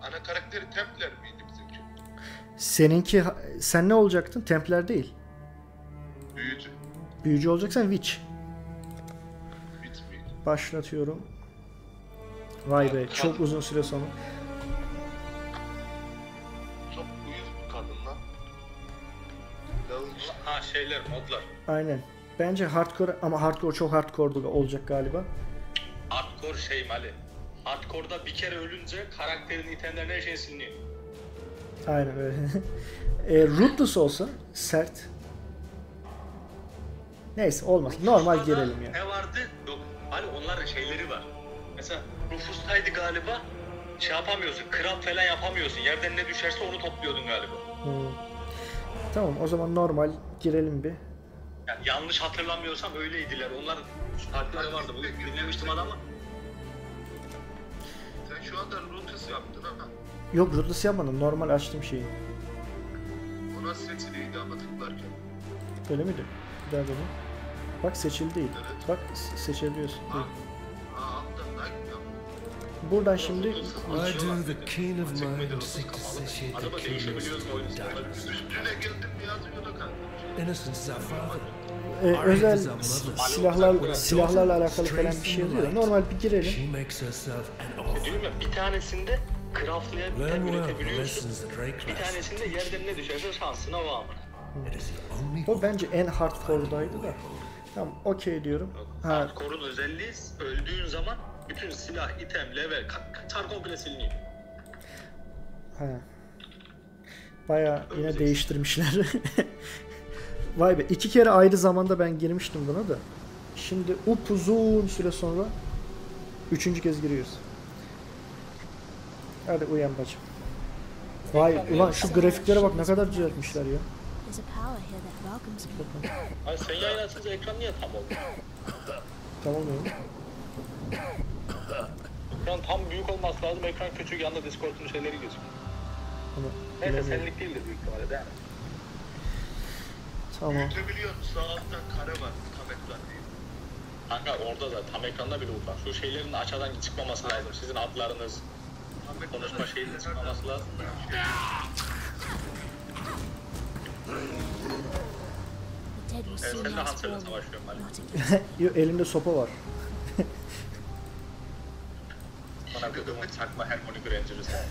Ana karakteri Templar miydi bizimki? Seninki, sen ne olacaktın? Templar değil. Büyücü. Büyücü olacaksan Witch. Witch miydi? Başlatıyorum. Vay be, çok uzun süre sonra. Çok uyuz bir kadın lan. Dalış. Ha şeyler, modlar. Aynen. Bence hardcore, ama hardcore çok hardcore olacak galiba. Hardcore şey Mali. Hardcore'da bir kere ölünce karakterin itemlerin her şey siliniyor. Aynen öyle. Ruthless olsa sert. Neyse olmaz. Normal girelim ya. Ne vardı? Yok. Hani onların şeyleri var. Mesela Rufus'taydı galiba. Şey yapamıyorsun, craft falan yapamıyorsun. Yerden ne düşerse onu topluyordun galiba. Tamam, o zaman normal girelim bir. Yani yanlış hatırlamıyorsam öyleydiler. Onlar farklı vardı. Bugün dinlemiştim adamı. Sen şu anda Ruthless yaptın ama. Yok, Ruthless yapmadım. Normal açtım şeyi. O nasıl seçiliydi ama tıklarken? Öyle miydi? Bir daha dedim. Bak seçildi değil. Evet. Bak seçebiliyorsun. Ha. Alttan da gidiyor. Buradan şimdi I do the keen of mind seek to satiate the Adama keen değişebiliyoruz mu oyun of darkness. Üstüne geldim mi yazıyor da kanka. Innocence is our father. özel silahlarla alakalı falan bir şey yazıyor. Normal bir girelim. She makes herself an offer. Diyorum ya bir tanesinde craftlayıp Learn item well the üretebiliyorsun. lessons that Drake Bir tanesinde yerden ne düşerse şansına o amına. It is the only O bence en hardcore'daydı da. Tamam, okey diyorum. Ha, Hardcore'un özelliği öldüğün zaman bütün silah, item, level, çar komple siliniyor. ha. Bayağı yine değiştirmişler. Vay be, 2 kere ayrı zamanda ben girmiştim buna da. Şimdi upuzun süre sonra 3. kez giriyoruz. Hadi uyan bacım. Vay ulan, şu grafiklere bak ne kadar düzeltmişler ya. There's a power here that welcomes me. Ay sen yayın açınca ekran niye tam oldu? Tamam mı? Ekran tam büyük olması lazım, ekran küçük, yanında Discord'un şeyleri gözüküyor. Ama Neyse bilemiyorum. senlik değildir büyük ihtimalle değil mi? Tamam. Büyütebiliyor musun? Sağ alttan kare var. Tam ekran değil. Kanka orada da tam ekranda bile ufak. Şu şeylerin aşağıdan çıkmaması lazım. Sizin adlarınız, Tam ekran. konuşma şeyinin çıkmaması lazım. The dead will Evet, soon sen de rise Hansel'le forward, savaşıyorum hani. not against Yo, elimde sopa var. Bana kodumun çakma Harmony Granger'ı sen.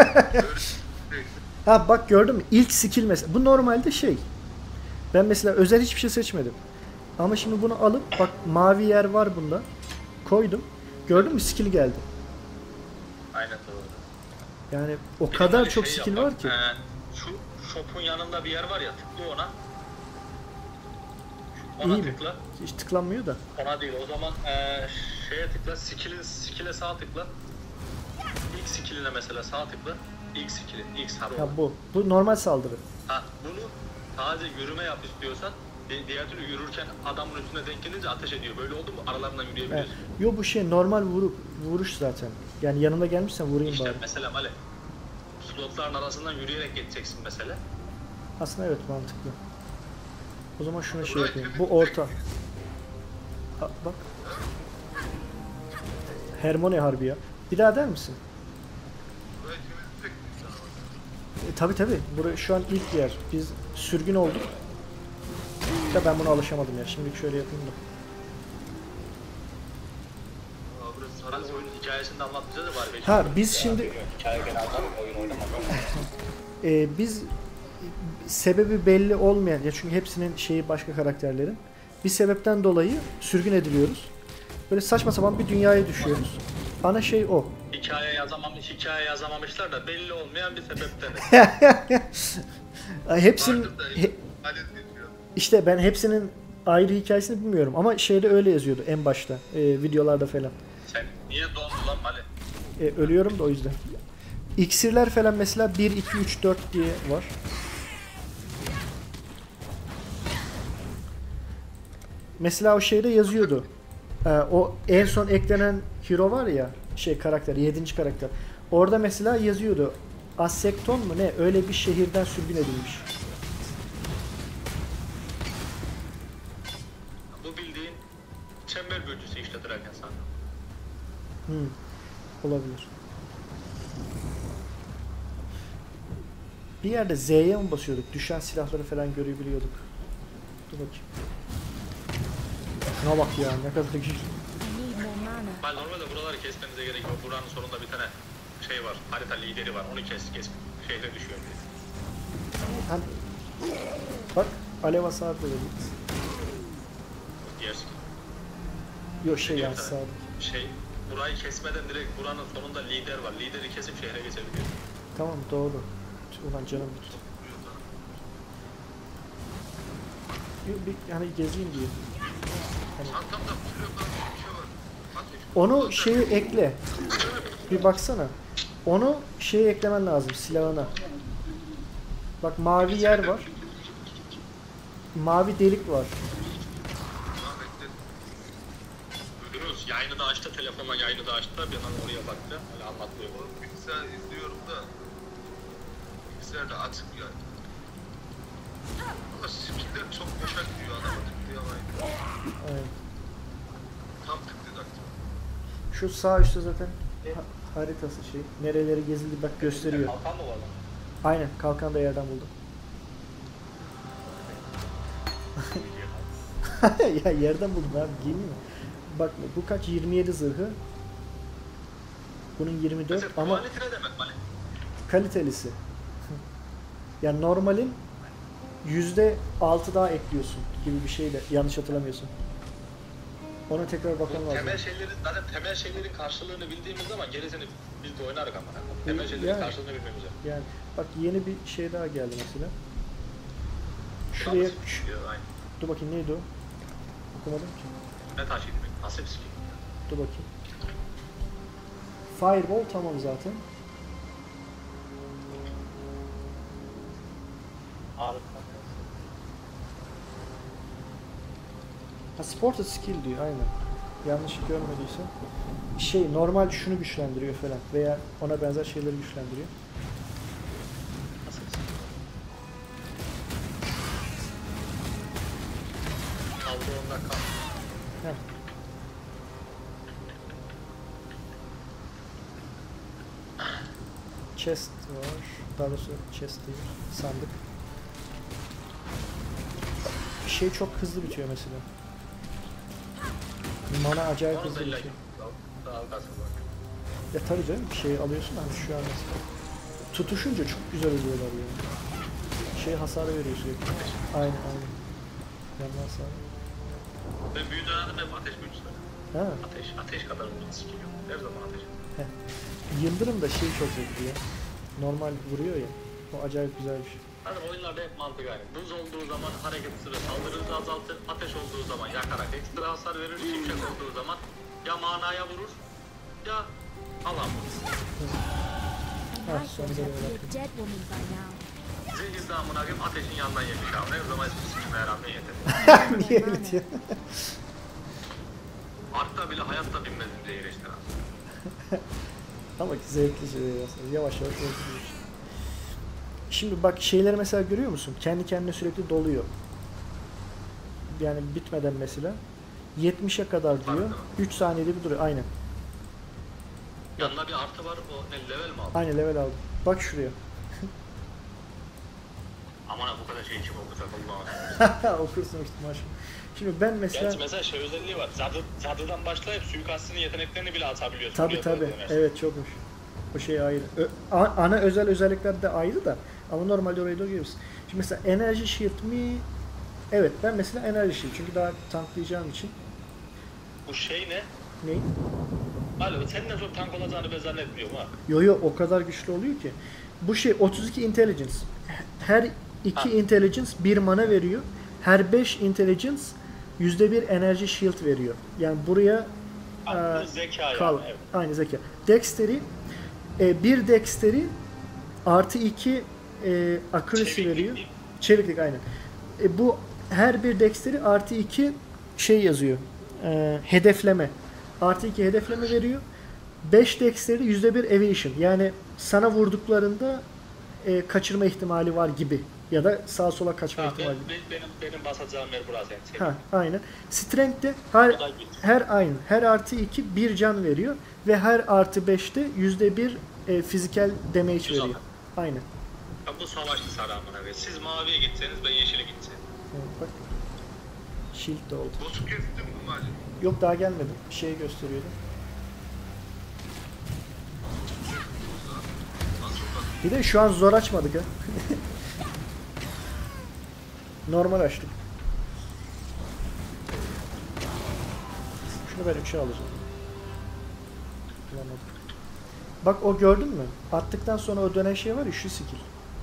Ha bak, gördün mü? İlk skill mesela. Bu normalde şey. Ben mesela özel hiçbir şey seçmedim. Ama şimdi bunu alıp bak, mavi yer var bunda. Koydum. Gördün mü? Skill geldi. Aynen doğru. Yani o Bir de kadar böyle çok şey skill yap, var bak, ki. Şu shop'un yanında bir yer var ya, tıkla ona. İyi Ona mi? tıkla. Hiç tıklanmıyor da. Ona değil, o zaman şeye tıkla, skill'e sağ tıkla. İlk skill'ine mesela sağ tıkla. İlk skill'i, ilk sarı Ha olan. bu. Bu normal saldırı. Ha, bunu sadece yürüme yap istiyorsan, diğer türlü yürürken adamın üstüne denk gelince ateş ediyor. Böyle oldu mu aralarından Ha. yürüyebiliyorsun. Yo, bu şey normal vuruş zaten. Yani yanında gelmişsen vurayım İşte bari. mesela Male, slotların arasından yürüyerek geçeceksin mesela. Aslında evet, mantıklı. O zaman şunu şey yapayım. Bu orta. Ha, bak. Hermione harbi ya. Bir daha der misin? Burayı temizleyecek miyiz sana? Tabi tabi. Burası şu an ilk yer. Biz sürgün olduk. Da ben buna alışamadım ya. Şimdi şöyle yapayım da. Aa, burası Hani sarı. oyunun hikayesini de anlatacağız da bari. Ha biz şimdi Hikaye genelde oyun oynamak. biz sebebi belli olmayan, ya çünkü hepsinin şeyi başka karakterlerin. Bir sebepten dolayı sürgün ediliyoruz. Böyle saçma sapan bir dünyaya düşüyoruz. Ana şey o. Hikaye yazamamışlar da belli olmayan bir sebepten. Hepsinin Vardır da Halil diyor. işte ben hepsinin ayrı hikayesini bilmiyorum ama şeyde öyle yazıyordu en başta videolarda falan. Sen niye dondun lan Mali? Ölüyorum da o yüzden. İksirler falan mesela 1, 2, 3, 4 diye var. Mesela o şeyde yazıyordu. O en son eklenen hero var ya, şey karakter, 7. karakter. Orada mesela yazıyordu. Assekton mu ne? Öyle bir şehirden sürgün edilmiş. Bu bildiğin çember bölgüsü işte Draken sandım. Olabilir. Bir yerde Z'ye mi basıyorduk? Düşen silahları falan görebiliyorduk. Dur bakayım. Şuna bak ya, ne kadar güzel. I need more mana. Ben normalde buraları kesmenize gerek yok. Buranın sonunda bir tane şey var. Harita lideri var. Onu kes. Şehre düşüyor. Hani, bak alev hasarı da dedik. Diğer Yok şey yani sağ. burayı kesmeden direkt buranın sonunda lider var. Lideri kesip şehre geçebiliyor. Tamam doğru. Ulan canım tut. Yok bir hani gezeyim diye. Çantamda bir sürü kadar bir şey var. Ateş. Onu şeyi ekle. Bir baksana. Onu şeye eklemen lazım silahına. Bak mavi yer var. Mavi delik var. Tamam bekle. Duydunuz. Yayını da açtı. Telefonla yayını da açtı. Bir an oraya baktı. Öyle anlatmıyor. Oğlum bilgisayar izliyorum da. Bilgisayar da açık yani. Ama skiller çok boşa gidiyor. Adama tıklayamayın. Aynen. Tam tıklayacaktım. Şu sağ üstte zaten haritası şey. Nereleri gezildi bak gösteriyor. Kalkan mı var lan? Aynen kalkan da yerden buldum. Ya yerden buldum abi giyeyim mi? Bak bu kaç 27 zırhı. Bunun 24 Mesela ama quality ne demek Mali? kalitelisi. Yani normalin %6 daha ekliyorsun gibi bir şeyle yanlış hatırlamıyorsun. Ona tekrar bakalım lazım. Temel şeylerin karşılığını bildiğimiz zaman gerisini biz de oynarız ama. Temel şeylerin Yani. karşılığını bilmemiz lazım. Yani bak yeni bir şey daha geldi mesela. Şuraya Aynı. dur bakayım neydi o? Okumadım ki. Ne taşıydı demek? Nasip skill. Dur bakayım. Fireball tamam zaten. Ha, supported skill diyor aynen. Yanlış görmediysem. Şey normal şunu güçlendiriyor falan veya ona benzer şeyleri güçlendiriyor. Nasip skill. Kaldı 10 dakika. Heh. Chest var. Daha doğrusu chest değil. Sandık. Bir şey çok hızlı bitiyor mesela. Mana acayip hızlı bitiyor. Daha kalsın bak. Ya tabii canım bir şey alıyorsun hani şu an mesela. Tutuşunca çok güzel oluyorlar yani. Şey hasarı veriyor sürekli. Aynen aynen. Yanma hasarı. Ben büyü dönemde hep ateş büyücüsü. Ha. Ateş kadar uzun skill yok. Her zaman ateş. Heh. Yıldırım da şey çok zevkli ya. Normal vuruyor ya. O acayip güzel bir şey. Hani oyunlarda hep mantık aynı. Buz olduğu zaman hareket hızı saldırı hızı azaltır. Ateş olduğu zaman yakarak ekstra hasar verir. Şimşek olduğu zaman ya manaya vurur ya alan vurur. I Ah, might sonra have da to öyle be a yapayım. dead woman by now. Zehir damına gibi ateşin yanından yemiş abi. Her zaman hiçbir sikime yaramıyor yeter. Niye öyle diyor? Artta bile hayatta binmezdim zehir işte abi. Ama zevkli şey aslında. Yavaş yavaş öldürüyor. Şimdi bak şeyleri mesela görüyor musun? Kendi kendine sürekli doluyor. Yani bitmeden mesela. 70'e kadar diyor. 3 saniyede bir duruyor. Aynen. Yanında bir artı var o ne level mi aldın? Aynı level aldım. Bak şuraya. Aman bu kadar şey kim okuyacak Allah'ım. Okursun işte maşallah. Şimdi ben mesela... Gerçi mesela şey özelliği var. Zadıdan başlayıp suikastının yeteneklerini bile atabiliyorsun. Tabii tabii. Evet çokmuş. O şey ayrı. Ana özel özellikler de ayrı da. Ama normalde orayı da görüyoruz. Şimdi mesela enerji shield mi? Evet ben mesela enerji shield. Çünkü daha tanklayacağım için. Bu şey ne? Ne? Alo senden çok tank olacağını ben zannetmiyorum ha. Yo o kadar güçlü oluyor ki. Bu şey 32 intelligence. Her 2 intelligence 1 mana veriyor. Her 5 intelligence %1 enerji shield veriyor. Yani buraya Zeka yani. Evet. Aynı zeka. Dexter'i 1 dexter'i artı 2 accuracy Çeviklik veriyor. değil. Çeviklik aynen. Bu her bir dexter'i artı 2 şey yazıyor. Hedefleme. Artı 2 hedefleme veriyor. 5 dexter'i %1 evasion. Yani sana vurduklarında kaçırma ihtimali var gibi. Ya da sağa sola kaçma ihtimali gibi. Benim basacağım yer burası yani. Ha, aynen. Strength'te her artı 2 1 can veriyor ve her artı 5'te %1 fiziksel damage veriyor. Aynen. Ya bu savaşlı sarı amına ve siz maviye gitseniz ben yeşile gitsem. Evet, bak. Shield de oldu. Boss'u kestin mi Mali? Yok daha gelmedi. Bir şey gösteriyordu. Nasıl bak? Bir de şu an zor açmadık ha. Normal açtık. Şunu ben 3'e alacağım. Bulamadım. Bak o gördün mü? Attıktan sonra o dönen şey var ya, şu skill.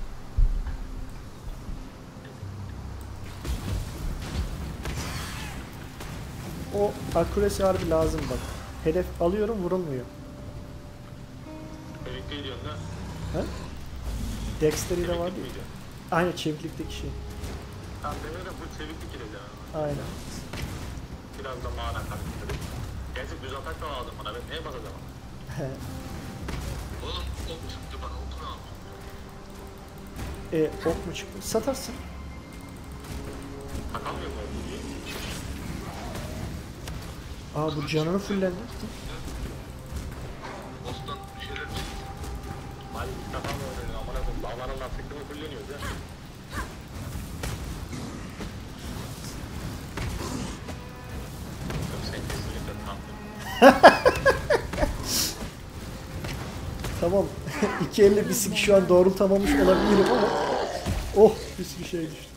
O accuracy harbi lazım bak. Hedef alıyorum, vurulmuyor. Birlikte gidiyorsun da. Ha? Dexter'i de var Çeviklik değil. miydi? Aynen, çeviklikteki şey. Tam demiyorum bu çeviklik ile ya. Aynen. Biraz da mana karakterleri. Gerçi düz atak da lazım bana. Ben neye basacağım? Oğlum ok çıktı bana, okunu al. Ok mu çıktı? Satarsın. Takamıyor mu oldu diye. Aa, bu canını fullendi. Boss'tan bir şeyler çıktı. Mali ilk defa mı oynuyor? Amına koyayım. Dağların lastiklerini kullanıyoruz ya. Yok sen kesinlikle tanıdın. Tamam. İki elle bisik şu an doğrultamamış olabilirim ama. Oh, bir şey düştü.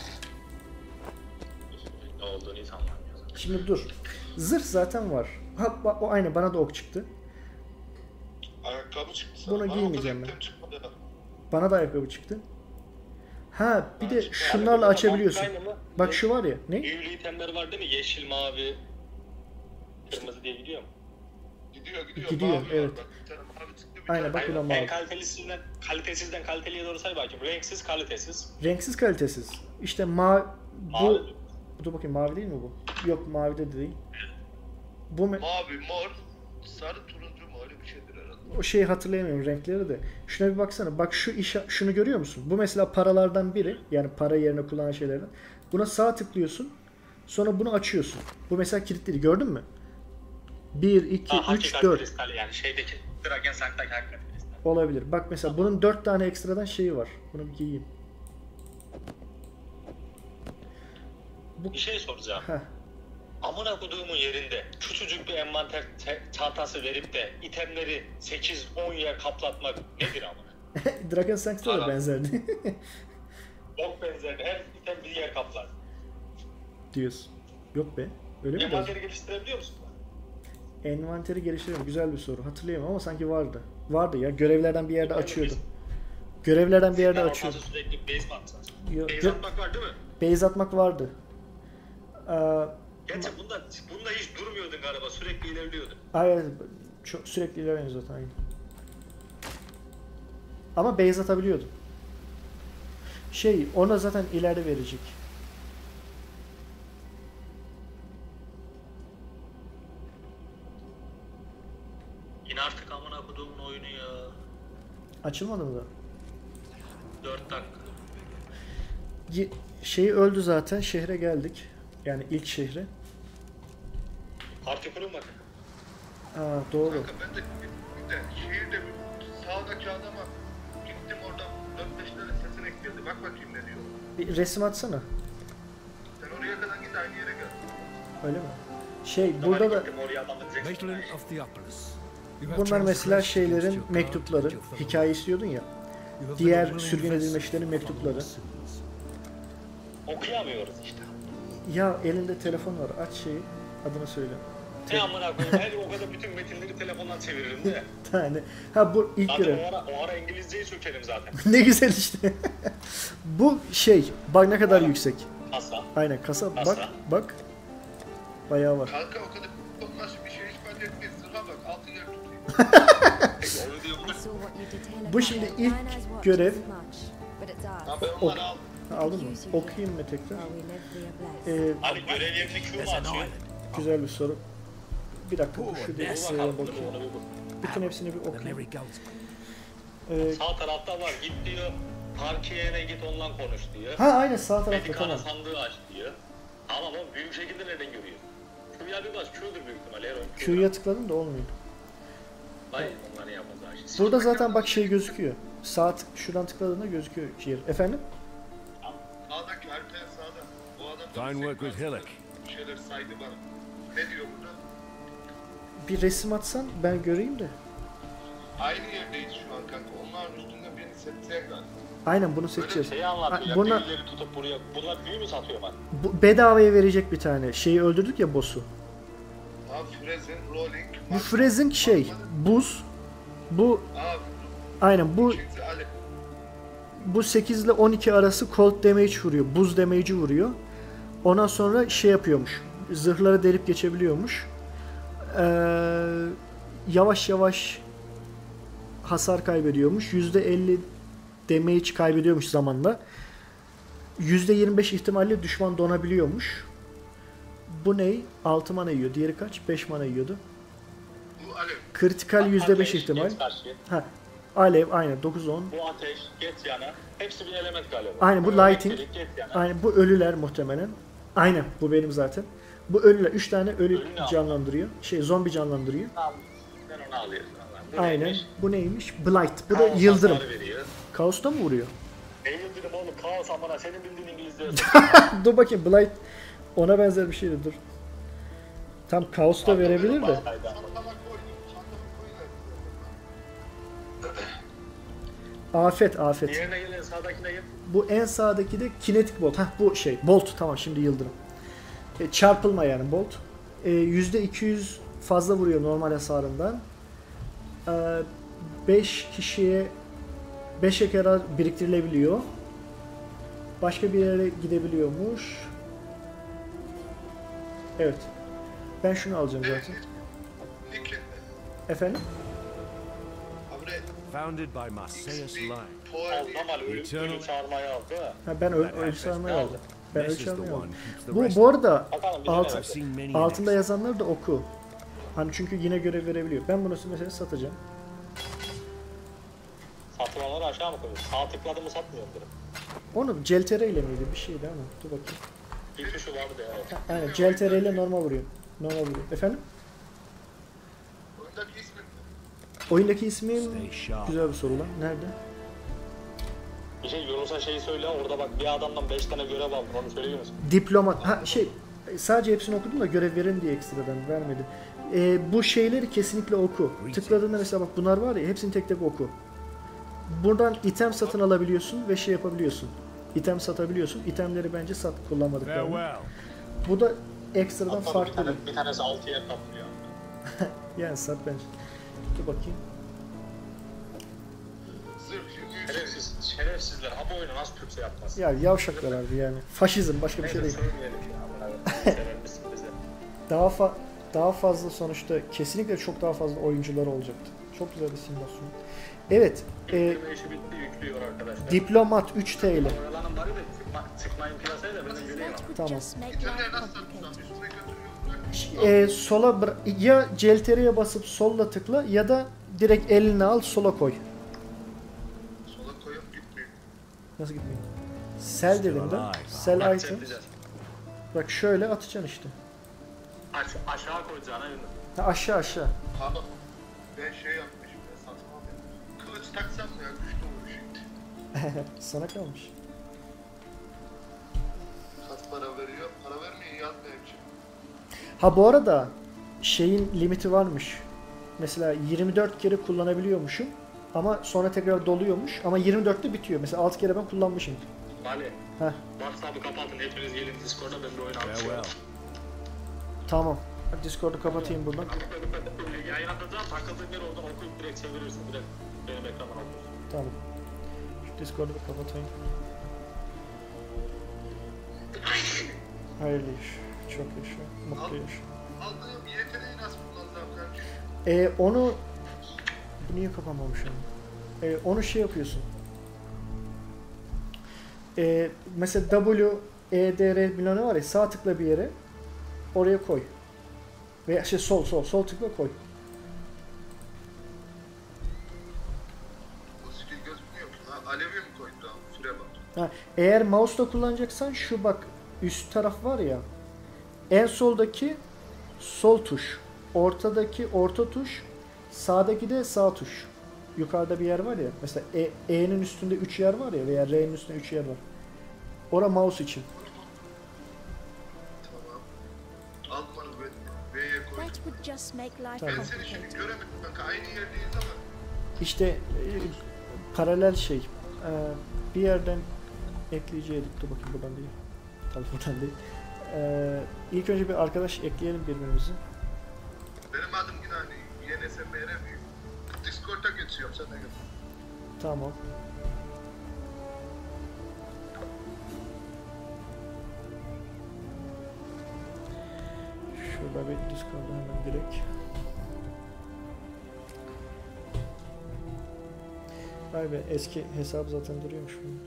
Ne olduğunu hiç anlamıyorsun. Şimdi dur. Zırh zaten var. Ha, o aynı, bana da ok çıktı. Ayakkabı çıktı sana. Bunu Bana o kadar giymeyeceğim ben. item çıkmadı ya. Bana da ayakkabı çıktı. Ha, bir de şunlarla açabiliyorsun. Bak şu var ya. Ne? Büyülü itemler var değil mi? Yeşil, mavi, kırmızı diye gidiyor mu? Gidiyor. Gidiyor, Mavi var evet. bak. Bir tane mavi çıktı, bir Aynen, tane- bak bu da En mavi. kalitesizden kaliteliye doğru say bakayım. Renksiz, kalitesiz. Renksiz, kalitesiz. İşte bu... Mavi. Dur bakayım, mavi değil mi bu? Yok, mavi de değil. Bu Mavi, mor, sarı, turuncu mu? Öyle bir şeydir herhalde. o şeyi hatırlayamıyorum renkleri de. Şuna bir baksana. Bak şu şunu görüyor musun? Bu mesela paralardan biri. Yani para yerine kullanan şeylerden. Buna sağ tıklıyorsun. Sonra bunu açıyorsun. Bu mesela kilitliydi. Gördün mü? 1, 2, 3, 4 kristal yani şeydeki Dragon Sank'taki hakikat kristal. olabilir. Bak mesela bunun 4 tane ekstradan şeyi var. Bunu bir giyeyim. Bir şey soracağım. Heh. Amına koduğumun yerinde küçücük bir envanter çantası verip de itemleri 8-10 yer kaplatmak nedir amına? Dragon Sank'ta da Ara. benzerdi. Bok benzerli her item bir yer kaplar. diyorsun. Yok be. Öyle mi? Envanteri geliştirebiliyor musun? Envanteri geliştirelim. Güzel bir soru. Hatırlayamam ama sanki vardı. Vardı ya. Görevlerden bir yerde açıyordum. Görevlerden bir yerde açıyordum. Sürekli base mi atacağız? Yok, Base atmak var değil mi? base atmak vardı. Gerçi bunda hiç durmuyordun galiba. Sürekli ilerliyordun. Aynen. Çok sürekli ilerliyor zaten. Aynen. Ama base atabiliyordum. Ona zaten ileride verecek. Yine artık amına koduğumun oyunu ya. Açılmadı mı da? 4 dakika. Öldü zaten. Şehre geldik. Yani ilk şehre. Parti kurulmadı. Aa, doğru. Kanka ben de bir de şehirde sağdaki adama gittim, oradan 4-5 tane seçenek geldi. Bak bakayım ne diyor. Bir resim atsana. Sen oraya kadar git, aynı yere gel. Öyle mi? Burada da Gittim oraya adamı diyeceksin. Maitland of Theopolis. You have bunlar mesela transgressed şeylerin against your mektupları. guardian angel for the Hikaye istiyordun ya. You have Diğer been a willing sürgün vessel edilmişlerin for mektupları. our sins. Okuyamıyoruz işte. Ya elinde telefon var. Aç şeyi. Adını söyle. Ne amına koyayım, her o kadar bütün metinleri telefondan çeviririm de. Tane. Ha, bu ilk Zaten görev. o ara İngilizceyi sökerim zaten. Ne güzel işte. Bu bak ne kadar yüksek. Kasa. Aynen, kasa. Bak Kasa. bak. Bayağı var. Kanka o kadar nasıl bir şey ifade etmez. Zırha bak, 6 yer tutuyor. Onu diyor I saw what you did to Helen. Bu şimdi ilk Mine eyes watched görev. as much, but it's ours. Ha, ben onları aldım. Aldın mı? Okuyayım mı tekrar? While we live, we are blessed. Hani görev yerini Q mu açıyor? Güzel bir soru. Bir dakika, şu değil. Dur bakalım, dur Bakayım. onu bir bul. Bütün hepsini bir The okuyayım. merry goats. Sağ tarafta var, git diyor. Parkiyene git onunla konuş diyor. Ha, aynen, sağ tarafta, Medikana tamam. sandığı aç diyor. Ama bu büyük şekilde nereden görüyor? Q'ya bir bas, Q'dur büyük ihtimalle. Aaron, Q'ya tıkladım da olmuyor. Hayır, onları yapmaz daha. Burada zaten bak gözüküyor. saat şuradan tıkladığında gözüküyor yer. Efendim? Sağdaki haritaya sağda. O adam Fine work with Hillock. bir şeyler saydı bana. Ne diyor burada? Bir resim atsan ben göreyim de. Aynı yerdeyiz şu an kanka. Onların üstünde beni seçecek galiba. Aynen bunu seçeceğiz. Şeyi anlatıyor Ha, ya, buna- büyüleri tutup buraya, bunlar büyü mü satıyor bak? Bu bedavaya verecek bir tane. Şeyi öldürdük ya boss'u. Abi Frezen, Rolling. Bu freezing şey, buz. Bu Abi aynen bu ikinci Ali. bu 8 ile 12 arası cold damage vuruyor. Buz damage'i vuruyor. Ondan sonra şey yapıyormuş. Zırhları delip geçebiliyormuş. Yavaş yavaş hasar kaybediyormuş. %50 damage kaybediyormuş zamanla. %25 ihtimalle düşman donabiliyormuş. Bu ney? 6 mana yiyor. Diğeri kaç? 5 mana yiyordu. Bu Ali. Kritikal %5 Ateş, ihtimal. geç karşıya. Ha. Alev aynen 9-10. Bu ateş, geç yana. Hepsi bir element galiba. Aynen, bu lighting. Elektrik, geç yana. Aynen bu ölüler muhtemelen. Aynen bu benim zaten. Bu ölüler 3 tane ölü Ölü ne canlandırıyor. Şey zombi canlandırıyor. Tamam, ben onu alıyorum. Bu Aynen. neymiş? Bu neymiş? Blight. Bu da Kaos yıldırım. hasarı veriyor. Kaos'ta mı vuruyor? Ne yıldırım oğlum? Kaos amına. Senin bildiğin İngilizce. Dur bakayım Blight ona benzer bir şeydi dur. Tam Kaos'ta verebilir de. Çantama koydum. Çantama koydum. Afet afet. Diğerine gelin, sağdakine gel. Bu en sağdaki de kinetik bolt. Hah bu şey. Bolt tamam şimdi yıldırım. Çarpılma yani bolt. %200 fazla vuruyor normal hasarından. 5 kişiye 5 ekara biriktirilebiliyor. Başka bir yere gidebiliyormuş. Evet. Ben şunu alacağım zaten. Nick'in. Efendim? Abi Founded by Marseilles Line. Normal ölüm çağırmaya aldı ha. Ha, ben ölü sarmayı aldım. Ben ölü This is the sarmayı one aldım. keeps the Bu, rest. bu arada Bakalım bir Altı- de I've seen many altında next. yazanlar da oku. Hani çünkü yine görev verebiliyor. Ben bunu mesela satacağım. Satılanları aşağı mı koyuyorsun? Sağ tıkladı mı satmıyorum direkt. Onu celtere ile miydi bir şeydi ama dur bakayım. Bir tuşu vardı ya. Evet. Aynen celtere ile normal vuruyor. Normal vuruyor. Efendim? Oyundaki ismin mi? Oyundaki ismim Stay sharp. güzel bir soru lan. Nerede? Bir şey Yunus'a şeyi söyle, orada bak bir adamdan 5 tane görev aldım, onu söylüyor musun? Diplomat. Ha şey sadece hepsini okudum da görev verin diye ekstradan vermedim. Bu şeyleri kesinlikle oku. Tıkladığında mesela bak bunlar var ya hepsini tek tek oku. Buradan item satın alabiliyorsun ve şey yapabiliyorsun. İtem satabiliyorsun. İtemleri bence sat kullanmadıklarını. Farewell. Bu da ekstradan Hatta farklı. bir tanesi 6'ya kaplıyor. Yani sat bence. Dur bakayım. Zırh, Şerefsizler, ha bu oyunu nasıl Türkçe yapmaz? Ya yavşaklar abi yani. Faşizm başka bir şey değil. Söylemeyelim ya. Amına sever misin bize? Daha fazla sonuçta kesinlikle çok daha fazla oyuncular olacaktı. Çok güzel bir simülasyon. Evet. Yükleme işi bitti, yüklüyor arkadaşlar. Diplomat 3 TL. Oyalanın bari de çıkmayın piyasaya da ben de göreyim. What would Tamam. just make life İtemleri nasıl complicated? satıyorsun? Üstüne götürüyorsun. Sola ya CTRL'ye basıp solla tıkla ya da direkt eline al sola koy. Sola koyup gitmiyor. Nasıl gitmiyor? Sell Still dedim de. alive. Sell Bak, items. çekeceğiz. Bak şöyle atacaksın işte. Aşağı koyacağına Yunus. Ha, aşağı aşağı. Abi ben şey yapmışım ya satmam ya. Kılıç taksam mı ya güçlü olur şimdi. Sana kalmış. Kaç para veriyor? Para vermeyin yazmayayım şimdi. Ha bu arada şeyin limiti varmış. Mesela 24 kere kullanabiliyormuşum ama sonra tekrar doluyormuş ama 24'te bitiyor. Mesela 6 kere ben kullanmışım. Ali, Heh, WhatsApp'ı kapatın, hepiniz gelin Discord'a, ben bir oyun Farewell. almışım. tamam. Hadi Discord'u kapatayım buradan. Yayın atacağım, takıldığın yer oradan okuyup direkt çevirirsin, direkt benim ekrandan okuyorsun. Tamam. Şu Discord'u bir kapatayım. Hayırlı iş. Çok yaşa. Mutlu yaşa. Aldığım yeteneği nasıl kullanacağım kanka? Onu bu niye kapanmamış onu? Onu şey yapıyorsun. Mesela W, E, D, R bilmem ne var ya sağ tıkla bir yere oraya koy. Veya şey sol tıkla koy. O skill gözükmüyor ki. Ha, alevi mi koydu abi? Süre bak. Ha, eğer mouse'la kullanacaksan şu bak üst taraf var ya en soldaki sol tuş, ortadaki orta tuş, sağdaki de sağ tuş. yukarıda bir yer var ya. Mesela E'nin üstünde 3 yer var ya veya R'nin üstünde 3 yer var. Ora mouse için. Tamam. Altmanı V'ye koy. That would just make life Tamam. Ben seni şimdi complicated. göremedim kanka. Aynı yerdeyiz ama. İşte paralel şey. Bir yerden ekleyecektik. Dur bakayım buradan değil. Tabii buradan değil. İlk önce bir arkadaş ekleyelim birbirimizi. Benim adım yine hani YNSMR büyük. Discord'a geçiyorum sen de gel. Tamam. Şurada bir Discord'a hemen direkt. Vay be, eski hesap zaten duruyormuş bunun.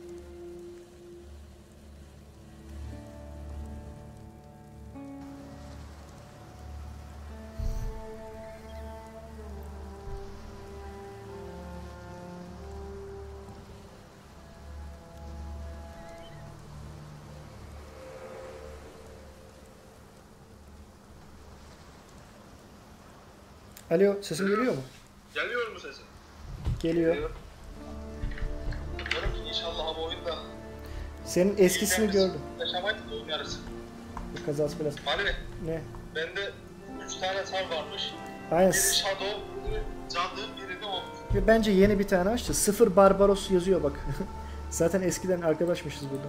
Alo, sesim geliyor mu? Geliyor mu sesin? Geliyor. Diyorum ki inşallah bu oyunda Senin eskisini gördüm. yaşamayı da oynarız. Bir kazası biraz. Hani Ne? bende 3 tane sar varmış. Aynen. Biri Shadow, biri Cadı, biri de o. Ve bence yeni bir tane açtı. 0 Barbaros yazıyor bak. Zaten eskiden arkadaşmışız burada.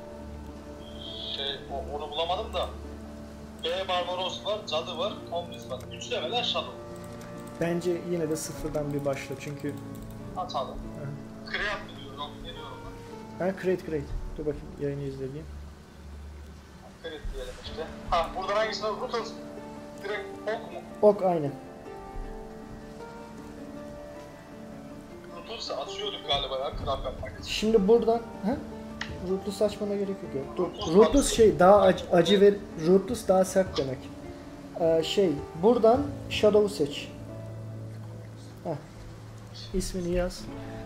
Onu bulamadım da. B Barbaros var, Cadı var, Tomlis var. 3 leveler Shadow. Bence yine de sıfırdan bir başla çünkü Atalım. Kreat biliyorum, geliyorum ben. ben create. Dur bakayım yayını izleyeyim. Kreat diyelim işte. Ha buradan hangisine Ruthless? Direkt ok mu? Ok aynen. Ruthless'ı açıyorduk galiba ya, craft yapmak için. Şimdi buradan Rootless açmana gerek yok ya. Rootless Rootless bak- şey daha acı ver. Rootless daha sert demek. Buradan Shadow'u seç. Heh. İsmini yaz.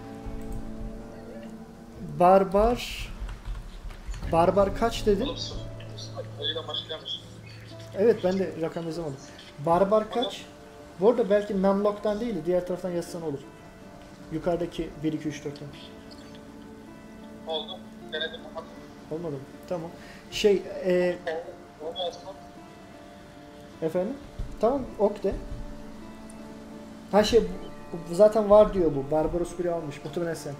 Barbar kaç dedin? Oğlum sıfır. Ayıdan başlayamış. Evet ben de rakam yazamadım. Barbar kaç? Bu arada belki numlock'tan değil de diğer taraftan yazsan olur. Yukarıdaki 1 2 3 4'ten. Oldu. Denedim. Olmadı mı? Tamam. Onu yazmam. Efendim? Tamam ok de. Ha bu zaten var diyor bu. Barbaros biri almış. Muhtemelen sen.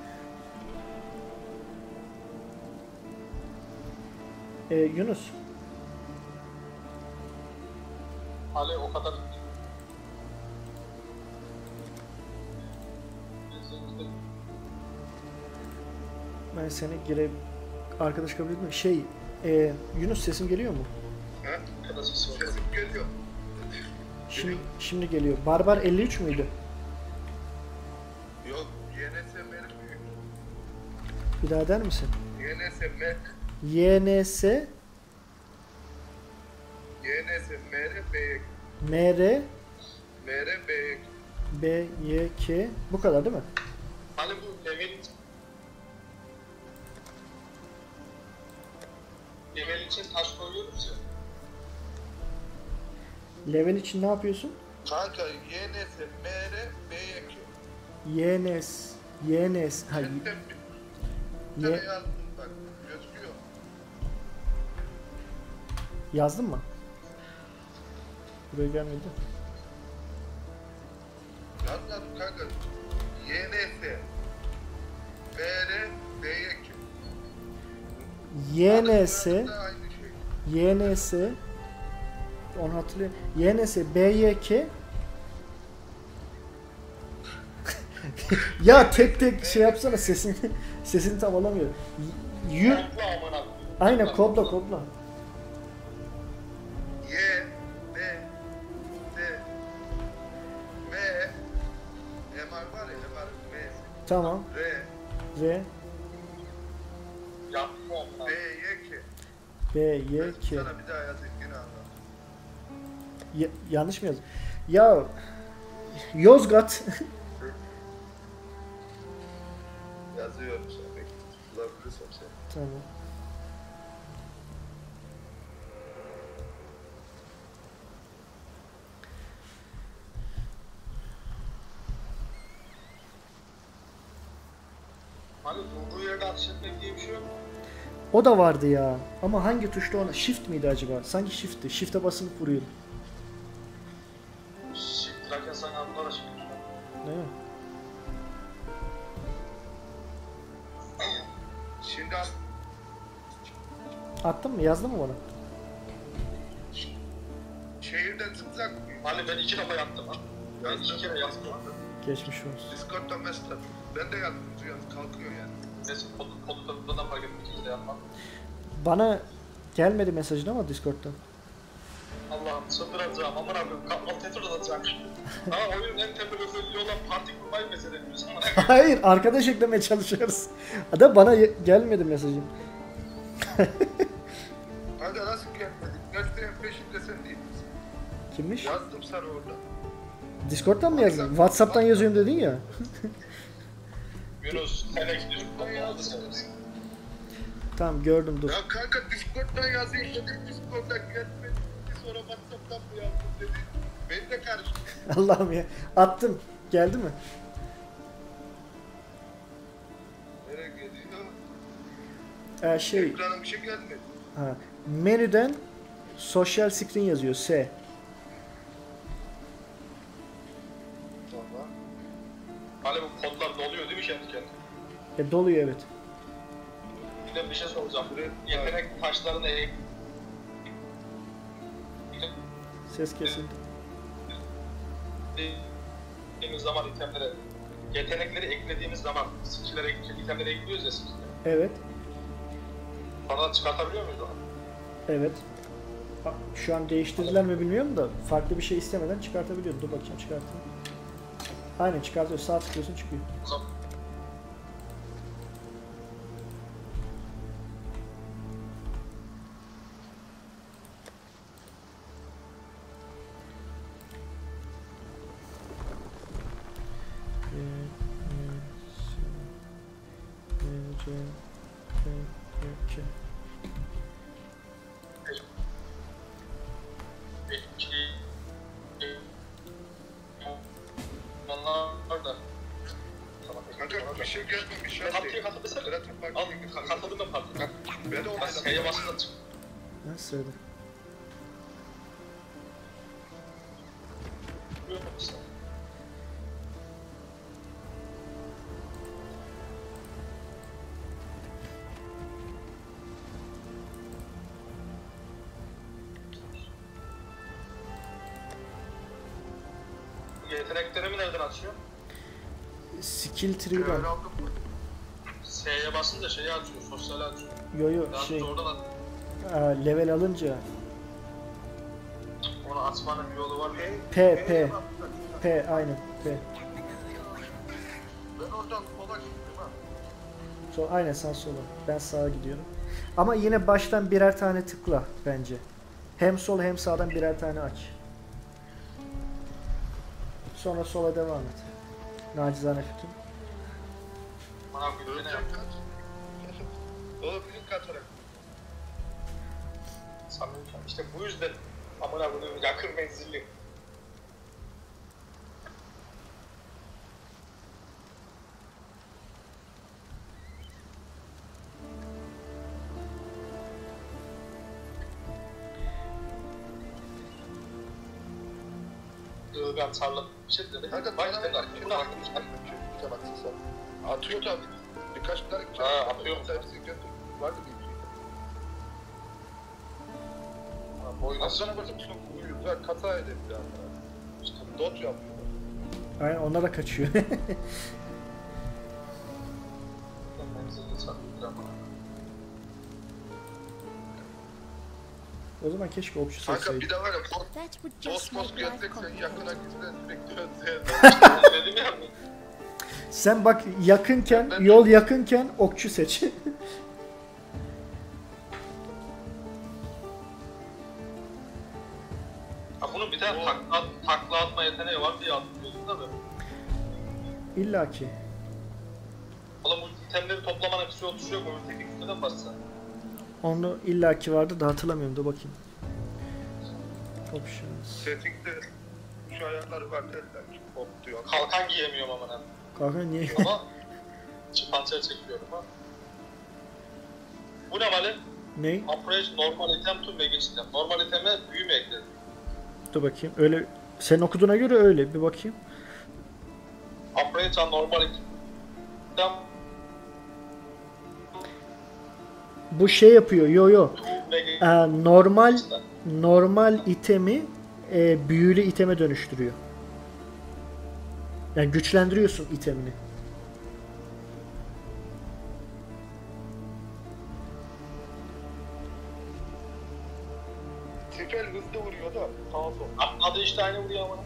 Yunus. Ali o kadar Ben seni arkadaş kabul etmiyorum. Yunus sesim geliyor mu? sesim geliyor. Şimdi geliyor. Barbar 53 müydü? Yok, YNSMR büyük. Bir daha der misin? YNSMR, YNS YNSMR, BYK. MR MR, BYK. BYK bu kadar değil mi? Hani bu level için taş koyuyoruz ya. Level için ne yapıyorsun? Kanka YNSMR, BYK. YNS ha Chatten bir tane yazdım bak, gözüküyor. yazdın mı? Buraya gelmedi. Yazmadım kanka. YNS, MR, BYK. YNS Adamlar da aynı şey. YNS onu hatırlıyorum. YNS BYK ya tek şey yapsana sesini tam alamıyorum. Topla amına. Aynen kodla. Y, N, D, M, MR var ya, MR, M, Tamam. R, R B, Y, K. BYK Sana bir daha yazayım yine anlat. yanlış mı yazdım? Ya Yozgat Yazıyorum sana, bekle. Bulabilirsem seni. tamam. Hani durduğu yerde atış etmek diye bir şey yok. O da vardı ya. Ama hangi tuşta ona? Shift miydi acaba? Sanki Shift'ti. Shift'e basılı vuruyordu. Siktirerken sana atlara çıkıyor. Değil mi? Şimdi Attın mı? Yazdın mı bana? şehirden zıplak Hani ben 2 defa yattım ha. Ben 2 kere yattım ha. Geçmiş olsun. Discord'dan mesaj at. Ben de yattım. Duyan kalkıyor yani. Neyse kodlarından fark ettim. 2 de yapmam. Bana gelmedi mesajın ama Discord'dan. Allah'ım çıldıracağım. Aman abim alt tetr atacağım. Ha oyunun en temel özelliği olan parti kurmayı mesele ediyorsun. Hayır, arkadaş eklemeye çalışıyoruz. Da bana gelmedi mesajın. Hadi nasıl gelmedik? Gösterin peşinde sen değil misin? Kimmiş? Yazdım sana orada. Discord'dan mı yazdın? WhatsApp'tan yazıyorum dedin ya. Yunus sen ekliyorsun. Oldu sen. Tamam gördüm dur. Ya kanka Discord'dan yazayım dedim. Discord'dan gelmedi. Sonra WhatsApp'tan mı yazdım dedi. Beni de karıştı. Allah'ım ya. Attım. Geldi mi? Nereye geliyor? Şey. Ekrana bir şey gelmedi. Ha, menüden social screen yazıyor. S. Tamam. Hani bu kodlar doluyor değil mi kendi kendine? Doluyor evet. Bir de bir şey soracağım. Yetenek taşlarını Ses kesildi. eklediğimiz zaman itemlere, yetenekleri eklediğimiz zaman skill'lere, itemlere ekliyoruz ya skill'lere. Evet. Bana çıkartabiliyor muyuz onu? Evet. Bak, şu an değiştirdiler mi bilmiyorum da farklı bir şey istemeden çıkartabiliyorum. Dur bakayım çıkartayım. Aynen çıkartıyor. Sağ tıklıyorsun çıkıyor. O zaman onlar da Kanka bir şey gelmemiş. partiye katılırsa al katıldım ben partiye. Ben de Ben S'ye basınca çık. Nasıl öyle? Yeteneklerimi nereden açıyor? Skill tree'den. Öyle aldım mı? S'ye basınca şeyi açıyor, sosyali açıyor. Yo Daha şey. oradan Level alınca. onu açmanın bir yolu var mı? P aynen P. Ben oradan sola gittim ha. Aynen sen sola. Ben sağa gidiyorum. Ama yine baştan birer tane tıkla bence. Hem sol hem sağdan birer tane aç. Sonra sola devam et. Nacizane fikrim. Bana bir ne Öleceğim kaç. Oğlum bir katarak. sanırım işte bu yüzden amına koyduğum yakın menzilli. Ben tarla bir şey dedim. Kanka Vay bana tekrar. ver. Bunu aklım çıkar. Şöyle baksın sen. Atıyor tabii. Birkaç tane Ha, atıyor. Servisi götür. Vardı bir iki. Boyun Aslına bakıp çok uyuyor. Ya kata edip yani. İşte dot yapıyor. Aynen onlar da kaçıyor. menzilli sanırım. O zaman keşke option Kanka seçseydim. bir de var ya That would boss just boss make life göreceksen complicated. yakına gitsen sürekli öteye. Dedim ya. Sen bak yakınken, Ben- yol yakınken okçu seç. Ha bunun bir tane takla atma yeteneği var diye atlıyorsun değil mi? İlla ki. Oğlum bu itemleri toplamanın kısa yolu yok mu? Öteki üstünden bassan. Onu illa ki vardı da hatırlamıyorum. Dur bakayım. Options. Setting'de şu ayarları var derler. Hop diyor. Kalkan giyemiyorum amına. Kanka niye? Ama dışı pançer çekiyorum ha. Bu ne Mali? Ne? Approach normal item to mega item. Normal iteme büyü mü ekledim? Dur bakayım. Öyle senin okuduğuna göre öyle. Bir bakayım. Approach on normal item. Bu şey yapıyor. Yo. To mega Normal itemi büyülü iteme dönüştürüyor. Yani güçlendiriyorsun itemini. Sifel hızlı vuruyor da sağa sol. adı işte aynı vuruyor ama.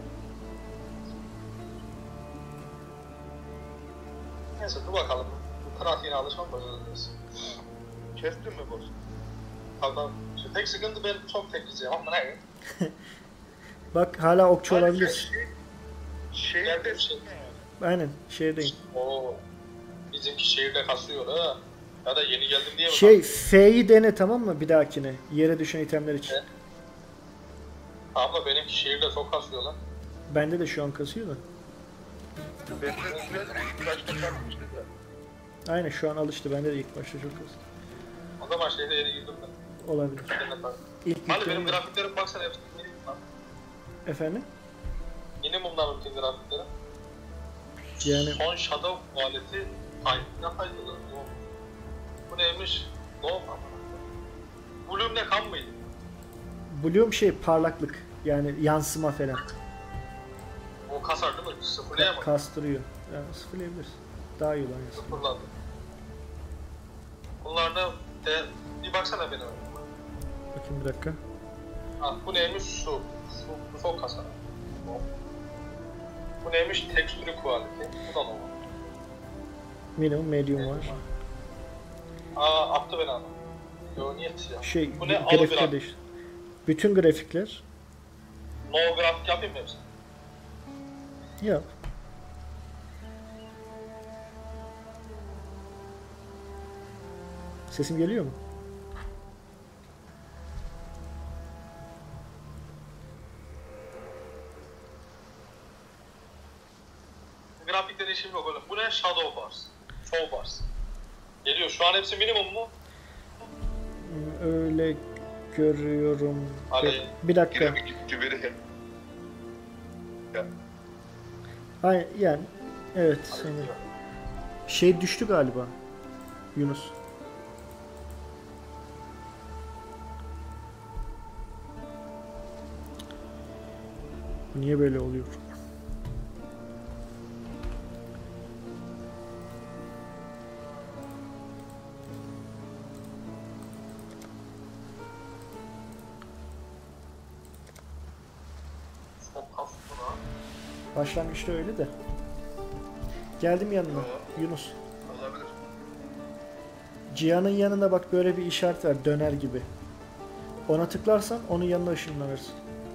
Neyse dur bakalım. Bu pratiğine alışmam başarılıyız. Kestin mi boss? Tabii. İşte tek sıkıntı ben çok tek gideceğim ama ne? Bak hala okçu olabilir. Şehirde Bir şey. Aynen şehirdeyim. Oo. Bizimki şehirde kasıyor ha. Ya da yeni geldim diye mi? Şey F'yi dene tamam mı bir dahakine? Yere düşen itemler için. Evet. Abla benimki şehirde çok kasıyor lan. Bende de şu an kasıyor da. Ben de Sifel ilk başta kalmıştı da. Aynen şu an alıştı. Bende de ilk başta çok kastı. O zaman şehirde yeni girdim ben. Olabilir. İlk Mali benim yüklerim- grafiklerim baksana hepsi minimum lan. Efendim? Minimumdan bütün grafiklerim. Yani Son Shadow aleti ne faydalı? Bu neymiş? Doğum ama. Bloom ne kan mıydı? Bloom şey parlaklık. Yani yansıma falan. O kasar değil mi? Sıfırlayamadı. Kastırıyor. Yani sıfırlayabiliriz. Daha iyi olan yansıma. Sıfırladı. Bunlarda bir baksana benim. Bakayım bir dakika. Ha, bu neymiş? Su çok kasar. Bu neymiş? Tekstürü quality. Bu da normal. Minimum, medium var. Attı beni adam. Yo niye ya? Şey Bu ne? grafikler Grafik. değişti. Bütün grafikler. No grafik yapayım mı hepsini? Yap. Sesim geliyor mu? Grafikte değişim yok oğlum. Bu ne? Shadow bars. Show bars. Geliyor. Şu an hepsi minimum mu? Öyle görüyorum. Hadi. Bir dakika. Yine mi gitti biri? Ya. Ay yani evet sanırım. Şey düştü galiba. Yunus. Niye böyle oluyor? Çok hafif buna. Başlangıçta öyle de. Geldim yanına. Yo. Yunus. Olabilir. Cihan'ın yanında bak böyle bir işaret var. Döner gibi. Ona tıklarsan onun yanına ışınlanırsın.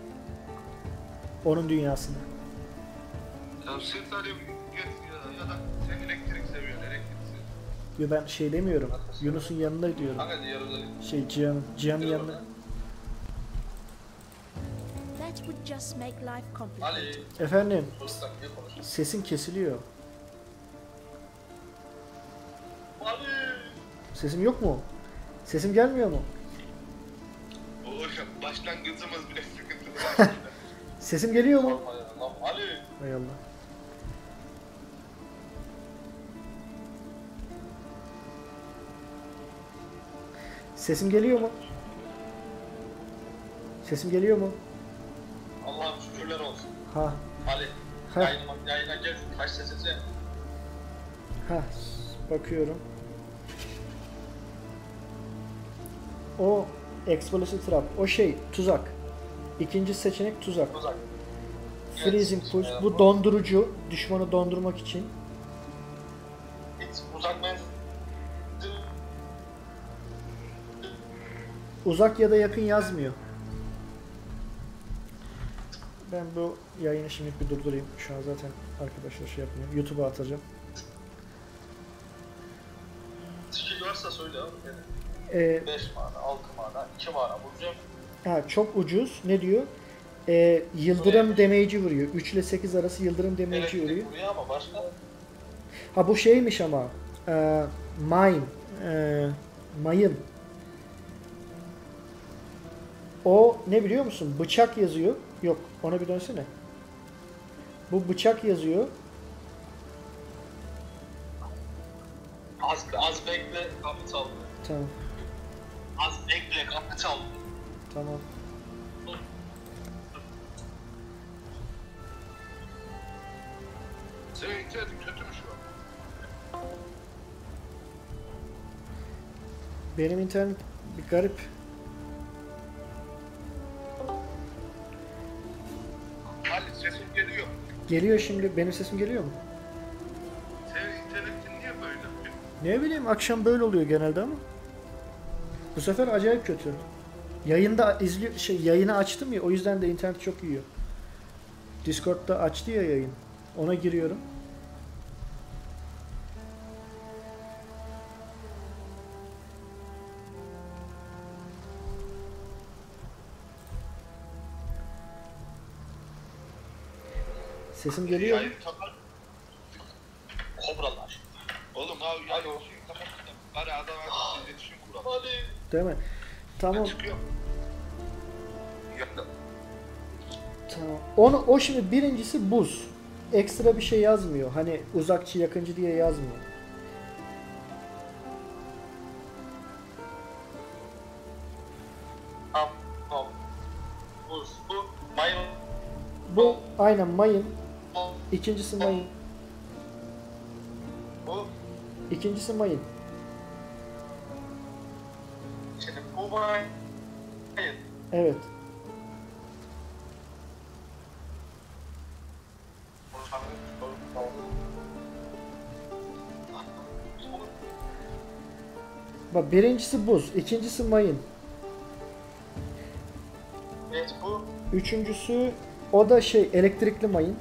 Onun dünyasına. Ya sen sadece ya da sen elektrik seviyorsun, elektrik seviyorsun. Yo ben şey demiyorum. Yunus'un yanında diyorum. Kanka diğer özellik. Şey Cihan'ın yanında. That would just make life complicated. Ali. Efendim Dostlar niye konuşuyorsun? sesin kesiliyor. Ali. Sesim yok mu? Sesim gelmiyor mu? O başlangıcımız bile sıkıntılı. Sesim geliyor mu? Lan Ali. Hay Allah. Sesim geliyor mu? Sesim geliyor mu? Allah'ım şükürler olsun. Ha. Ali. Ha. Yayına gel. Kaç sesinize. Ha. Bakıyorum. O Explosive Trap. O şey tuzak. İkinci seçenek tuzak. Uzak. Freezing Evet, Push. evet. Bu dondurucu. Düşmanı dondurmak için. Hiç uzak menzil. Uzak ya da yakın yazmıyor. Ben bu yayını şimdi bir durdurayım. Şu an zaten arkadaşlar şey yapmıyor. YouTube'a atacağım. Skill varsa söyle abi. Ee, 5 mana, 6 mana, 2 mana vuracağım. ha, çok ucuz. Ne diyor? Yıldırım damage'i vuruyor. 3 ile 8 arası yıldırım damage'i vuruyor. Elektrik vuruyor ama başka. Ha bu şeymiş ama. Mine. Mayın. O ne biliyor musun? Bıçak yazıyor. Yok, ona bir dönsene. Bu bıçak yazıyor. Az bekle, kapı çaldı. Tamam. Az bekle, kapı çaldı. Tamam. Senin internetin kötü mü şu an? Benim internet bir garip. Ali sesin geliyor. Geliyor şimdi. Benim sesim geliyor mu? Senin internetin niye böyle? Ne bileyim, akşam böyle oluyor genelde ama. Bu sefer acayip kötü. Yayında yayını açtım ya, o yüzden de internet çok yiyor. Discord'da açtı ya yayın. Ona giriyorum. Sesim geliyor mu? Yayın kapat. Kobralar. Oğlum abi yani o suyu kapat. Bari adama iletişim kuralım. Hadi. Değil mi? Tamam. Çıkıyor. Yakın. Tamam. O şimdi birincisi buz. Ekstra bir şey yazmıyor. Hani uzakçı yakıncı diye yazmıyor. Tamam. Bu mayın. Bu aynen mayın. İkincisi mayın. Bu. İkincisi mayın. Şimdi bu mayın. Evet. Bak birincisi buz, ikincisi mayın. Evet bu. Üçüncüsü o da elektrikli mayın.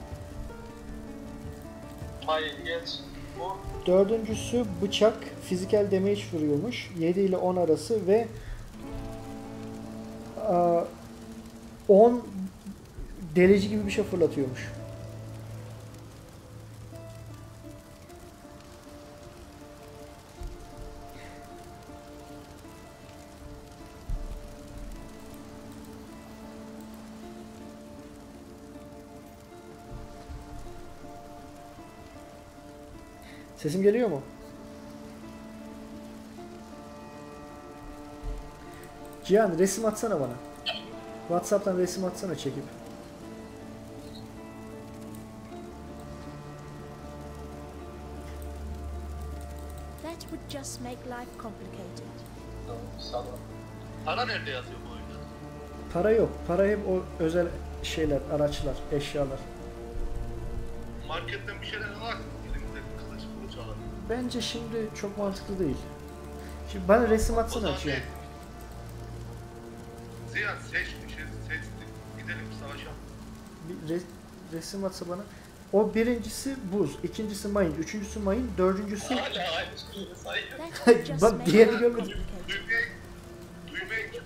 Mayın geç. Bu. Dördüncüsü bıçak, fiziksel damage vuruyormuş. 7 ile 10 arası ve 10 delici gibi bir şey fırlatıyormuş. Sesim geliyor mu? Cihan resim atsana bana. WhatsApp'tan resim atsana çekip. That would just make life complicated. Para nerede yazıyor bu oyunda? Para yok. Para hep o özel şeyler, araçlar, eşyalar. Marketten bir şeyler alarsın. Elimizde kılıç kılıç alalım. Bence şimdi çok mantıklı değil. Şimdi bana resim O atsana zaman Cihan. Ziya seç bir şey seçtik. Gidelim savaşalım. Bir resim atsa bana. O birincisi buz, ikincisi mayın, üçüncüsü mayın, dördüncüsü... Hala aynı şeyi sayıyor. That would just Bak, make diğerini life görmedim. complicated. Duymaya gibi.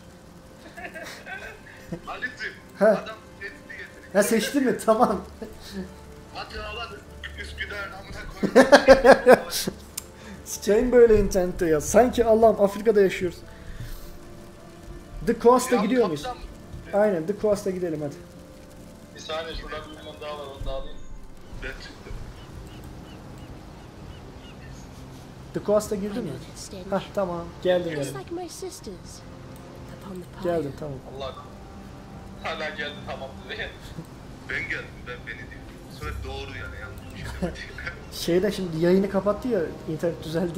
Ali'cim Ha. adam seçti getirin. Ha seçtin mi? Tamam. Hadi alalım. Üsküdar'ın amına koyayım. Sıçayım böyle internette ya. Sanki Allah'ım Afrika'da yaşıyoruz. The Coast'a Ya gidiyor muyuz? kaptan- Aynen The Coast'a gidelim hadi. Bir saniye şuradan bir limon daha var onu da alayım. Ben çıktım. The Coast'a girdin mi? Steady. Hah tamam. Geldim Just geldim. like my sisters. Upon the path. Geldim tamam. Allah. Hala geldi tamam diye. Ben geldim. Beni değil. Bu sefer doğru yani yanlış bir şey demedim. Şeyde şimdi yayını kapattı ya, internet düzeldi.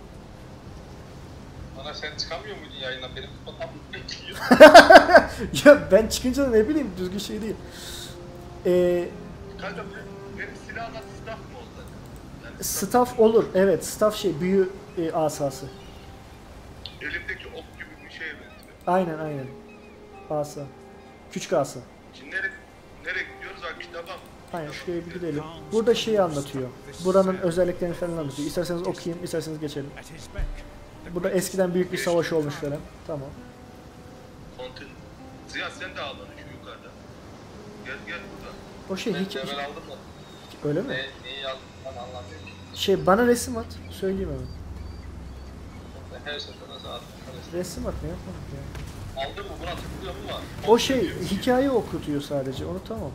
Bana sen çıkamıyor muydun yayından? Benim kapatam bekliyor. Ya ben çıkınca da ne bileyim düzgün şey değil. Kanka benim silahla staff mı oldu? Yani Staff olur. Evet staff büyü asası. elimdeki ok gibi bir şeye benziyor. Aynen. Asa. Küçük asa. Şimdi nereye gidiyoruz abi kitaba mı? Aynen şuraya bir gidelim. Burada şeyi anlatıyor. Buranın özelliklerini falan anlatıyor. İsterseniz okuyayım, isterseniz geçelim. At his back. Burada eskiden büyük bir savaş olmuş falan. Tamam. Kontin. Ziya sen de al onu şu yukarıda. Gel burada. O Ben level aldım da. öyle mi? Neyi yazdım ben anlamıyorum. Şey bana resim at. Söyleyeyim hemen. Her seferinde saat. Resim at ne yapalım ya. Aldın mı? Buna tıklıyor mu var? O şey hikaye okutuyor sadece. Onu tamam.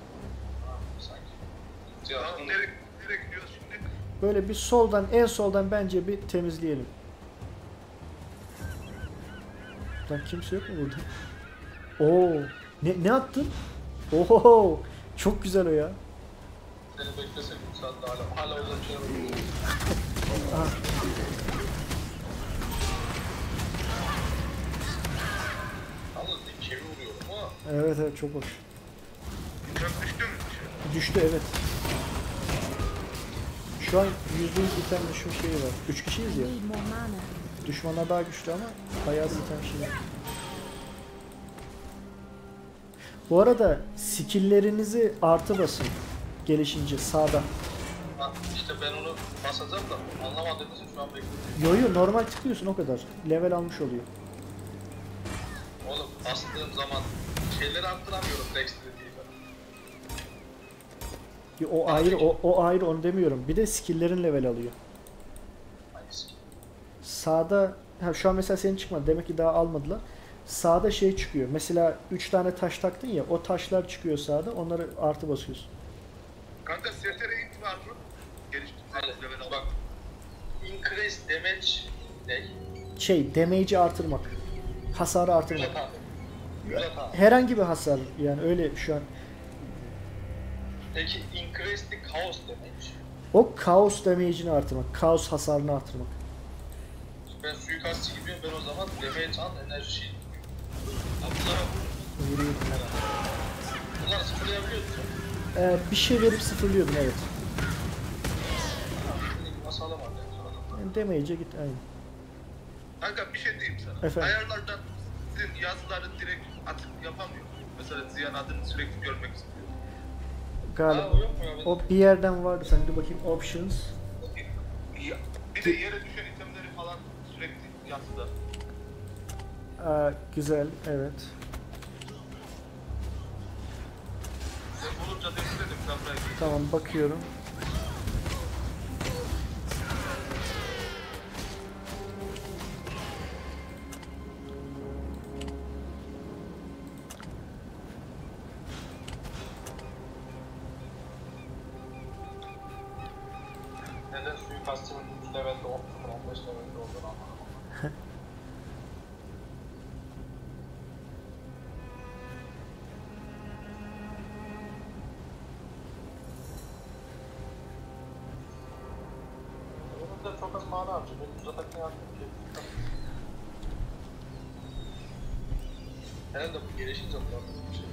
Sanki. Ya nereye gidiyoruz şimdi? Böyle bir soldan en soldan bence bir temizleyelim. Lan kimse yok mu burada? Oo, ne attın? Oho, çok güzel o ya. Seni beklesek bu saatte hala uzatıyor. Ah. Yalnız bir çevir vuruyorum ama. Evet evet çok hoş. Uçak düştü mü? Düştü evet. Şu an %100 biten düşme şeyi var. 3 kişiyiz ya. Need more mana. Düşmanlar daha güçlü ama bayağı bir biten şey var. Bu arada skill'lerinizi artı basın. Gelişince sağda. Ha, işte ben onu basacağım da anlamadığınız için şu an bekliyorum. Yo normal tıklıyorsun o kadar. Level almış oluyor. Oğlum bastığım zaman şeyleri arttıramıyorum Dexter'i diye ben. Yo, o ayrı o ayrı onu demiyorum. Bir de skill'lerin level alıyor. Hangisi? Sağda şu an mesela senin çıkmadı. Demek ki daha almadılar. Sağda şey çıkıyor. Mesela 3 tane taş taktın ya. O taşlar çıkıyor sağda. Onları artı basıyorsun. Kanka STR var mı? Geliştirdiğiniz level al. Bak. Increase damage ne? Şey damage'i artırmak. Hasarı artırmak. Yulata. Yulata. Herhangi bir hasar yani öyle şu an. Peki increase the chaos damage. O kaos damage'ini artırmak. Kaos hasarını artırmak. Ben suikastçı gibiyim, ben o zaman damage al enerji şey. Bunlara Yürüyün. bunları sıfırlayabiliyor musun? Bir şey verip sıfırlıyordum evet. Nasıl alamam ben? Yani damage'e git aynen. Kanka bir şey diyeyim sana. Efendim? Ayarlardan sizin yazıları direkt atıp yapamıyor. Mesela Ziyan adını sürekli görmek istiyor. Galiba. o yok mu ya? O bir yerden vardı sanki bakayım options. Bir de yere düşen itemleri falan sürekli yazıda. Güzel evet. Ben bulunca dedim ben buraya gideyim. Tamam bakıyorum. Neden suikastçının 3 levelde 15 levelde olduğunu anlamadım. Bunun da çok az mana harcıyor. Ben uzatakını yaptım ki. Herhalde bu gelişince bunlar bir şey.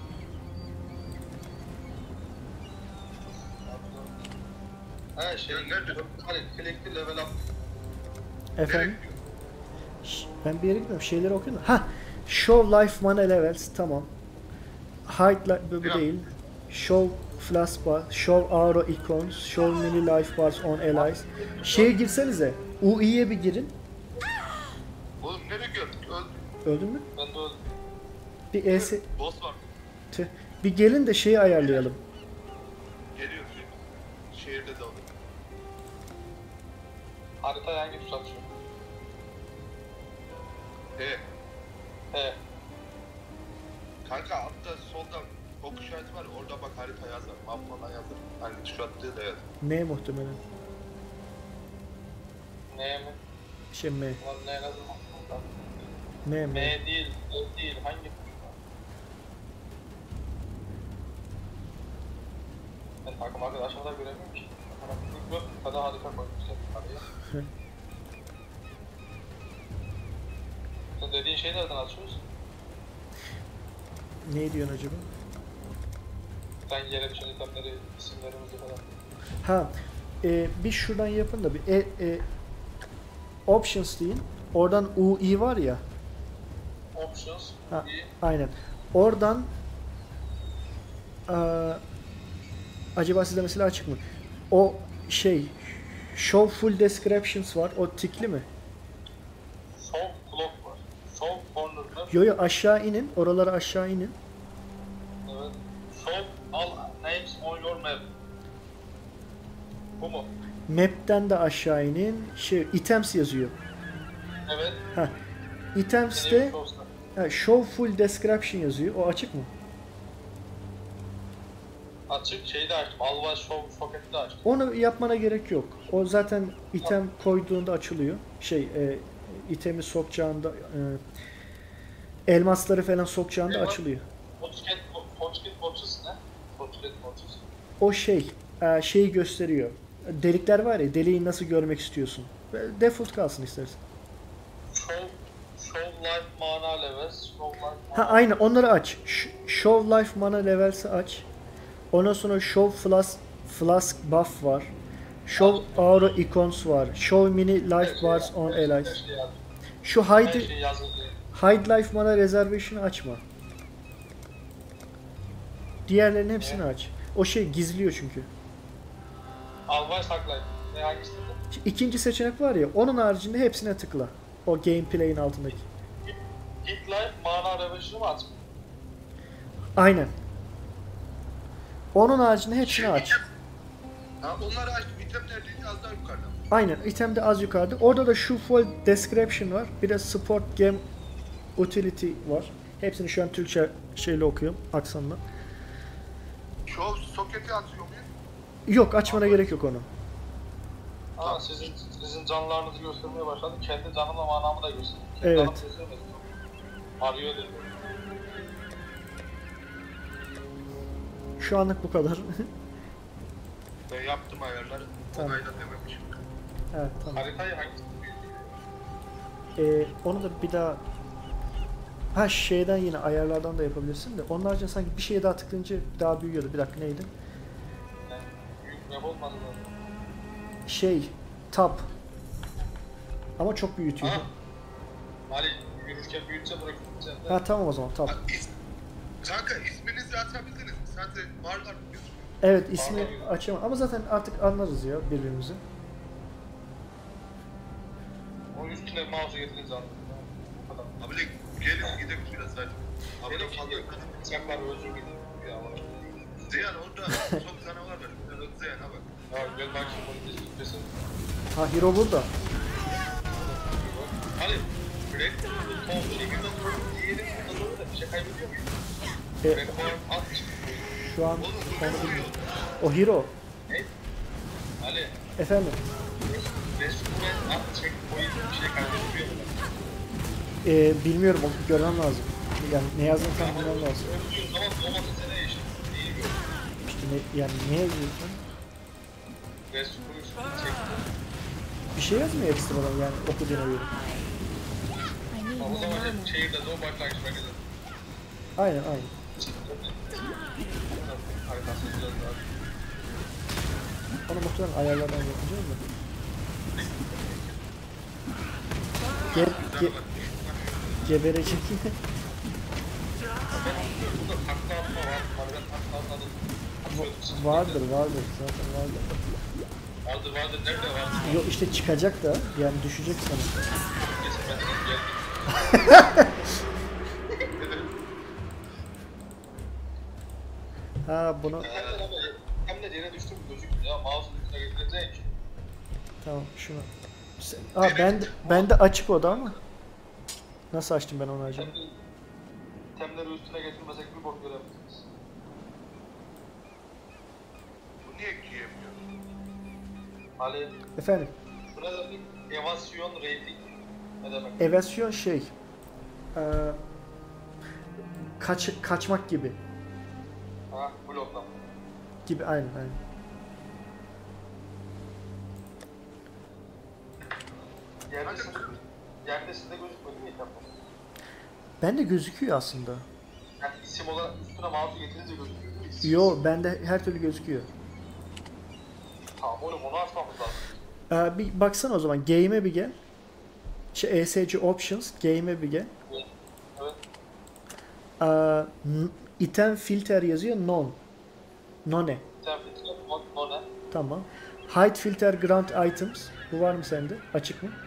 Ha şey nerede? Hani collective level up. Efendim? Ben bir yere gitmiyorum. Şeyleri okuyorum. Ha, show life mana levels tamam. Hide bu Ya. değil. Show flash bar, show arrow icons, show mini life bars on allies. Şeye girsenize. UI'ye bir girin. Oğlum nereye gördük? Öldü. Öldün mü? Ben de öldüm. Bir ES Boss var. Tüh. Bir gelin de şeyi ayarlayalım. Geliyor şimdi. Şehirde de olur. Haritayı hangi tuş atıyor? He. Kanka altta solda ok işareti var ya, orada bak harita yazar. Map falan yazar. Hangi tuş attığı da yazar. M muhtemelen. Ne mi? Şey M. Ulan ne yazar? M. M değil, O değil. Hangi tuş var? Ben takım arkadaşımda göremiyorum ki. Yok, kadar harita koymuşlar yukarıya. Sen dediğin şeyi nereden açıyoruz? Ne diyorsun acaba? Sen yere düşen itemleri, isimlerimizi falan. Ha, bir şuradan yapın da bir options deyin. Oradan UI var ya. Options, Ha, iyi. aynen. Oradan acaba sizde mesela açık mı? O şey show full descriptions var. O tikli mi? Sol clock var. Sol corner'da. Yo yo aşağı inin. Oralara aşağı inin. Evet. Sol all names on your map. Bu mu? Map'ten de aşağı inin. Items yazıyor. Evet. Ha. Items'te show full description yazıyor. O açık mı? Açık şeyi de açtım. Alva Show soketi de açtım. Onu yapmana gerek yok. O zaten item koyduğunda açılıyor. İtemi sokacağında elmasları falan sokacağında Evet. açılıyor. Pocket boxes ne? Pocket boxes. O şeyi gösteriyor. Delikler var ya, deliği nasıl görmek istiyorsun. Default kalsın istersen. Show life mana levels. Show life Ha mana. aynı onları aç. Show life mana levels'i aç. Ondan sonra show flask buff var. Show aura icons var. Show mini life bars on allies. Şu Her hide şey yazıldı. life mana reservation'ı açma. Diğerlerinin hepsini aç. O gizliyor çünkü. Alva saklayın. Ne hangisi dedi? İkinci seçenek var ya, onun haricinde hepsine tıkla. O gameplay'in altındaki. Hit life mana reversion'ı mı açmış? Aynen. Onun haricinde hepsini aç. Ha, onları açtım. İtem neredeydi? Az daha yukarıda. Aynen. Item'de az yukarıda. Orada da şu full description var. Bir de support game utility var. Hepsini şu an Türkçe şeyle okuyorum. Aksanla. Şu soketi atıyor muyum? Yok, açmana gerek yok onu. Aa, sizin canlarınızı göstermeye başladı. Kendi canımla manamı da gösterdi. Evet. Canım göstermedi. Arıyor dedi. Şu anlık bu kadar. Ben yaptım ayarları. Tamam. Onayla dememişim. Evet, tamam. Haritayı hangisi bildi? Onu da bir daha şeyden yine ayarlardan da yapabilirsin de. Onun haricinde sanki bir şeye daha tıklayınca daha büyüyordu. Bir dakika neydi? Yani büyük map olmadı mı? Tab. Ama çok büyütüyor. Ha? Ali yürürken büyütse bırakırsa. Ha tamam o zaman tab. Kanka isminizi atabildiniz mi? Zaten varlar bir sürü. Evet, ismi açamam ama zaten artık anlarız ya birbirimizi. O üstüne mouse'u getirince anladım. Bu kadar. Abi gelin gidelim biraz hadi. Abi Benim fazla şimdi bıçaklar özür dilerim. Ya bak. Zeyan orada çok canavar var. Zeyan ha bak. Ya gel bak şimdi bunu desteklesin. Ha Hero burada. Ali, Black Tom şeyin doktoru diğeri burada doğru da bir şey kaybediyor muyum? E, Black Tom atmış. Şu an onu bilmiyorum. O Hero. Ne? Ali, Efendim. Resmen at çek koyup bir şey kaybediyor mu? Bilmiyorum, o görmem lazım. Yani ne yazdığını tam bilmem lazım. Öldüğün zaman domatesine eşit. İyi gör. İşte ne yazıyorsun? Resmen çek. Bir şey yazmıyor ekstradan yani okuduğuna göre. I need O more zaman mana. hep şehirde zor başlangıç merkezi. Aynen aynen. Haritası güzel daha. Onu muhtemelen ayarlardan yapacağız da. Geberecek. Burada takla atma var. Harbiden takla atmadım. vardır zaten vardır. Vardır. Nerede vardır? Yok işte çıkacak da yani düşecek sana. Kesin ben de geldim. Ha bunu Hem de yere düştüm gözükmüyor ya. Mouse'un üstüne getirecek. tamam şunu. Ben de açık oda ama. Nasıl açtım ben onu acaba? Temleri üstüne getirmesek bir bok göremeyiz. Bu niye giyemiyor? Ali, Efendim, şurada bir evasyon rating. Ne demek? evasyon kaçmak gibi. Ha, bloklama. Gibi aynen. Yerde sizde gözükmedi mi etapta? Bende gözüküyor aslında. Yani isim olarak üstüne mouse'u getirince gözüküyor. Yo, bende her türlü gözüküyor. Tamam oğlum onu açmamız lazım. Bir baksana o zaman game'e bir gel. ESC options game'e bir gel. Evet. Item filter yazıyor none. Sen bitir. O ne? Tamam. Hide filter grant items. Bu var mı sende? Açık mı?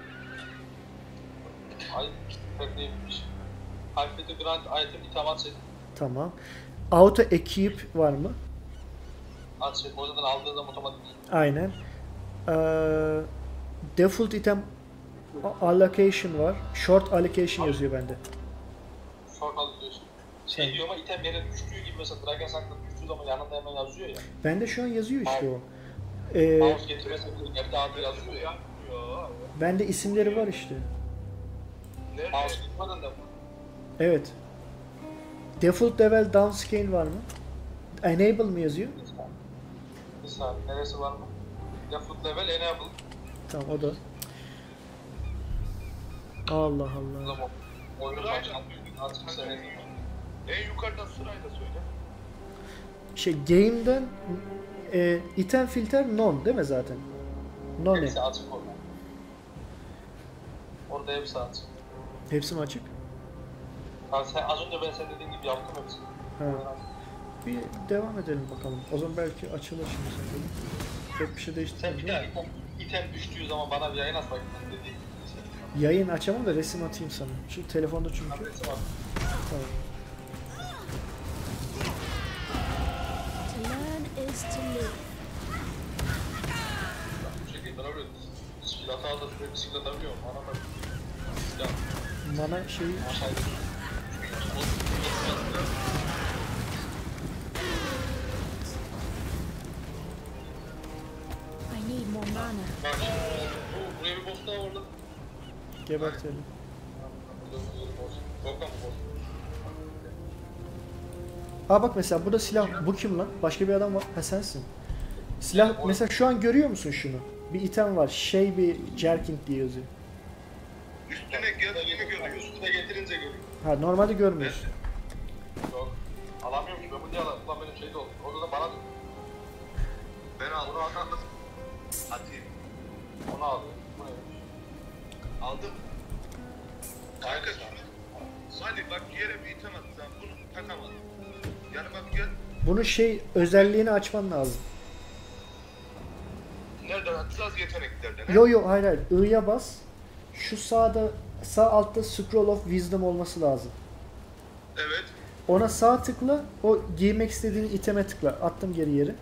Ay, pek Alphabet Grant item item açık. Tamam. Auto equip var mı? Açık. O yüzden aldığın zaman otomatik. Aynen. Default item allocation var. Short allocation yazıyor bende. Short alıyorsun. Şey diyor ama item yere düştüğü gibi mesela Dragon Sank'ta düştüğü zaman yanında hemen yazıyor ya. Bende şu an yazıyor işte o. Mouse getirmesi yerde adı yazıyor ya. Bende isimleri var işte. Nerede? Mouse gitmeden de bu. Evet. Default level downscale var mı? Enable mi yazıyor? Bir saniye neresi var mı? Default level enable. Tamam o da. Allah Allah. Zaman oyunu başlatıyor. Artık sen En yukarıdan sırayla söyle. Şey game'den item filter none değil mi zaten? None. hepsi açık orada. Orada hepsi açık. Hepsi mi açık? Yani sen, az önce ben senin dediğin gibi yaptım hepsini. Ha. Bir devam edelim bakalım. O zaman belki açılır şimdi sen. Pek bir şey Sen değiştirmedi bir değil daha mi? item düştüğü zaman bana bir yayın at bakayım dediğin gibi. Yayın açamam da resim atayım sana. Şu telefonda çünkü. Adresi var. Tamam. To learn is to live. Bu şekilde ben öyle bisiklet aldı sürekli bisiklet alıyor. Bana bak. Ya Mana şeyi aşağıda. I need more mana. Bak şimdi buraya bir boss daha orada. gebertelim. Korkan bu boss. Aa bak mesela burada silah. Bu kim lan? Başka bir adam var. Ha sensin. Silah mesela şu an görüyor musun şunu? Bir item var. Şey bir jerking diye yazıyor. Üstüne geldiğini görüyorsun. Üstüne getirince görüyor. Ha normalde görmüyorsun. Yok. Alamıyorum ki ben bu diye alamam. Ulan benim şeyde oldu. Orada da bana dön. Ben aldım. Bunu aldım. Atayım. Onu aldım. Bu ne? Aldım. Kanka Salih bak yere bir item attı. Sen bunu takamadın. Yanıma bir gel. Bunun şey özelliğini açman lazım. Nereden atacağız yeteneklerden? he? Yo yo hayır hayır. I'ya bas. Şu sağ altta Scroll of Wisdom olması lazım. Evet. Ona sağ tıkla. O giymek istediğin iteme tıkla. Attım geri yeri.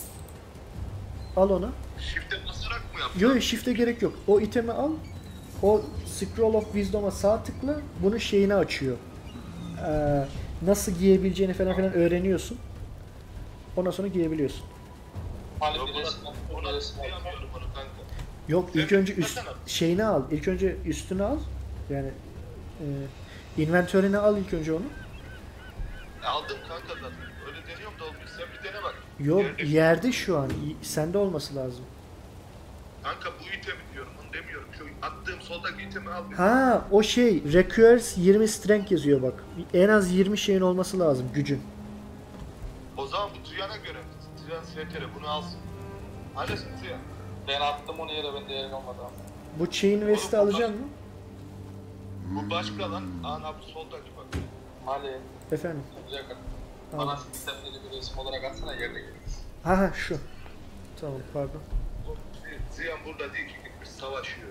Al onu. Shift'e basarak mı yaptın? Yo yo shift'e gerek yok. O itemi al. O Scroll of Wisdom'a sağ tıkla. Bunun şeyini açıyor. Nasıl giyebileceğini falan filan öğreniyorsun. Ondan sonra giyebiliyorsun. Hani Yok bir ona, resim ona bir resim tıklayamıyorum onu kanka. Yok ilk Sen önce tıklasana. şeyini al. İlk önce üstünü al. Yani inventörüne al ilk önce onu. Aldım kanka zaten. Öyle deniyorum da olmuyor. Sen bir dene bak. Yok Yerde- yerde şu an. Sende olması lazım. Kanka bu itemi diyorum. Onu demiyorum. Şu attığım soldaki itemi al. Ha o şey requires 20 strength yazıyor bak. En az 20 şeyin olması lazım gücün. O zaman bu Triyan'a göre. Triyan STR bunu alsın. Alesin Triyan. Ben attım onu yere ben değerin olmadı ama. Bu chain vest'i Oğlum, alacaksın mı? Bu başka lan. Ana bu soldaki bak. Hadi. Efendim. Güzel kadın. Tamam. Bana şu kitapları bir resim olarak atsana yerde geliriz. Ha şu. Tamam pardon. Bu Triyan burada değil ki gitmiş savaşıyor.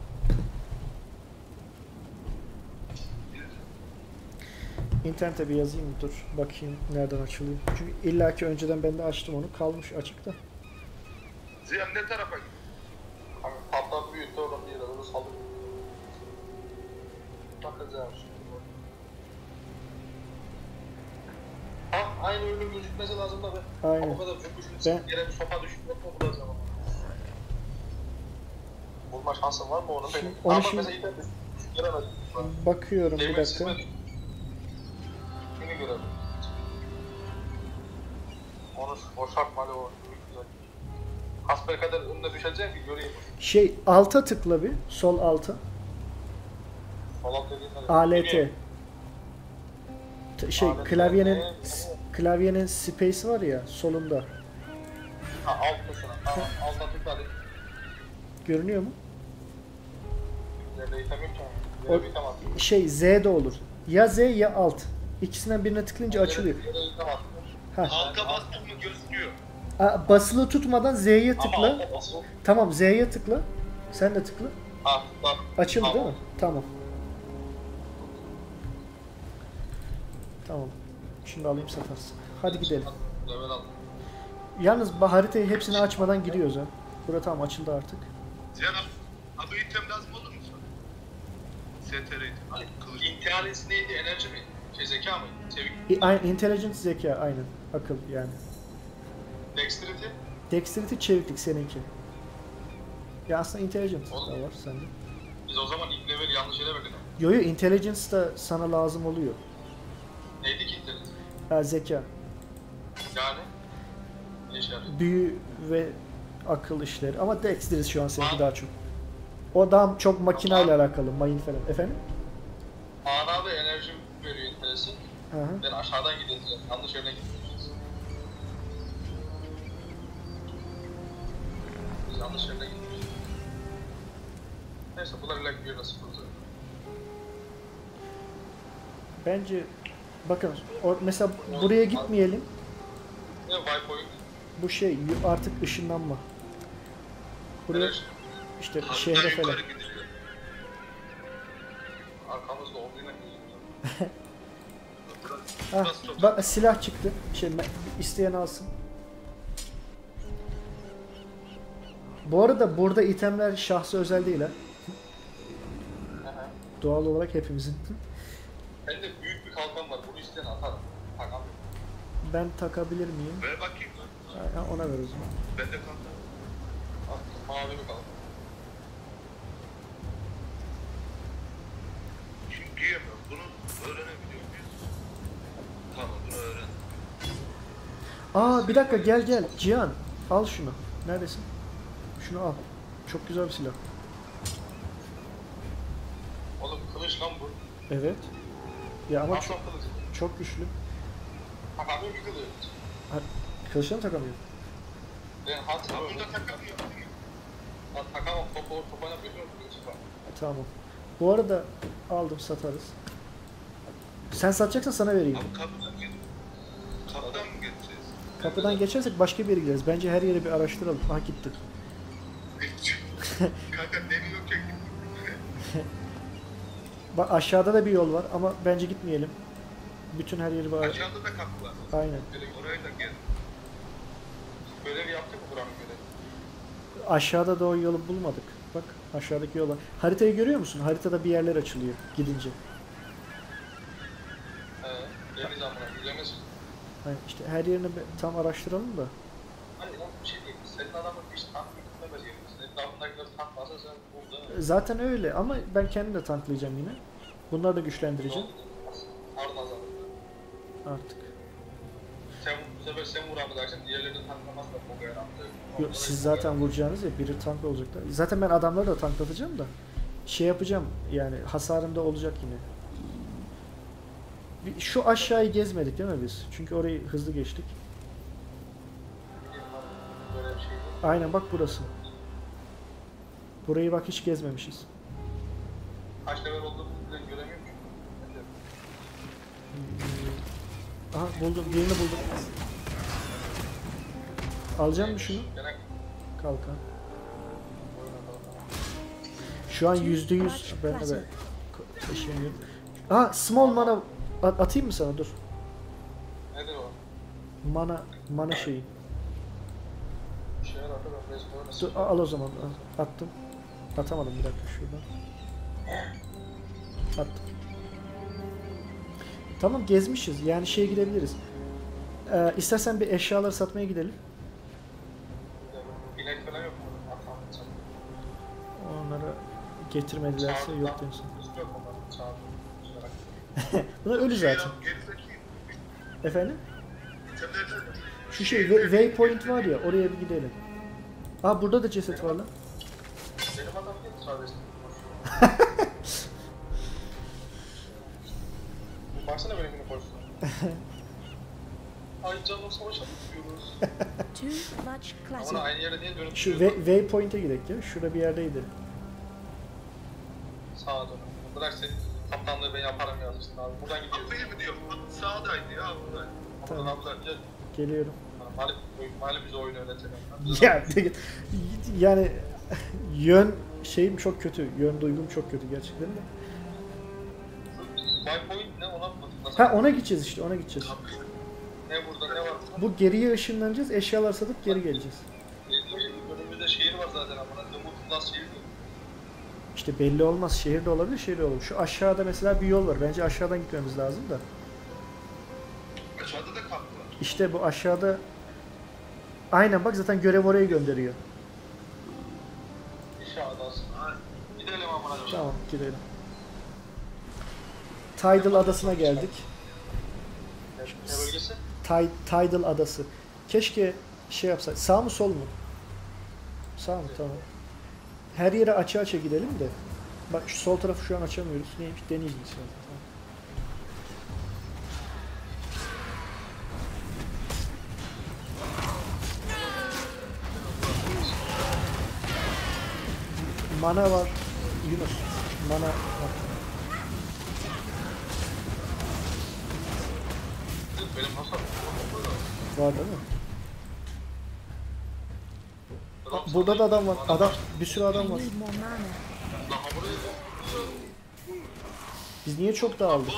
İnternete bir yazayım mı? Dur bakayım nereden açılıyor. Çünkü illaki önceden ben de açtım onu. Kalmış açıkta. Ziyan ne tarafa gidiyor? Hani patlat büyüttü oradan bir yere öyle saldırıyor. Bakacağım şimdi. Ha aynı ölüm gözükmesi lazım da be. Aynen. O kadar cümbüşün Ben- yere bir sopa düşüyor mu bu da zaman. Bulma şansın var mı onu benim? onu Ama şimdi- mesela iyi de göremedim. Bakıyorum bir Demir dakika. çizme düştü. Yine göremedim. Onu o şart mali o. Güzel. Hasbelkader önüne düşeceğim ki göreyim. Şey alta tıkla bir. Sol alta. Falan dediğinden. ALT. Şey ALT. klavyenin space var ya solunda. Ha alt tuşuna. Tamam. Alta tıkladık. Görünüyor mu? Nerede item yok ki? O- Yere bir item attım. Şey Z'de olur. Ya Z ya alt. İkisinden birine tıklayınca açılıyor. Yere item attım. Ha. Alta bastın mı gözüküyor. Basılı tutmadan Z'ye Ama tıkla. alta basılı. Tamam Z'ye tıkla. Sen de tıkla. Ha bak. Açıldı Tamam. değil mi? Tamam. Tamam. Şimdi alayım satarsın. Hadi gidelim. Level aldım. Yalnız bu haritayı hepsini açmadan gidiyoruz ha. Bura tamam açıldı artık. Ziyan abi item lazım olur mu sana? STR item. Hani Kılıç. İntiharisi neydi? Enerji mi? Zeka mı? Sevik. Aynen, intelligence zeka aynen. Akıl yani. Dexterity. Dexterity çeviklik seninki. Ya aslında intelligence Oğlum. da var sende. Biz o zaman ilk level yanlış yere verdik. Yo yo intelligence da sana lazım oluyor. Neydi ki intelligence? Ha, zeka. Yani? Ne işe yarıyor? Büyü ve akıl işleri. Ama Dexterity şu an seninki Ha. daha çok. O daha çok makinayla alakalı. Mayın falan. Efendim? Ana da enerji veriyor intelligence. Hı hı. Ben aşağıdan gideceğim. Yanlış yerine gideceğiz. Biz yanlış yerine gidiyoruz. Neyse bunlar illa bir nasıl kurulacak. Bence bakın mesela buraya gitmeyelim. Ne waypoint? Bu şey artık ışınlanma. Buraya Enerji. işte Hatta şehre falan. yukarı gidiliyor. Arkamızda olduğuna gözüküyor. Ah, Burası çok- bak silah çıktı. İsteyen alsın. Bu arada burada itemler şahsı özel değil ha. Doğal olarak hepimizin. Bende büyük bir kalkan var. Bunu isteyen atar. Takamıyorum. Ben takabilir miyim? Ver bakayım lan. Ha, ona ver o zaman. Ben de kaldım. Attım. Mavi bir kalkan. Şimdi giyemem. Bunu öğrenebiliyor muyuz? Tamam bunu öğren. Aa bir dakika gel Cihan. Al şunu. Neredesin? Şunu al. Çok güzel bir silah. Oğlum kılıç lan bu. Evet. Ya ama Aslan çok, kılıcı. çok güçlü. Takamıyorum ki kılıç. Kılıçla mı takamıyor? Ben Ben hatırlıyorum. bunu da takamıyorum. Ben takamam. Topana biliyorum kılıcı var. Tamam. Bu arada aldım satarız. Sen satacaksan sana vereyim. Abi kapıdan mı geçeceğiz? Kapıdan geçersek başka bir yere gideriz. Bence her yeri bir araştıralım. Ah gitti. Kanka demiyor ki. Bak aşağıda da bir yol var ama bence gitmeyelim. Bütün her yeri bir Aşağıda da kapı var. Aynen. Oraya da gel. Görevi yaptık mı buranın görevi? Aşağıda da o yolu bulmadık. Bak aşağıdaki yol var. Haritayı görüyor musun? Haritada bir yerler açılıyor gidince. Deniz amına. Gülemez. Aynen. İşte her yerini tam araştıralım da. Hani lan bir şey değil. Senin adamın hiç tank yüklemez yerin. Senin damındakileri tankmasa sen burada. Zaten öyle ama ben kendim de tanklayacağım yine. Bunları da güçlendireceğim Harun azalır. artık. Sen bu sefer sen vuramayacaksın. Diğerlerini tanklamazlar. Bu kadar yaptı. Yok, siz zaten vuracağınız ya biri tank olacaklar. Zaten ben adamları da tanklatacağım da. Şey yapacağım yani hasarım da olacak yine. Şu aşağıyı gezmedik değil mi biz? Çünkü orayı hızlı geçtik. Böyle bir şey değil. Aynen bak burası. Burayı bak hiç gezmemişiz. Kaç level olduğunu ben göremiyorum ki. Aha buldum. Birini buldum. Alacağım mı şunu? Gene Kalkan. Şu an %100 ben de taşıyamıyorum. Aha small mana atayım mı sana dur. nedir o? Mana şeyi. Bir şeyler atı ben resmen nasıl? Dur, al o zaman. Attım. Atamadım bir dakika şuradan. Attım. Tamam gezmişiz. Yani şeye gidebiliriz. İstersen bir eşyaları satmaya gidelim. Binek falan yok mu? Atam. Onları getirmedilerse yok diyorsun. Yok onların çağırdı. Bunlar ölü zaten. Gerizeki. Efendim? İtemlerden Şu şey waypoint var ya oraya bir gidelim. Aa burada da ceset var lan. Benim adam değil travesti. Baksana benim yine koşsun. Ay canım savaşa gidiyoruz. Too much Ama classic. aynı yere niye dönüp Şu duruyoruz? waypoint'e gidelim ya. Şurada bir yerde gidelim. Sağa dön. Bırak sen kaptanlığı ben yaparım yazmışsın abi. Buradan gidiyoruz. kapıyı mı diyor? Sağdaydı ya burada. Buradan abla gel. Geliyorum. Mali bize oyunu öğretelim. Ya yani yön şeyim çok kötü. Yön duygum çok kötü gerçekten de. My point ne ona mı? Nasıl? Ha ona gideceğiz işte ona gideceğiz. Ne burada ne var? Bu geriye ışınlanacağız. Eşyalar satıp geri geleceğiz. Önümüzde şehir var Bundan şehir mi? İşte belli olmaz. Şehirde olabilir, şehirde olabilir. Şu aşağıda mesela bir yol var. Bence aşağıdan gitmemiz lazım da. Aşağıda da kapı var. İşte bu aşağıda... Aynen bak zaten görev oraya gönderiyor. İşe adası. Gidelim amına koyayım. Tamam gidelim. Tidal adasına geldik. Ne bölgesi? Tidal adası. Keşke şey yapsak. Sağ mı sol mu? Sağ mı? Tamam. Her yere açığa gidelim de. Bak şu sol tarafı şu an açamıyoruz. Neymiş? Deneyeceğiz şimdi. Tamam. Mana var. Yunus. Mana var. Benim hasar. Var değil mi? Burada da adam var. Adam, bir sürü I adam var. need more mana. Daha buraya Biz niye çok dağıldık?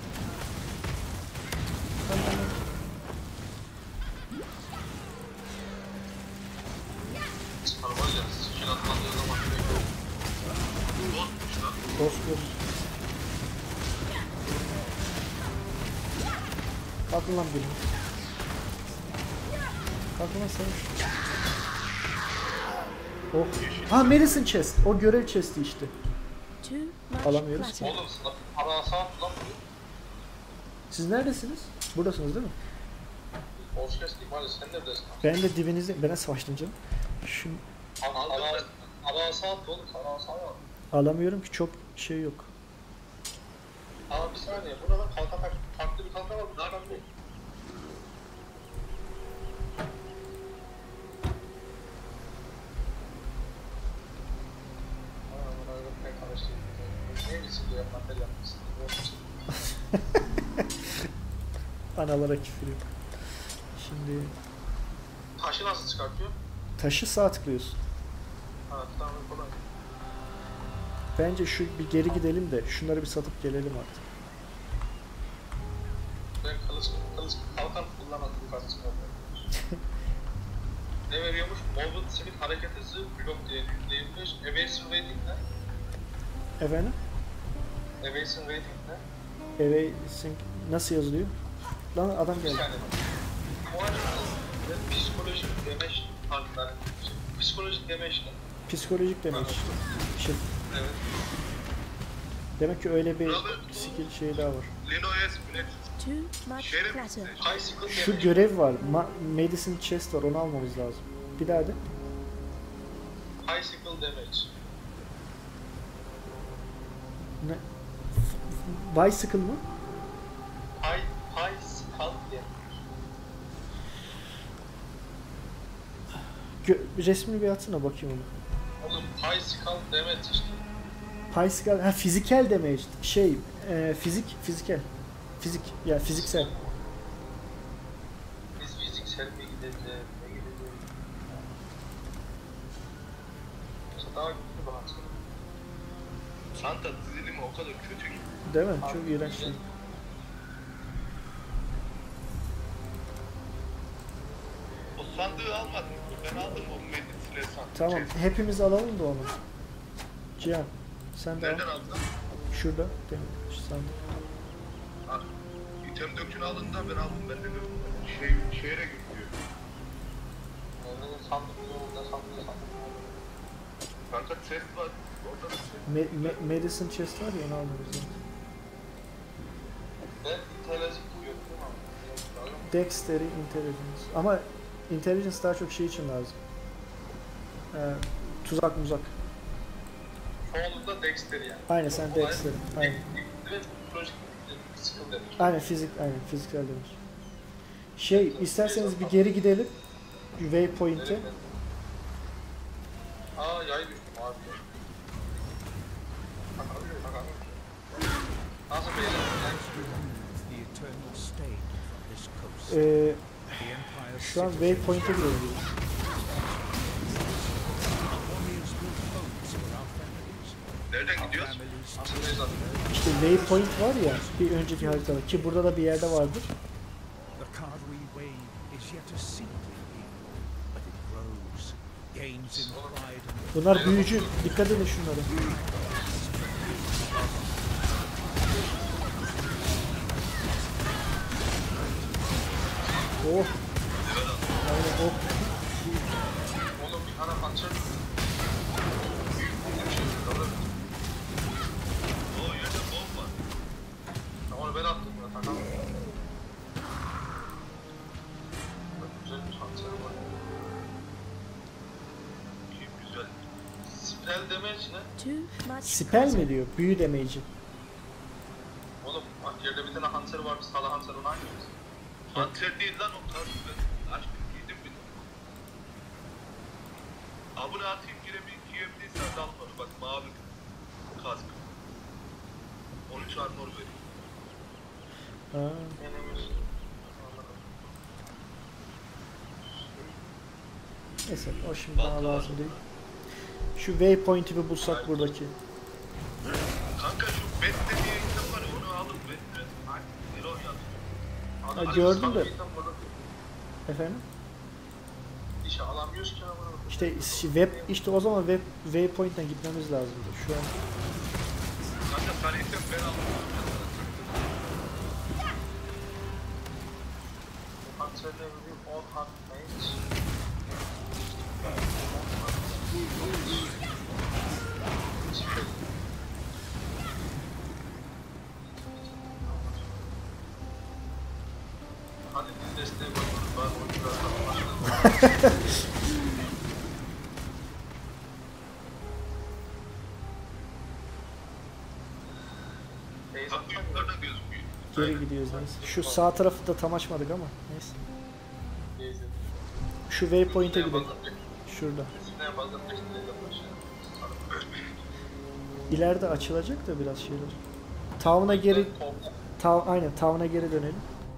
Var ya, sıçın atmadığı zaman direkt yok. Bozmuş lan. Dost dost. Kalkın lan birini. Kalkın lan sen. Oh. Ha Medicine Chest. O görev chest'i işte. Too much Alamıyoruz clutter. Oğlum para sağ lan bu. Siz neredesiniz? Buradasınız değil mi? Hoş geldin var ya sen neredesin? Ben de dibinizde. Ben savaştım canım. Şu Ara sağ at oğlum. Ara sağ at. alamıyorum ki çok şey yok. Aa bir saniye. Burada kalkan farklı bir kalkan var. Bu kalkan değil. Analara küfür yok. Şimdi Taşı nasıl çıkartıyor? taşı sağ tıklıyorsun. Ha tamam kolay. Bence şu bir geri gidelim de şunları bir satıp gelelim artık. Ben kılıç kalkan kullanmadım bu kadar çıkartıyor. Ne veriyormuş? Movement Speed hareket hızı blok diye yükleyilmiş. Evasion Rating ne? Efendim? Evasion Rating ne? Eve nasıl yazılıyor? Lan adam Bir geldi. saniye. Bu arada psikolojik demeç harfler. Psikolojik demeç ne? Psikolojik demek. Şey, Evet. demek ki öyle bir skill şey daha var. Linoes Black. Too much Şerif clutter. High skill Şu damage. görev var. Medicine Chest var. Onu almamız lazım. Bir daha de. High skill damage. Ne? Bicycle mı? High skill damage. Resmini bir atsana bakayım onu. Oğlum high skill damage işte. Bicycle, ha fiziksel damage. Şey, fiziksel. Fizik, ya fiziksel. Biz fiziksel mi gideceğiz? Ne gideceğiz? İşte daha güçlü bir bahçe. Santa dizilimi o kadar kötü ki. Değil mi? Çok iğrenç şey. O sandığı almadım. Ben aldım o Medicine sandığı. Tamam, hepimiz alalım da onu. Cihan, sen de al. Nereden aldın? Şurada. Demin, şu sandık. Ha, İtem dökün alından ben aldım. Ben de şehre gidiyor. Onların sandık yolunda sandık. Kanka chest var. Orada da chest. Medicine chest var ya onu almamız lazım. Ben intelezik buluyorum değil mi? Dexterity, Intelligence. Ama Intelligence daha çok şey için lazım. Tuzak muzak. Çoğunlukla Dexter yani. Aynen sen Dexter. Aynen. Evet, psikolojik bir skill damage. Aynen fiziksel demiş. Şey isterseniz bir geri gidelim. Waypoint'e. Aa yay düştüm abi. Takamıyorum. Nasıl bir yere? The eternal stain from this coast. Ee, The Empire's şu an Waypoint'e gidiyoruz. warriors built homes for our families. Nereden gidiyoruz? Families Aslında zaten. İşte Waypoint var ya bir önceki haritada ki burada da bir yerde vardır. The card we wave is yet a seedling, but it grows. gains in pride and Bunlar büyücü. Dikkat edin şunlara. Oh. Aynen oh. Oğlum bir tane hançer. O yerde bomba. Onu ben attım ya takalım. Güzel bir hançer var. Güzel. Spell damage ne? Too much Spell present. mi diyor? Büyü damage'i. Oğlum bak yerde bir tane hançer var. Biz kala hançer onu aynıyız. Hançer değil lan o tarz ben açtım giydim bir. Abone atayım girebilirsen dalmadı bak mavi kask. 13 armor veriyor. Ha. Benim Neyse o şimdi bana lazım değil. Şu waypoint'i bir bulsak buradaki. Kanka şu Bette diye item var ya onu alın Bette. Hero yazıyor. Ha, gördüm de. Efendim? İşe alamıyoruz ki ama. İşte işte o zaman waypoint'ten gitmemiz lazımdı. Şu an Kanka sana item ben aldım. Hançerle bir 10 hard mage. Hadi biz desteğe bakıyoruz. Ben onu biraz daha başladım. Bak yukarıda gözüküyor. geri gidiyoruz neyse. Şu sağ tarafı da tam açmadık ama neyse. Şu waypoint'e gidelim. Şurada. İleride açılacak da biraz şeyler. Town'a geri aynen town'a geri dönelim.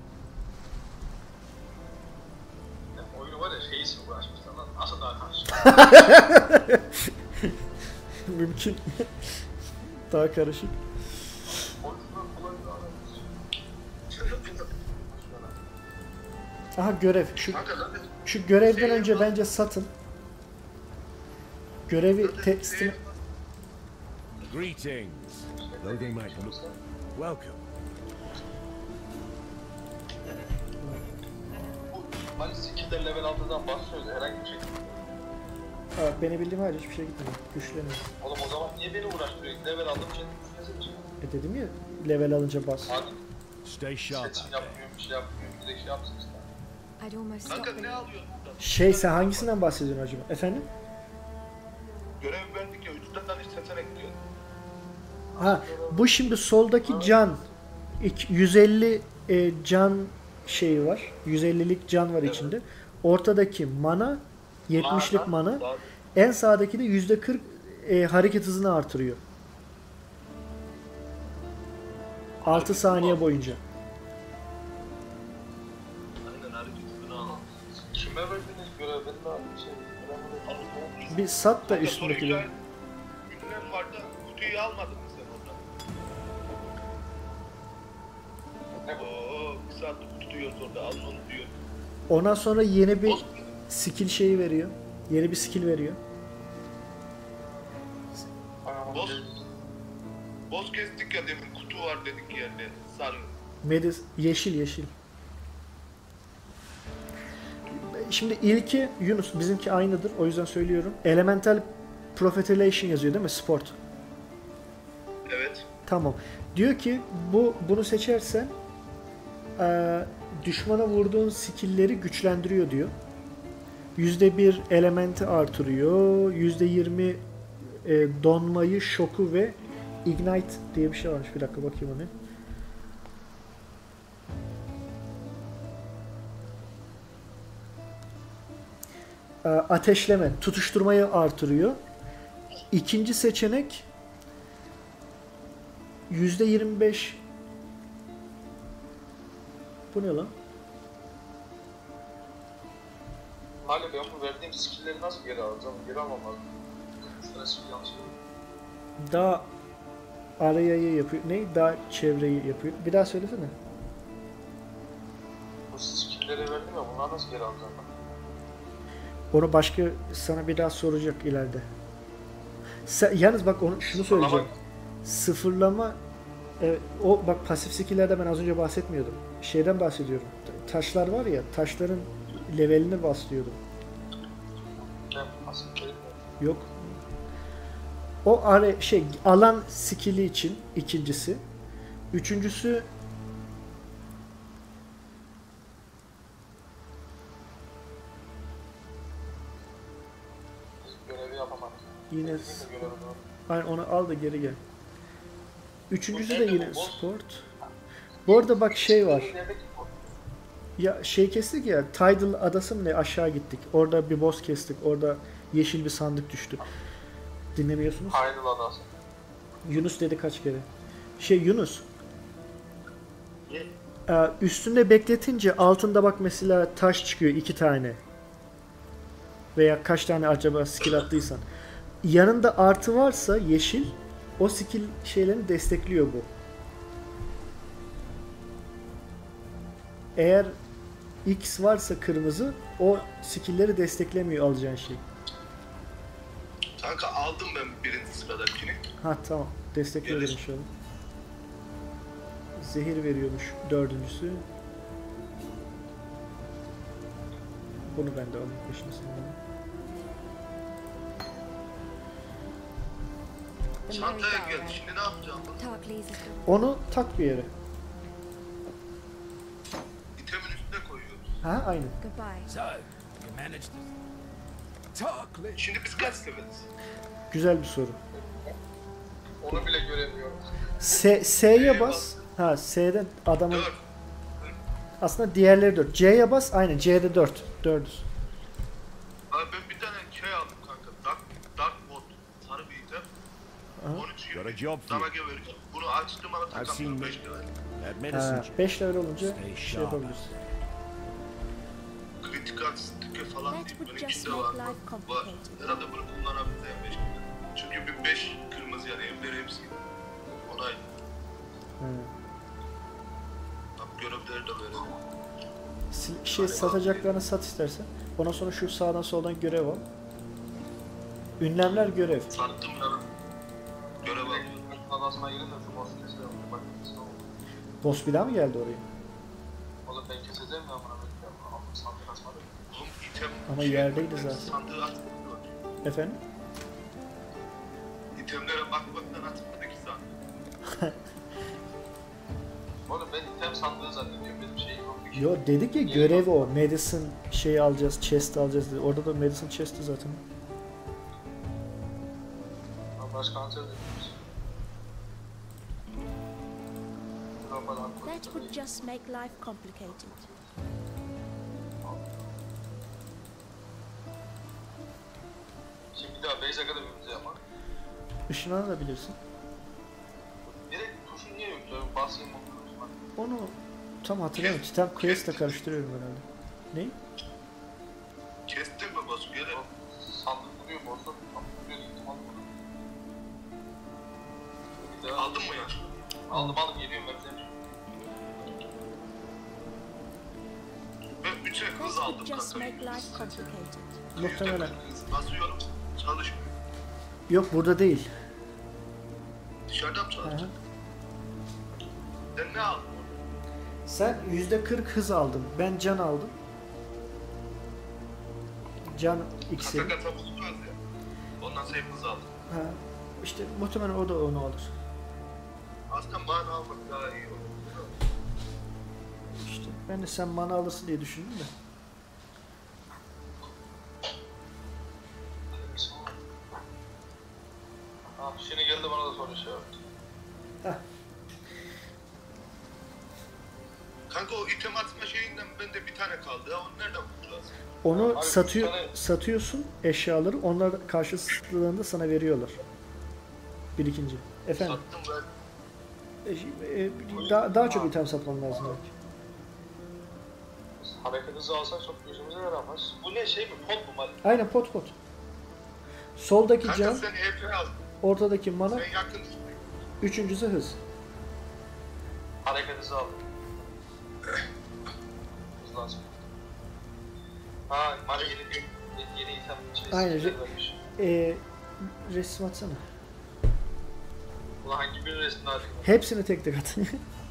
Oyunu var ya şey için uğraşmışlar lan. Asıl daha karşı. Mümkün. Daha karışık. Oyuncular kolay bir anlamda. Aha görev. Şu görevden önce bence satın. Görevi teslim. greetings, though they might look welcome. Hani skill'ler level aldığından bahsediyoruz herhangi bir şey. Ha, beni bildiğim halde hiçbir şey gitmedi. Güçleniyor. Oğlum o zaman niye beni uğraştırıyor? Level aldım kendimi düşünmesin. Dedim ya level alınca bas. Hadi Stay sharp seçim out there. yapmıyorum, bir şey yapmıyorum. Bir de şey yapsın işte. I'd almost stop Kanka ne them. alıyorsun burada? Şey sen hangisinden bahsediyorsun acaba? Efendim? Görev verdik ya 3 tane seçenek diyor. Ha bu şimdi soldaki can 150 can şeyi var. 150'lik can var içinde. Ortadaki mana 70'lik mana. En sağdaki de %40 hareket hızını artırıyor. 6 saniye boyunca. Aynen hareketini al. Kime verdiniz görev? Ben daha bir şey. Bir sat da Kanka üstündekileri. soru işareti ünlem vardı. Kutuyu almadın mı sen oradan? Ooo bir saat tutuyor orada alın onu diyor. Ondan sonra yeni bir skill şeyi veriyor. Yeni bir skill veriyor. Boz kestik ya demin kutu var dedik yerde sarı. Yeşil. Şimdi ilki Yunus bizimki aynıdır. O yüzden söylüyorum. Elemental Profiterolation yazıyor değil mi? Sport. Evet. Tamam. Diyor ki bunu seçersen düşmana vurduğun skill'leri güçlendiriyor diyor. %1 elementi artırıyor. %20 donmayı, şoku ve ignite diye bir şey varmış. Bir dakika bakayım onu. Ateşleme, tutuşturmayı artırıyor. İkinci seçenek %25. Bu ne lan? Hala ben bu verdiğim skill'leri nasıl geri alacağım? Geri almam lazım. Üstüne skill yanlış yapıyorum. Daha arayayı yapıyor. Ne? Daha çevreyi yapıyor. Bir daha söylesene. Bu skill'leri verdim ya bunları nasıl geri alacağım ben? Onu başka sana bir daha soracak ileride. Yalnız bak onu şunu söyleyeceğim. Sıfırlama o bak pasif skill'lerde ben az önce bahsetmiyordum. Şeyden bahsediyorum. Taşlar var ya, taşların levelini bastırıyordum. Yok. O alan skill'i için ikincisi. Üçüncüsü Görevi yapamadık. yine Görevi doğru. aynen onu al da geri gel. Üçüncüsü de nerede yine bu boss? sport. Bu arada bak şey var. Nerede ki bu? Ya şey kestik ya, Tidal adası mı ne, aşağı gittik. Orada bir boss kestik. Orada yeşil bir sandık düştü. Dinlemiyorsunuz. Aydın adası. Yunus dedi kaç kere. Yunus. Üstünde bekletince altında bak mesela taş çıkıyor 2 tane. Veya kaç tane acaba skill attıysan. Yanında artı varsa yeşil, o skill şeylerini destekliyor bu. Eğer X varsa kırmızı, o skill'leri desteklemiyor alacağın şey. Kanka aldım ben birinci sıradakini. Ha tamam. Destekliyorum Gelir. inşallah. Zehir veriyormuş dördüncüsü. Bunu ben de alayım peşine sonra. The Çantaya geldi. merry-go-round. Şimdi ne yapacağım? Tarkleys is Onu tak bir yere. İtemin üstüne koyuyoruz. Ha aynen. goodbye. So, you managed to talk, Şimdi biz kaç leveliz? Güzel bir soru. Onu bile göremiyorum. S'ye bas. Ha S'den adamın 4. aslında diğerleri 4. C'ye bas. Aynen C'de 4. 4'üz. Abi ben bir tane şey aldım kanka. Dark Bot. Sarı bir item. Aha. 13 Got a yıllık job for you. damage vereceğim. Bunu açtım ama I've takamıyorum seen 5 level. That medicine Ha, chip. 5 level olunca Stay şey sharp. yapabiliriz. Critical stick'e falan That değil. would Bunun just ikisi de make var. life Var. complicated. Herhalde bunu kullanabilirim 5 level. Çünkü bir 5 kırmızı yani evleri hepsi. Onay. Ha. Bak görevleri de böyle. Satacaklarını sat istersen. Ondan sonra şu sağdan soldan görev al. Ünlemler görev. Sattım ya. Görev alıyorum. Aydın adasına girin de şu boss'u keselim. Bak kesin olur. Boss bir daha mı geldi oraya? Oğlum ben keseceğim ya amına koyayım. Ama sandık açmadı. Oğlum item... Ama yerdeydi zaten. Sandığı atmadı. Efendim? İtemlere bakmaktan atmadı 2 saat. Oğlum ben item sandığı zannediyorum. Benim şeyim yok. Yo dedik ya görev o. Medicine şey alacağız, chest alacağız dedi. Orada da medicine chest'i zaten. Ben başka kanser diyoruz. That would just make life complicated. Şimdi bir daha base'e kadar yürüyeceğim ama. Işınlanabilirsin. Direkt tuşu niye yok ya? Basayım onu. Onu tam hatırlamıyorum. Titan Quest'le karıştırıyorum herhalde. Ne? Kestin mi boss'u? Gelelim. Sandık duruyor boss'u. Sandık duruyor gittim aldım bunu. Bir daha Aldın mı ya? aldım geliyorum vereceğim. Ben 3'e That hız would aldım just kanka. make life complicated. Muhtemelen. Hız basıyorum. Çalışmıyor. Yok burada değil. Dışarıda mı Aha. çalışacak? Sen ne aldın? Sen %40 hız aldın. Ben can aldım. Can iksiri. Kata bulunuyoruz ya. Ondan sonra hep hız aldım. Ha. İşte muhtemelen o da onu alır. Aslında mana almak daha iyi olur. İşte ben de sen mana alırsın diye düşündüm de. Ha şimdi geldi bana da soru şey yaptı. Heh. Kanka o item atma şeyinden bende bir tane kaldı ya. Onu nereden bulacağız? Onu Abi, satıyor, bir tane- satıyorsun eşyaları. Onlar karşılığında sana veriyorlar. Birikinci. Efendim. Sattım ben. Daha çok item satman lazım belki. Hareket hızı alsak çok gözümüze yaramaz. Bu ne şey mi? Pot mu? Mal? Aynen pot pot. Soldaki Kanka can, sen EP aldın. ortadaki mana, Sen yakın düştün. üçüncüsü hız. Hareket hızı aldım. Hız lazım. Ha, mali yeni değil. Yeni item Aynen, vermiş. Resim atsana. Ulan hangi bir resmini alayım? Hepsini tek tek at.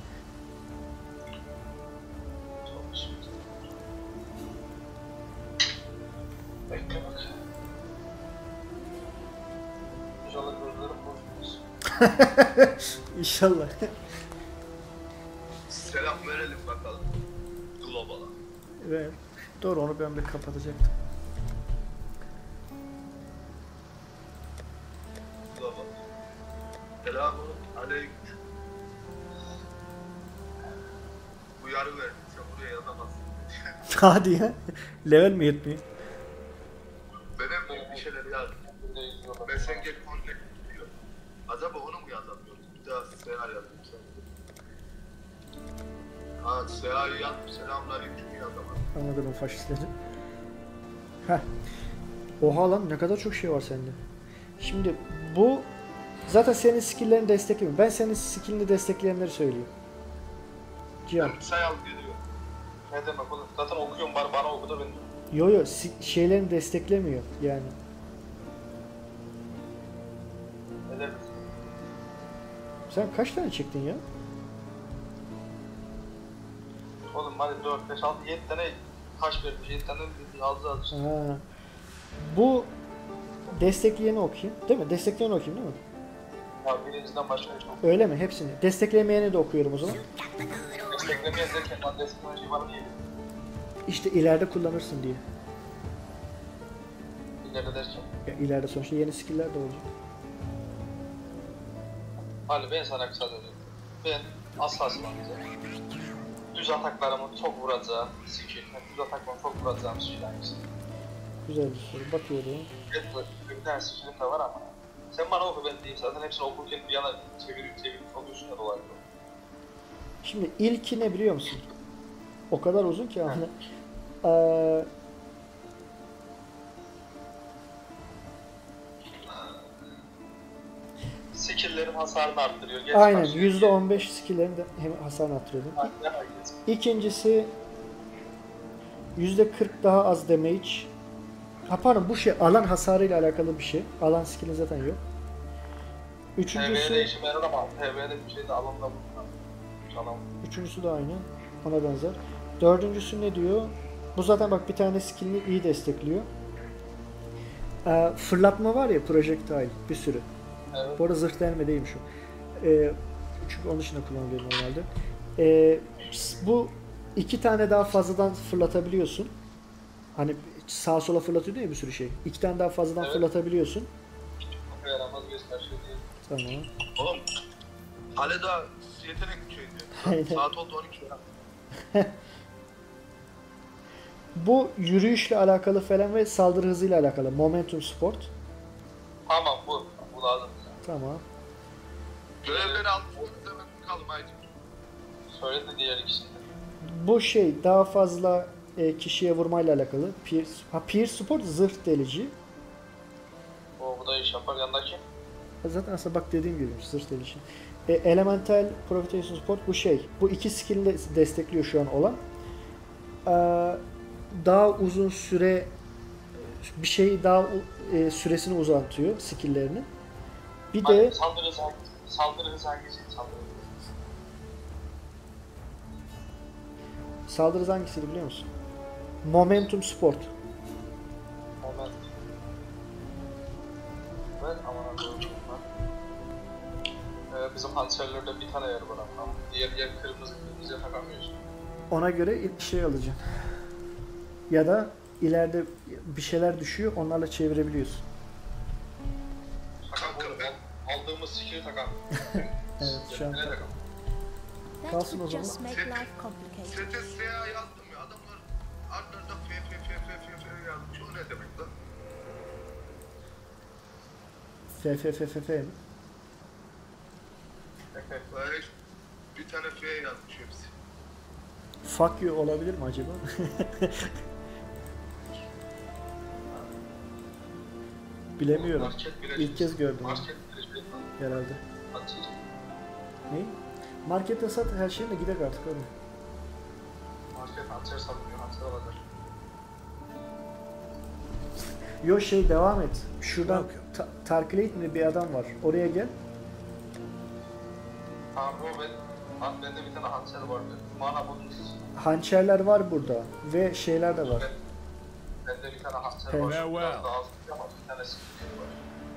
Bekle bak. İnşallah gözlerim bozulmaz. İnşallah. Selam verelim bakalım. Global'a. Evet. Doğru, onu ben bir kapatacaktım. Global. Selamun aleyküm. Uyarı verdim. Sen buraya yazamazsın. Hadi ya. Level mi yetmiyor? Benim bir şeyler yazdım. Messenger Connect diyor. Acaba onu mu yazamıyoruz? Bir daha Seha yazdım sen. Ha, Seha'yı yazdım. Selamünaleyküm yazamadım. Anladım o faşistleri. Heh. Oha lan, ne kadar çok şey var sende. Şimdi bu zaten senin skill'lerini desteklemiyor. Ben senin skill'ini destekleyenleri söyleyeyim. Cihan. Ben sayal geliyor. Ne demek oğlum? Zaten okuyorum bana oku da ben. Yo yo, şeylerini desteklemiyor yani. Ne demek? Sen kaç tane çektin ya? Oğlum hadi 4, 5, 6, 7 tane kaç vermiş? 7 tane az işte. Ha. Bu destekleyeni okuyayım. Değil mi? Destekleyeni okuyayım değil mi? Ya birinciden başlayalım. Öyle mi? Hepsini. Desteklemeyeni de okuyorum o zaman. Desteklemeyen derken ben desteklemeyi bana niye dedim? İşte ileride kullanırsın diye. İleride derken. Ya ileride sonuçta yeni skill'ler de olacak. Ali ben sana kısa dedim. Ben asla sınamayacağım. Düz ataklarımı çok vuracağım. Skill. Düz ataklarımı çok vuracağım skill hangisi. Güzel bir soru. Bakıyorum. Bir tane skillim de var ama. Sen bana oku ben diyeyim zaten hepsini okurken bir yana çevirip okuyorsun ya dolaylı. Şimdi ilki ne biliyor musun? O kadar uzun ki ama. Skill'lerin hasarını arttırıyor. Geç Aynen. başlıyor. %15 skill'lerin de hem hasarını arttırıyordum. Aynen öyle. İkincisi %40 daha az damage. Ha pardon, bu şey alan hasarıyla alakalı bir şey. Alan skill'i zaten yok. TV'de Üçüncüsü, işime yarar ama TV'de bir şey de alanda bulunmam. Çalam. üçüncüsü de aynı. Ona benzer. Dördüncüsü ne diyor? Bu zaten bak bir tane skill'ini iyi destekliyor. Fırlatma var ya, projectile bir sürü. Evet. Bu arada zırh delmedeymiş o. Çünkü onun dışında kullanılıyor normalde. Bu iki tane daha fazladan fırlatabiliyorsun. Hani sağa sola fırlatıyor ya bir sürü şey. İki tane daha fazladan Evet. fırlatabiliyorsun. Yaramaz göster şey değil. Tamam. Oğlum. Hale daha yetenek şeydi. Aynen. Saat oldu 12 lira. Bu yürüyüşle alakalı falan ve saldırı hızıyla alakalı. Momentum Sport. Tamam bu. Bu lazım. Tamam. Görevleri almışsınız hemen kalmaydı. Söyle de diğer ikisini. Bu şey daha fazla kişiye vurmayla alakalı. Pierce Sport zırh delici. Bu da iş yapar yanındaki. Zaten aslında bak dediğim gibi zırh delici. Elemental Protection Sport bu şey. Bu iki skill'i de destekliyor şu an olan. Daha uzun süre bir şey daha süresini uzatıyor skill'lerini. Bir de Saldırı hızı hangisi? Saldırı hızı hangisi? saldırı hızı hangisiydi biliyor musun? Momentum Sport. Moment. Ben aman Allah'ım. Bizim hançerlerde bir tane yer var ama diğer kırmızıya takamıyorsun. Ona göre şey alacaksın. Ya da ileride bir şeyler düşüyor, onlarla çevirebiliyorsun. Takam ben aldığımız skill'i takam. Evet, şu an Ne takam? That Kalsın o would zaman. just make life complicated. STS'ye yazdım ya. Adamlar ardarda F yazmış. O ne demek lan? FFFF mi? Böyle bir tane F yazmış hepsi. Fuck you olabilir mi acaba? Bilemiyorum. Market bile- İlk kez gördüm onu Market bile- herhalde. Hançer. Ne? Markette sat her şeyin de gider artık oğlum. Market hançer satmıyor. Hançer alacak. Yo şey devam et. Şuradan Tarklate mi bir adam var. Oraya gel. Tamam o ben. Lan bende bir tane hançer var. Mana bonus. Hançerler var burada ve şeyler de var. Bende bir tane hançer Evet. var. Farewell. Biraz daha az ama bir tane skill var.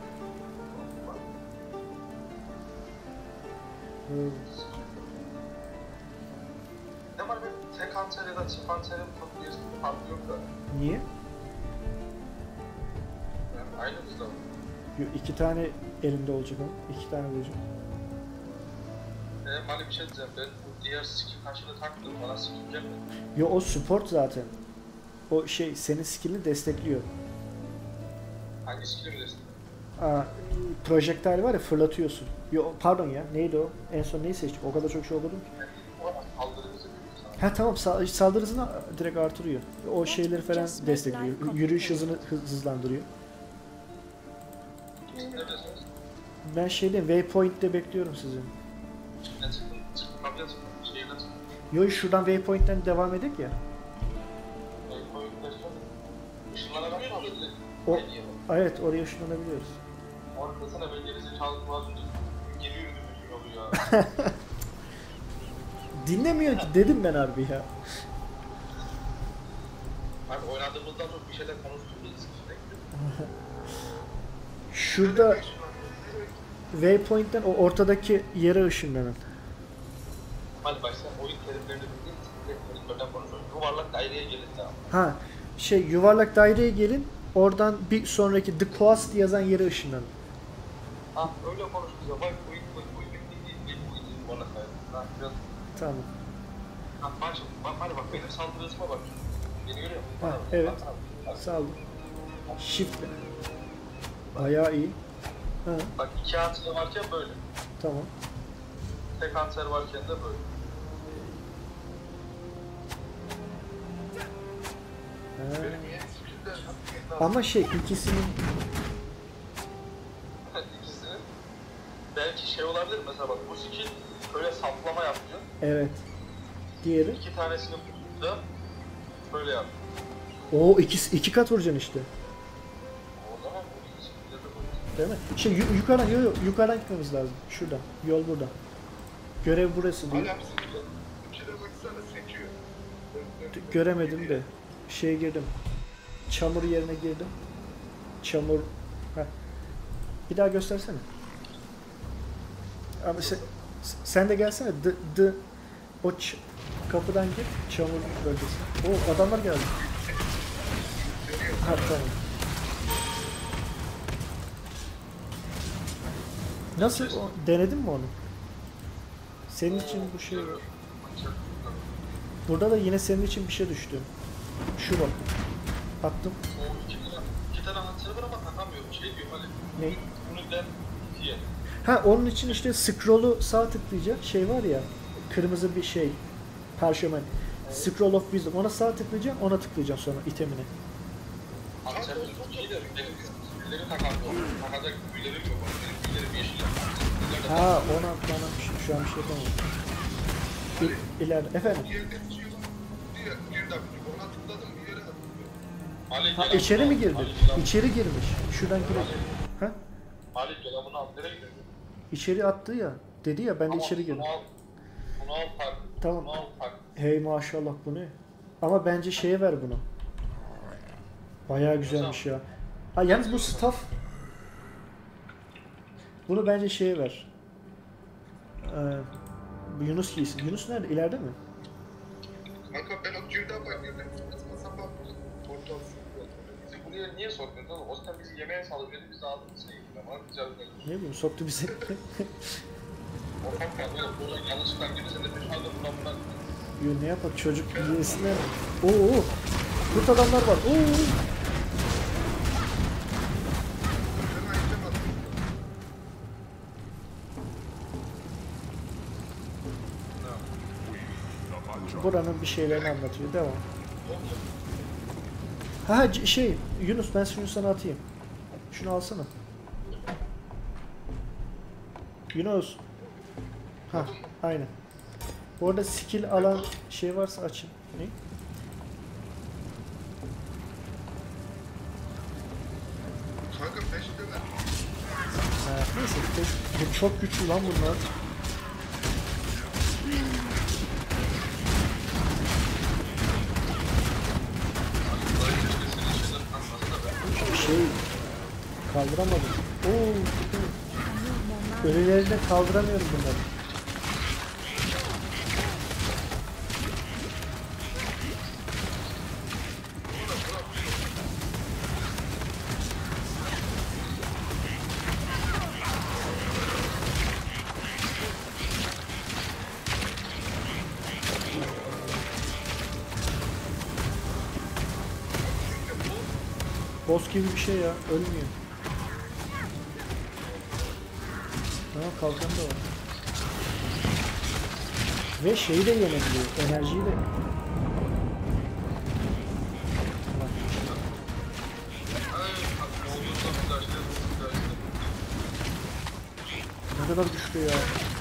Ne var benim tek hançer ya da çift hançerim çok bir farkı yok da. Niye? Yani aynı hızda. Yo, 2 tane elinde olacak o. 2 tane olacak. Hani bir şey diyeceğim ben bu diğer skill taşını taktım bana skill gelmedi. Yo o support zaten. O şey senin skill'ini destekliyor. Hangi skill'i bilirsin? Aa, projektayl var ya fırlatıyorsun. Yo pardon ya neydi o? En son neyi seçtik? O kadar çok şey olurdum ki. O kadar saldırımızı büyük sana. Ha tamam saldırı hızını direkt artırıyor. O şeyleri falan destekliyor. Yürüyüş hızını hızlandırıyor. Ne diyorsunuz? Ben şeyde waypoint'te bekliyorum sizi. Ne çıktın? Çıktın kapıya çıktın. Şehirden çıktın. Yo şuradan waypoint'ten devam edek ya. Işınlanabiliyor mu? O, evet oraya ışınlanabiliyoruz. Orada sana ben gerizekalı az önce geri yürüdüm bütün yolu ya. Dinlemiyor ki dedim ben harbi ya. Abi oynadığımızdan çok bir şeyler konuştuğumuz sürekli. Şurada waypoint'ten o ortadaki yere ışınlanın. Hadi başla oyun terimlerini bildiğin için terimlerden konuşuyoruz. Yuvarlak daireye gelin tamam. Ha şey yuvarlak daireye gelin. Oradan bir sonraki The Coast yazan yere ışınlanın. Ha öyle konuştuğumuz zaman oyun bildiğin oyun bana sayılır. Ha biraz Tamam. ha bak şimdi bak benim saldırı hızıma bak. Beni görüyor musun? Ha, Bana bak, evet. Sağ olun. Shift. Bayağı iyi. Ha, Bak iki hançer varken böyle. tamam. Tek hançer varken de böyle. Ha. Benim yeni skill'de Ama şey ikisinin İkisini belki şey olabilir mesela bak bu skill böyle saplama yapıyor. evet. Diğeri. İki tanesini burada böyle yap. O iki kat vuracaksın işte. O zaman bu skill'de de bu. Değil mi? Şey yukarıdan gitmemiz lazım. Şuradan. Yol burada. Görev burası diyor. hala skill'de. Ülkede baksana sekiyor. Göremedim de. Şeye girdim. Çamur yerine girdim. Çamur. Heh. Bir daha göstersene. Ama sen de gelsene. O kapıdan gir. Çamur bölgesi. O adamlar geldi. Ha tamam. Nasıl? Denedin mi onu? Senin için bu şey... Burada da yine senin için bir şey düştü. Şu bak. Attım. O iki tane hançer var ama takamıyorum. Şey diyor hani. Ne? Bunu den ikiye. Ha onun için işte scroll'u sağ tıklayacak şey var ya. Kırmızı bir şey. Parşömen. Scroll of Wisdom. Ona sağ tıklayacaksın, ona tıklayacaksın sonra itemine. Hançer ikiyi de benim büyüleri takamıyorum. Takacak büyülerim yok. Benim büyülerim yeşil. Ha ona bana şu an bir şey yapamam. İleride. Efendim? Yerde şey var. Bir dakika ona tıkladım bir yere atıyor. Ha içeri mi girdin? İçeri girmiş. Şuradan girip. Ha? Ali dolabını al. Nereye gidiyorsun? İçeri attı ya. Dedi ya ben de içeri girdim. Bunu al tak. Tamam. Bunu al tak. Hey maşallah bu ne? Ama bence şeye ver bunu. Bayağı güzelmiş ya. Ha yalnız bu staff. Bunu bence şeye ver. Bu Yunus giysin. Yunus nerede? İleride mi? Kanka ben o girden bakıyorum. Saçma sapan bir portal sıkıyor. Bizi buraya niye soktun oğlum? O yüzden bizi yemeğe salıyor. Biz de aldığımız şeyi ama güzel bir Ne bileyim soktu bizi. O kanka böyle burada yanlışlıkla girirsen de peşinde bundan. Yo ne yapar çocuk yesinler. Oo. Kurt adamlar var. Oo. Hemen item attım. Buranın bir şeylerini anlatıyor. Devam. Ha şey Yunus ben şunu sana atayım. Şunu alsana. Yunus. Ha aynen. Bu arada skill alan şey varsa açın. Ne? Bu çok güçlü lan bunlar. Şey kaldıramadım. Oo. Ölülerini kaldıramıyorum bunları. Boss gibi bir şey ya, ölmüyor. Tamam, kalkan da var. Ve şeyi de yenebiliyor, enerjiyi de. Ne kadar güçlü ya.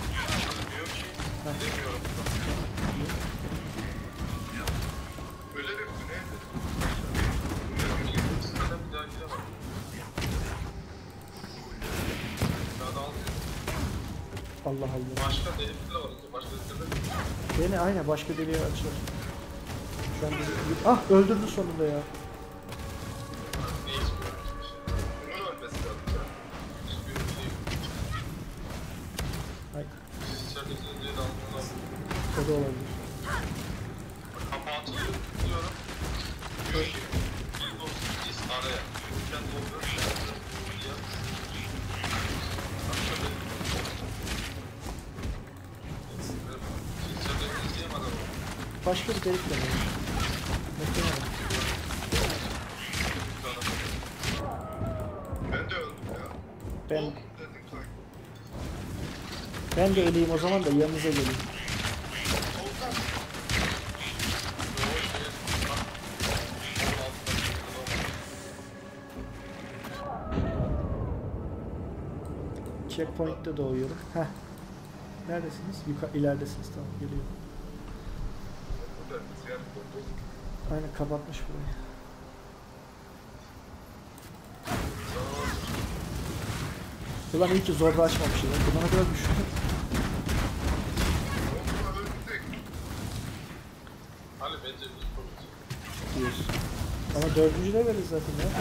Allah Allah. Başka delikler var. Başka delikler. Beni aynen başka deliğe açar. Şu an ah öldürdü sonunda ya. Ne istiyor? Bunun ölmesi lazım ya. Hiçbir şey. Ay, İçeridesiniz diye de almanı lazım. o da olabilir. Kapağı açılıyor diyorum. Diyor ki bir dost araya. Kendi oluyor. Ya. Başka bir delik deneyelim. Muhtemelen. Ben de öldüm ya. Ben, Dedim sanki. ben de öleyim o zaman da yanınıza geleyim. Soldan. Checkpoint'te doğuyorum. Heh. Neredesiniz? İleridesiniz, tamam geliyorum. Burada ziyaret oldu. Aynen kapatmış burayı. Ulan iyi ki zorla açmamışız. Buna ne kadar güçlü. Hani bence biz konuşuyoruz. Diyorsun. Ama dördüncü de veririz zaten ya.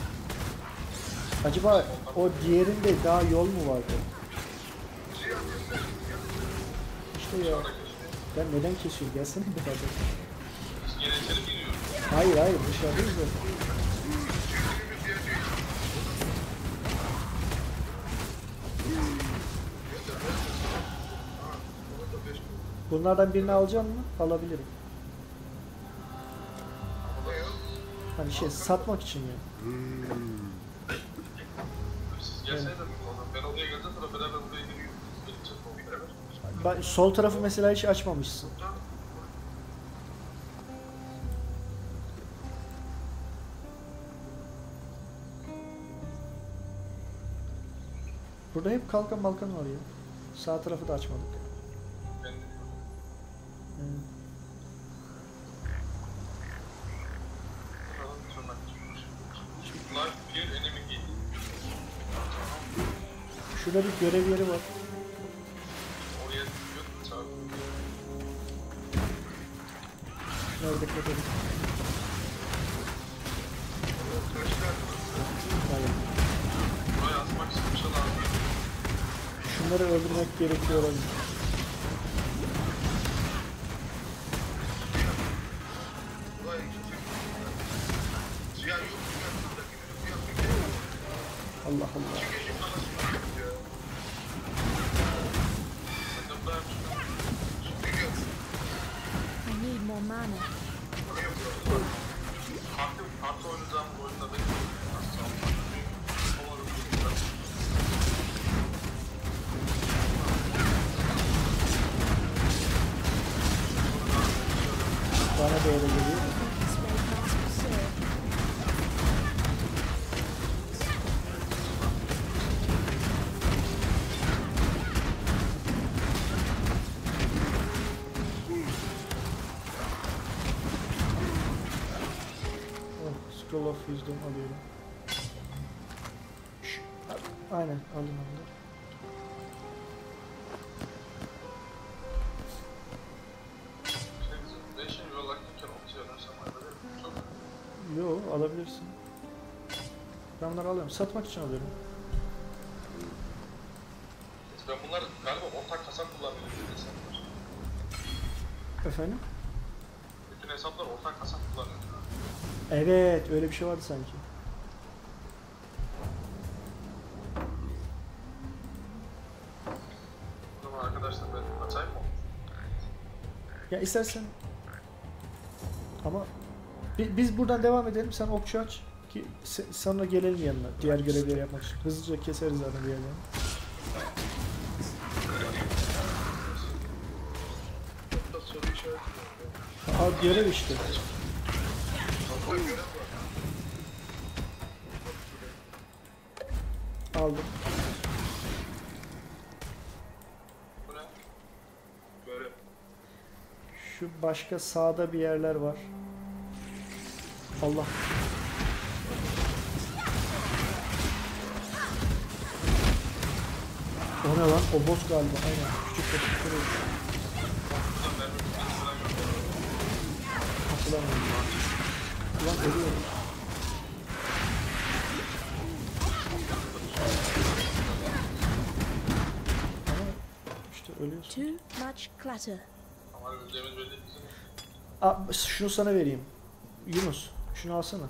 Acaba o diğerinde daha yol mu vardı? İşte ya. Ben neden kesiyorum? Gelsene bir daha. Biz gene içeri giriyoruz. Hayır hayır dışarıdayız zaten. Bunlardan birini alacağım mı? Alabilirim. Hani şey satmak için ya. Siz gelseniz ben odaya geleceğim sonra beraber odaya giriyoruz. Geleceğiz o beraber. Sol tarafı mesela hiç açmamışsın. Burada hep kalkan balkan var ya. Sağ tarafı da açmadık. Ben de Hmm. Life bir enemy gate. Şurada bir görev yeri var. Oraya gidiyor. Çağırdım. Nerede kapalı? Hayır. Buraya asmak için bir şey lazım. Şunları öldürmek gerekiyor olabilir. Ziyan yok. Allah Allah. I need more mana. Farklı oynayacağım oyunda bekliyorum. Bana da öyle geliyor. This way past the sea. Oh, Scroll of Wisdom alıyorum. Aynen alın onu da. alabilirsin. Ben bunları alıyorum. Satmak için alıyorum. Ben bunlar galiba ortak kasa kullanıyor bütün hesaplar. Efendim? Bütün hesaplar ortak kasa kullanıyor. Evet, öyle bir şey vardı sanki. O zaman arkadaşlar ben açayım mı? Ya istersen ama biz buradan devam edelim. Sen okçu aç ki sonra gelelim yanına. Diğer görevleri yapmak için. Hızlıca keseriz zaten bir yerden. Burada soru işareti var. Abi görev işte. Fazla görev var. Aldım. Bu ne? Görev. Şu başka sağda bir yerler var. Allah. O ne lan? O boss galiba. Aynen. Küçük küçük duruyor. Hatırlamıyorum. Ulan ölüyorum. Ama işte ölüyorsun. Too much clutter. Ama öleceğimiz belli değil. Aa, şunu sana vereyim. Yunus, şunu alsana.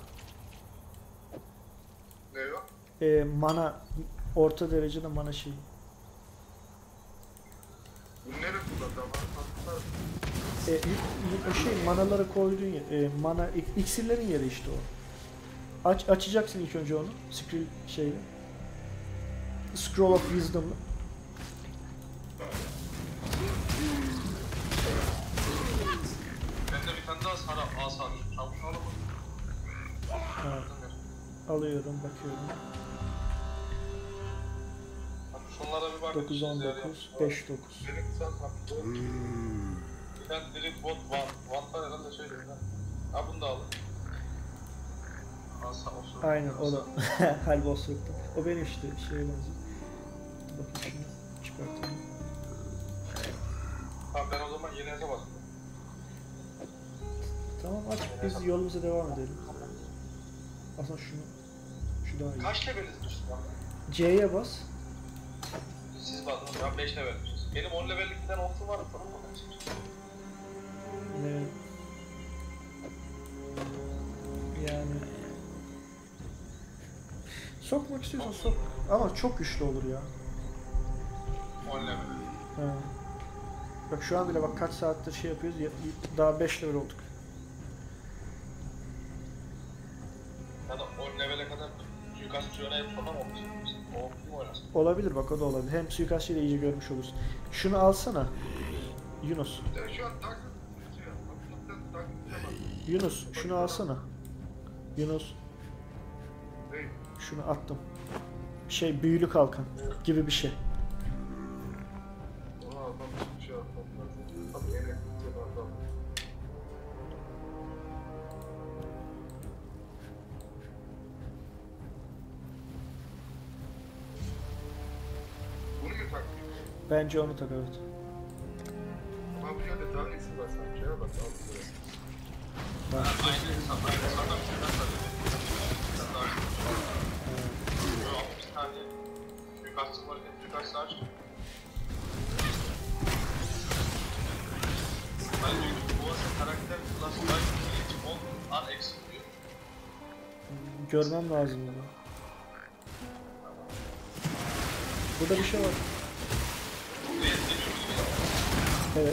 Ne yok? Mana, orta derecede mana şey. Bunu nereye kullandı ama? O şey manaları koyduğun yer, mana iksirlerin yeri işte o. Açacaksın ilk önce onu. Scroll şeyle. Scroll of Wisdom'la. Ben de bir tane daha sana asa alayım. Çabuk alalım. Evet. Alıyorum, bakıyorum. Şunlara bir bak. 9 19 5 9. Benim sen haklı. Ben direkt Vant'tan herhalde şey dedim. Ha bunu da alın. Asa olsun. Aynen o da. Halboslukta. O benim işte şeye benziyor. Bakayım şunu çıkartalım. Tamam ben o zaman yeni hesap açtım. Tamam aç biz yolumuza devam edelim. Aslında şu daha iyi. Kaç leveliz düştü lan? C'ye bas. Siz baktınız ben 5 levelmişiz. Benim 10 levellik bir tane olsun var mı? Ne? Yani sokmak istiyorsan sok. Ama çok güçlü olur ya. 10 level. He. Bak şu an bile bak kaç saattir şey yapıyoruz. Daha 5 level olduk. Ya da 10 levele kadar suikastçı oynayıp falan olmuş. O kim oynasın? Olabilir bak o da olabilir. Hem suikastçıyı da iyice görmüş olursun. Şunu alsana. Yunus. Ya şu an tak. Yunus şunu alsana. Yunus. Ne? Şunu attım. Şey büyülü kalkan gibi bir şey. Aa adam bir şey yapmam lazım. Tabii yine adam. Bunu mu takayım? Bence onu tak evet. Ama bu yönde daha iyisi var sanki ya bak altı lira. Bak. Aynı hesap, aynı hesaptan bir şeyler söyledi. Sen daha Yok, bir tane suikastçı var, suikastçı aç. Ben diyor ki bu arada karakter plus life village 10 an eksik diyor. Görmem lazım bunu. Burada bir şey var. Evet.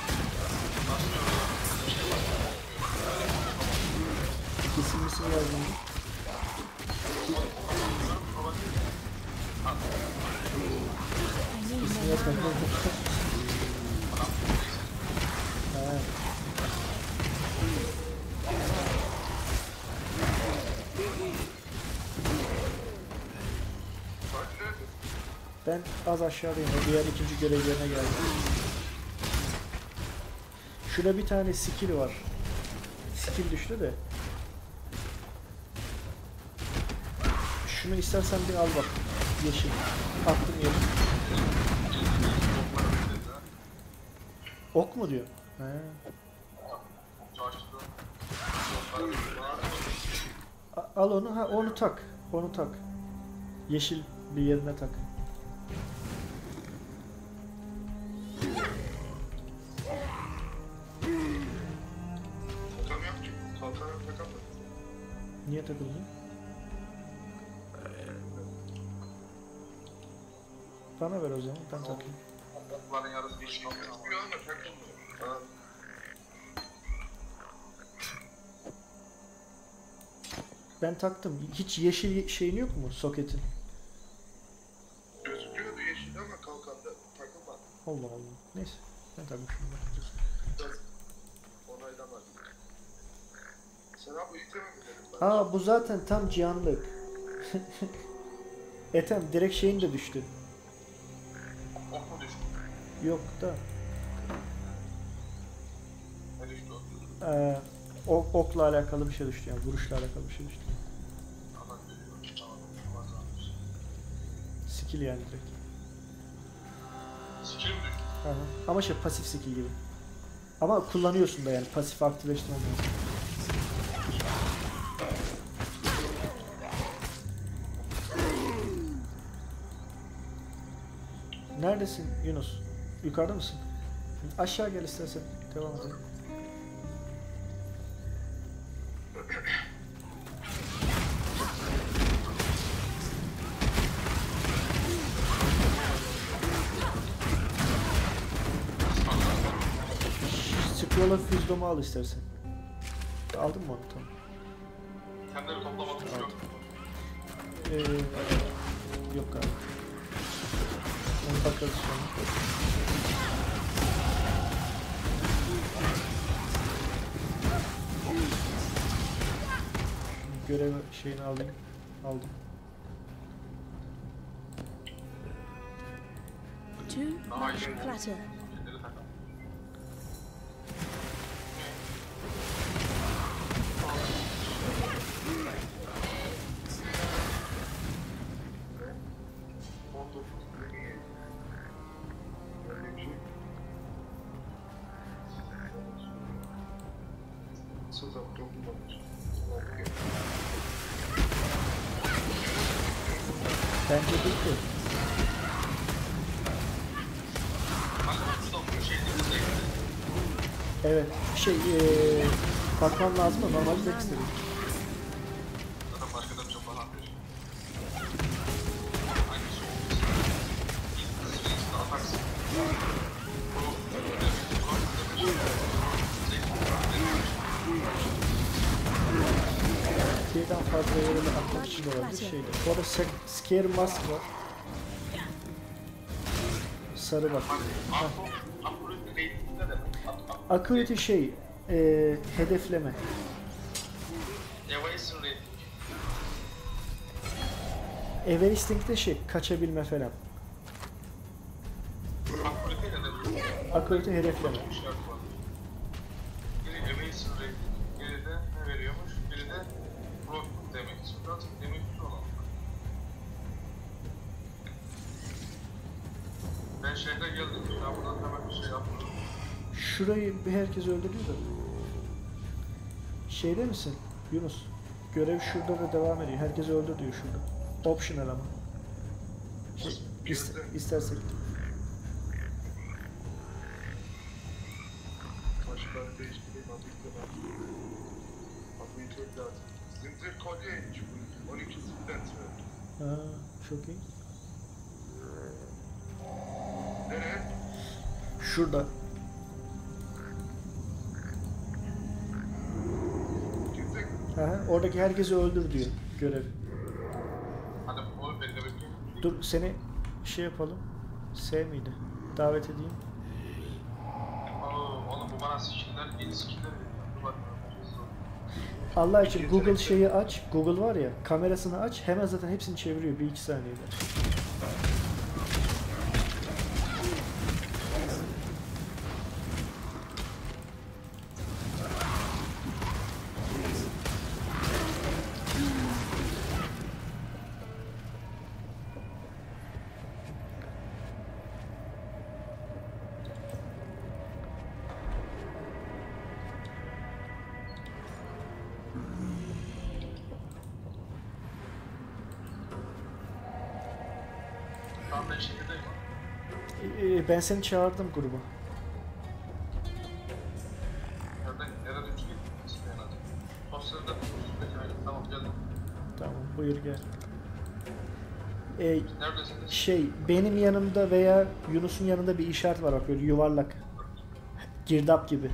İsim yazdım. İsim yazmadım. Ha. Ben az aşağıdayım. Diğer ikinci görev yerine geldim. Şurada bir tane skill var. Skill düştü de. Şunu istersen bir al bak. Yeşil. Attım yere. Ok mu diyor? He. Al onu, ha onu tak. Onu tak. Yeşil bir yerine tak. Takamıyorum ki. Kalkanı takamıyorum. Niye takıldı? Bana ver o zaman, ben takayım. Okların yarısı bir şey oluyor ama. Takmıyor ama takılmıyor. Ha. Ben taktım. Hiç yeşil şeyin yok mu soketin? Gözüküyordu yeşil ama kalkanda takılmadı. Allah Allah. Neyse. Ben takmışım. Biraz onaylamadı. Sen abi iteme mi dedim ben? Aa bu zaten tam cihanlık. Etem direkt şeyin de düştü. Ok mu düştü? Yok da. Ne düştü o? Okla alakalı bir şey düştü yani vuruşla alakalı bir şey düştü. Adam geliyor. Tamam. Varmış. Skill yani direkt. Skill mi düştü? Aha. Ama şey pasif skill gibi. Ama kullanıyorsun da yani pasif activation olmuyor. Neredesin Yunus? Yukarıda mısın? Aşağı gel istersen. Devam edelim. Scroll of Wisdom'u al istersen. Aldın mı onu? Tamam. Kendileri toplamadık yok. Yok galiba. Onu bakarız sonra. Görev şeyini alayım. Aldım. Two mash platter. Kendileri takar. Sızap dokunmamış. Bence bitti. Evet. Bakmam lazım da normalde de istedim. Zaten başka da bir şey falan atıyor. Hangisi oldu? İlk atarsın. Birden fazla yerine atmak için de olabilir şeydi. Bu arada Scare Mask var. Sarı bak. Accurate rating ne demek? Accuracy şey, hedefleme. Evasion rating. Everesting de şey, kaçabilme falan. Accurate ne demek? Accuracy hedefleme. Biri evasion rating, biri de ne veriyormuş? Biri de rock demek. Şimdi artık demek ki olan. Ben şehre geldim. Ya buradan hemen bir şey yapmadım. Şurayı bir herkes öldürüyor da. Şeyde misin Yunus? Görev şurada da devam ediyor. Herkes öldür diyor şurada. Optional ama. İstersek. Başkan değiştireyim adıyı çok lazım. Zincir kolyeymiş bu. 12 stent verdi. Ha, çok iyi. Nereye? Şurada. Gizek. Aha, oradaki herkesi öldür diyor görev. Hadi onu belli bekliyorum. Dur seni şey yapalım. S miydi? Davet edeyim. Oğlum bu bana skiller, yeni skiller veriyor. Dur bakayım. Allah için Google şeyi aç. Google var ya, kamerasını aç. Hemen zaten hepsini çeviriyor 1-2 saniyede. Tamam ben şehirdeyim. Ben seni çağırdım gruba. Nereden üç gittim? Sosyalde tamam geldim. Tamam buyur gel. Neredesiniz? Benim yanımda veya Yunus'un yanında bir işaret var bak böyle yuvarlak. Girdap gibi.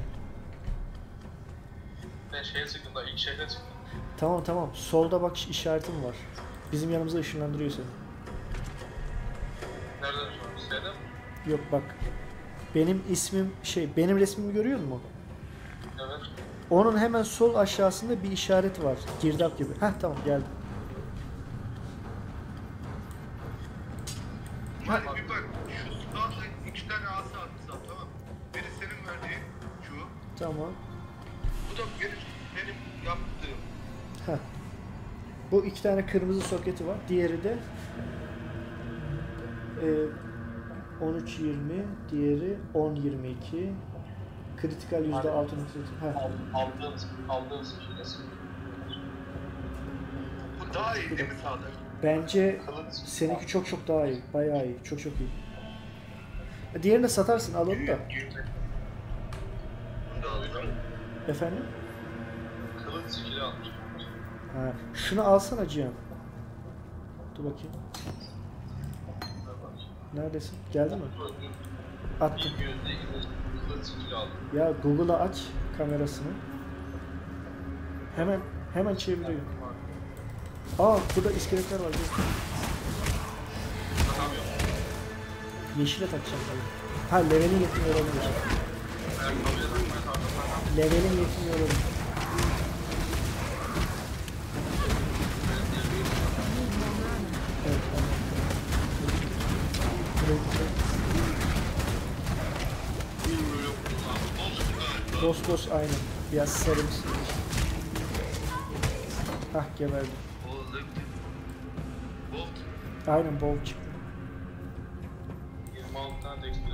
Ben şeye çıktım da ilk şehre çıktım. Tamam. Solda bak işaretim var. Bizim yanımıza ışınlandırıyor seni. Nereden şu an? Şeyde mi? Yok bak. Benim ismim benim resmimi görüyor musun? Evet. Onun hemen sol aşağısında bir işaret var. Girdap gibi. Heh tamam geldim. Hani bir bak şu silahla 2 tane asa atmışlar tamam. Biri senin verdiğin şu. Tamam. Bu da benim yaptığım. Heh. Bu 2 tane kırmızı soketi var. Diğeri de 13-20, diğeri 10-22. Kritikal %6. Aldığım şeyde. Bu daha iyi değil mi Sadık? Bence Kılıç. seninki çok daha iyi. Bayağı iyi. Çok iyi. Diğerini de satarsın al onu da. Bunu da alacağım. Efendim? Kılıç skill'i almış. Ha, şunu alsana Cihan. Dur bakayım. Neredesin? Geldi mi? Attım. Kılıç skill'i aldım. Ya Google'a aç kamerasını. Hemen çeviriyor. Aa burada iskeletler var. Yeşile takacağım tabii. Ha levelin yetmiyor olabilir. Levelin yetmiyor olabilir. Evet tamam. Boss aynen. Biraz sarımsı. Hah geberdi. Aynen bolt çıktı. 26 tane de ekstra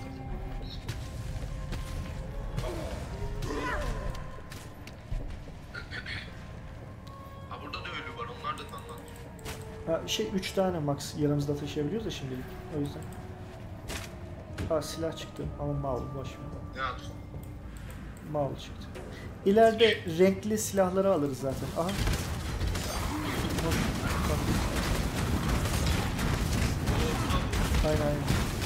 Ha burada da ölü var onlar da tanınan. Ha 3 tane max yanımızda taşıyabiliyoruz da şimdilik. O yüzden. Ha silah çıktı ama mal boş ver. Ne yaptın? Mal çıktı. İleride renkli silahları alırız zaten. Aha. Aynen.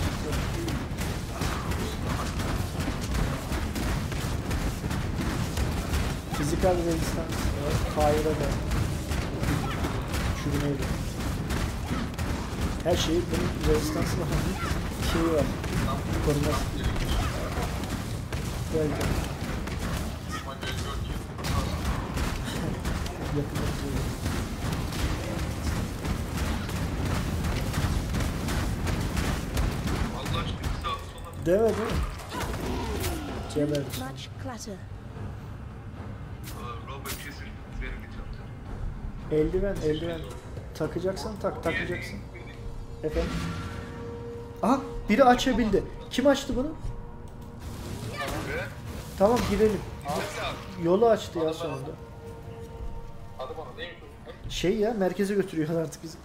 Fizikal resistans. Hayır'a da. Çürümeye de. Her şeyi bunun rezistansı var. Şeyi var. Koruması. Gel. Yakın. Allah aşkına bir sağa sola. Değil mi? Geberdi. Much clutter. Robert kesin benim gideceğim. Eldiven. Takacaksan takacaksın. Efendim? Aha biri açabildi. Kim açtı bunu? Tamam girelim. Yolu açtı ya sonunda. Adı bana değil mi? Ya merkeze götürüyorlar artık bizi.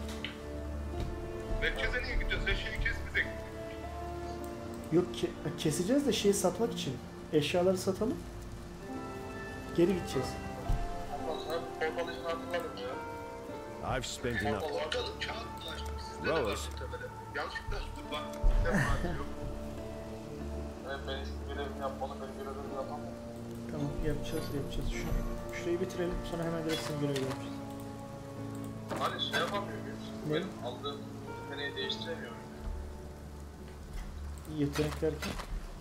Merkeze niye gidiyorsun? Sen şeyi kesmedin. Yok keseceğiz de şeyi satmak için. Eşyaları satalım. Geri gideceğiz. Portal işini hatırladım ya. I've spent enough. Ortalık kağıt bulaşmış. Sizde de var Rose. muhtemelen. Yanlışlıkla açtım bak. Sizde yok. Ben görevimi yapmalı, ben görevimi yapamam. Tamam yapacağız. Şurayı bitirelim sonra hemen direkt senin görevi yapacağız. Hani şey yapamıyor muyuz? Ne? Benim aldığım yeteneği değiştiremiyorum. Yetenek derken.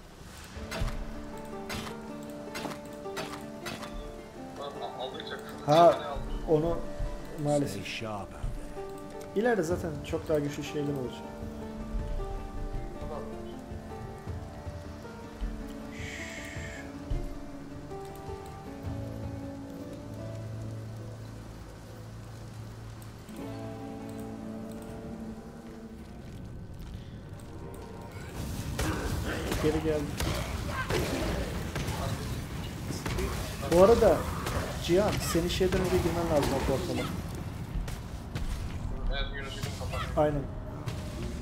Aldıkça Ha yeteneği aldım. onu maalesef. Stay sharp out there. İleride zaten çok daha güçlü şeyler olacak. Geri geldim. Bu arada Cihan senin şeyden önce girmen lazım o portala. Evet, Yunus'un kapat. Aynen.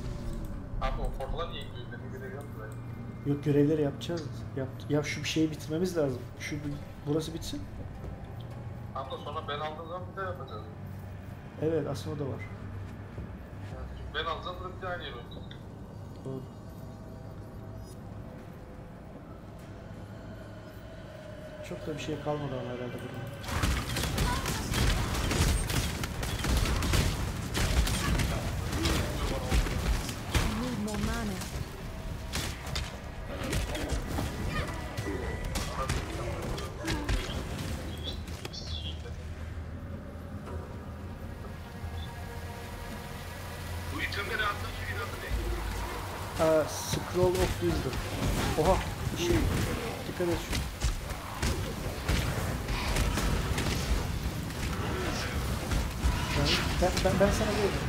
Portalar niye gidiyor? Benim görev yok mu? Yok, görevleri yapacağız. Ya şu bir şeyi bitirmemiz lazım. Burası bitsin. Ama sonra ben aldığım zaman bir de yapacağız. Evet, aslında o da var. Yani çünkü ben alacağım burada bir de aynı yer olacak. Doğru. Çok da bir şey kalmadı ama herhalde burada. I need more mana. Bu itemleri atmak için adı ne? Scroll of Wisdom. Oha, bir şey. Dikkat et şu. Ben sana veririm.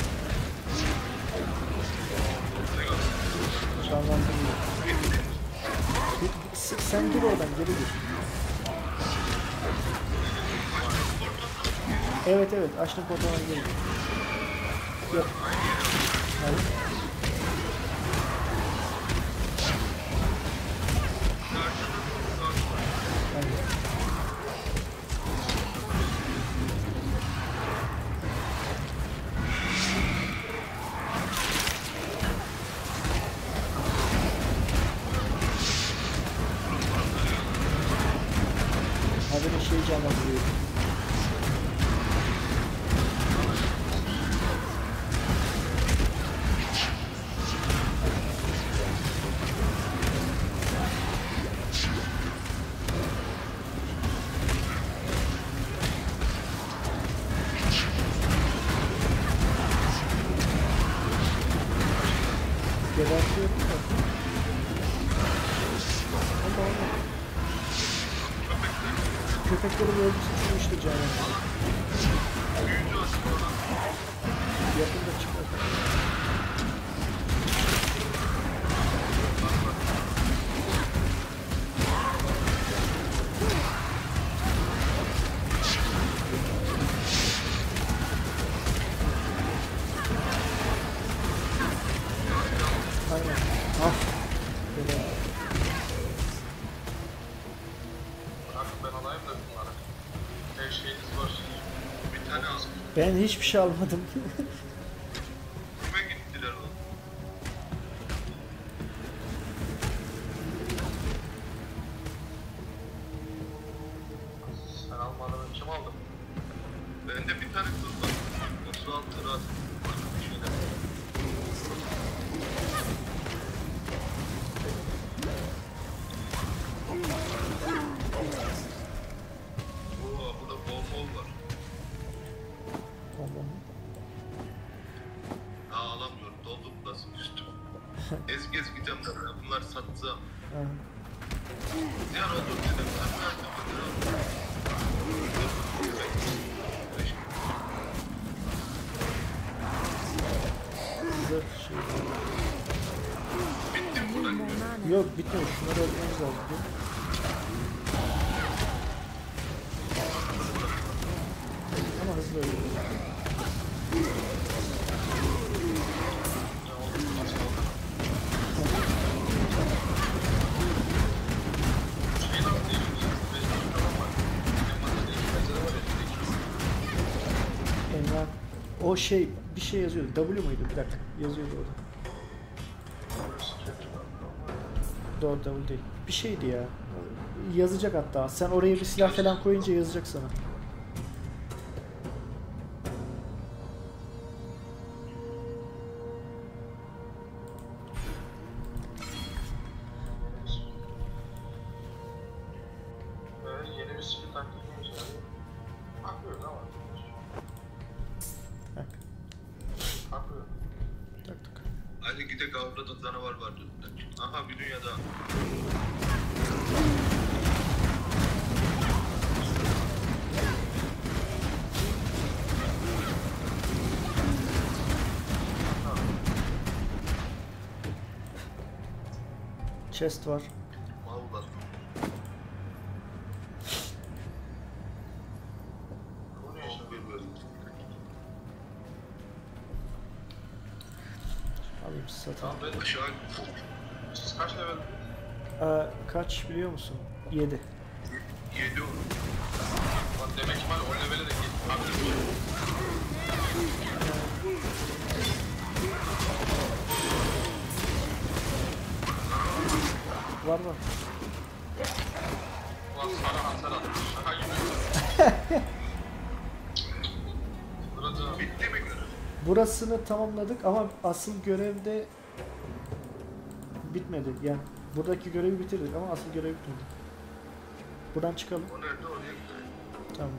Canlandırıyorum. Sen dur oradan, geri dur. Evet, açtım portaldan geri dur. Yok. Hayır. Hayır. Haberi şey canlandırıyor. Gebertiyor değil mi? Olma. Köpekleri öldürsün şunu işte canım. Yakında çıkar. Aynen. Ah. Böyle. Bırakın ben alayım da bunları. Her şeyiniz var. Bir tane az. Ben hiçbir şey almadım. Kime gittiler o? Sen almadın, kim aldı? Bende bir tane kız var. 36 rahat. Bir şeyler. Oo, burada bol var. Tamam. Alamıyorum. Doldum nasıl düştüm. Ez gideceğim de bunlar satacağım. Ha. Ziyan olur dedim. Sen ne yaptın? Güzel şey. Bitti mi Need buradan? more mana. Yok, bitmiyor. Şunları öldürmemiz lazım. Ama hızlı ölüyor. Envan. O şey, bir şey yazıyordu. W muydu? Bir dakika. Yazıyordu orada. Doğru, W değil. Bir şeydi ya. Yazacak hatta. Sen oraya bir silah falan koyunca yazacak sana. Yeni bir skill taktiğimiz var. Bakıyoruz ama. Bak. Bakıyoruz. Taktık. Hadi gidelim, Avrupa'da canavar var dediler. Aha bir dünya daha. Chest var. Vallahi. Bu ne işte? Alayım satayım. Tamam ben Şu an siz kaç level? Kaç biliyor musun? 7. 7 oldu. Lan demek ki ben o levele de gittim. Var. Ulan sana hasar atmış. Şaka gibi. Burada Bitti mi görev? Burasını tamamladık ama asıl görevde bitmedi. Yani buradaki görevi bitirdik ama asıl görev bitmedi. Buradan çıkalım. O nerede oraya gidelim. Tamam.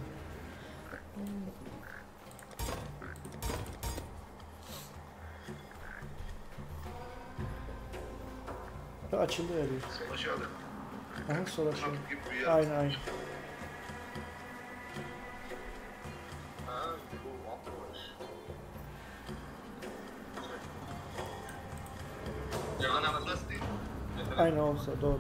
Açıldı ya bir. Sol aşağıda. Aha sol aşağı. Kamp gibi bir yer. Aynen. ha bu atmış. Yalan Atlas değil. Aynen olsa doğru.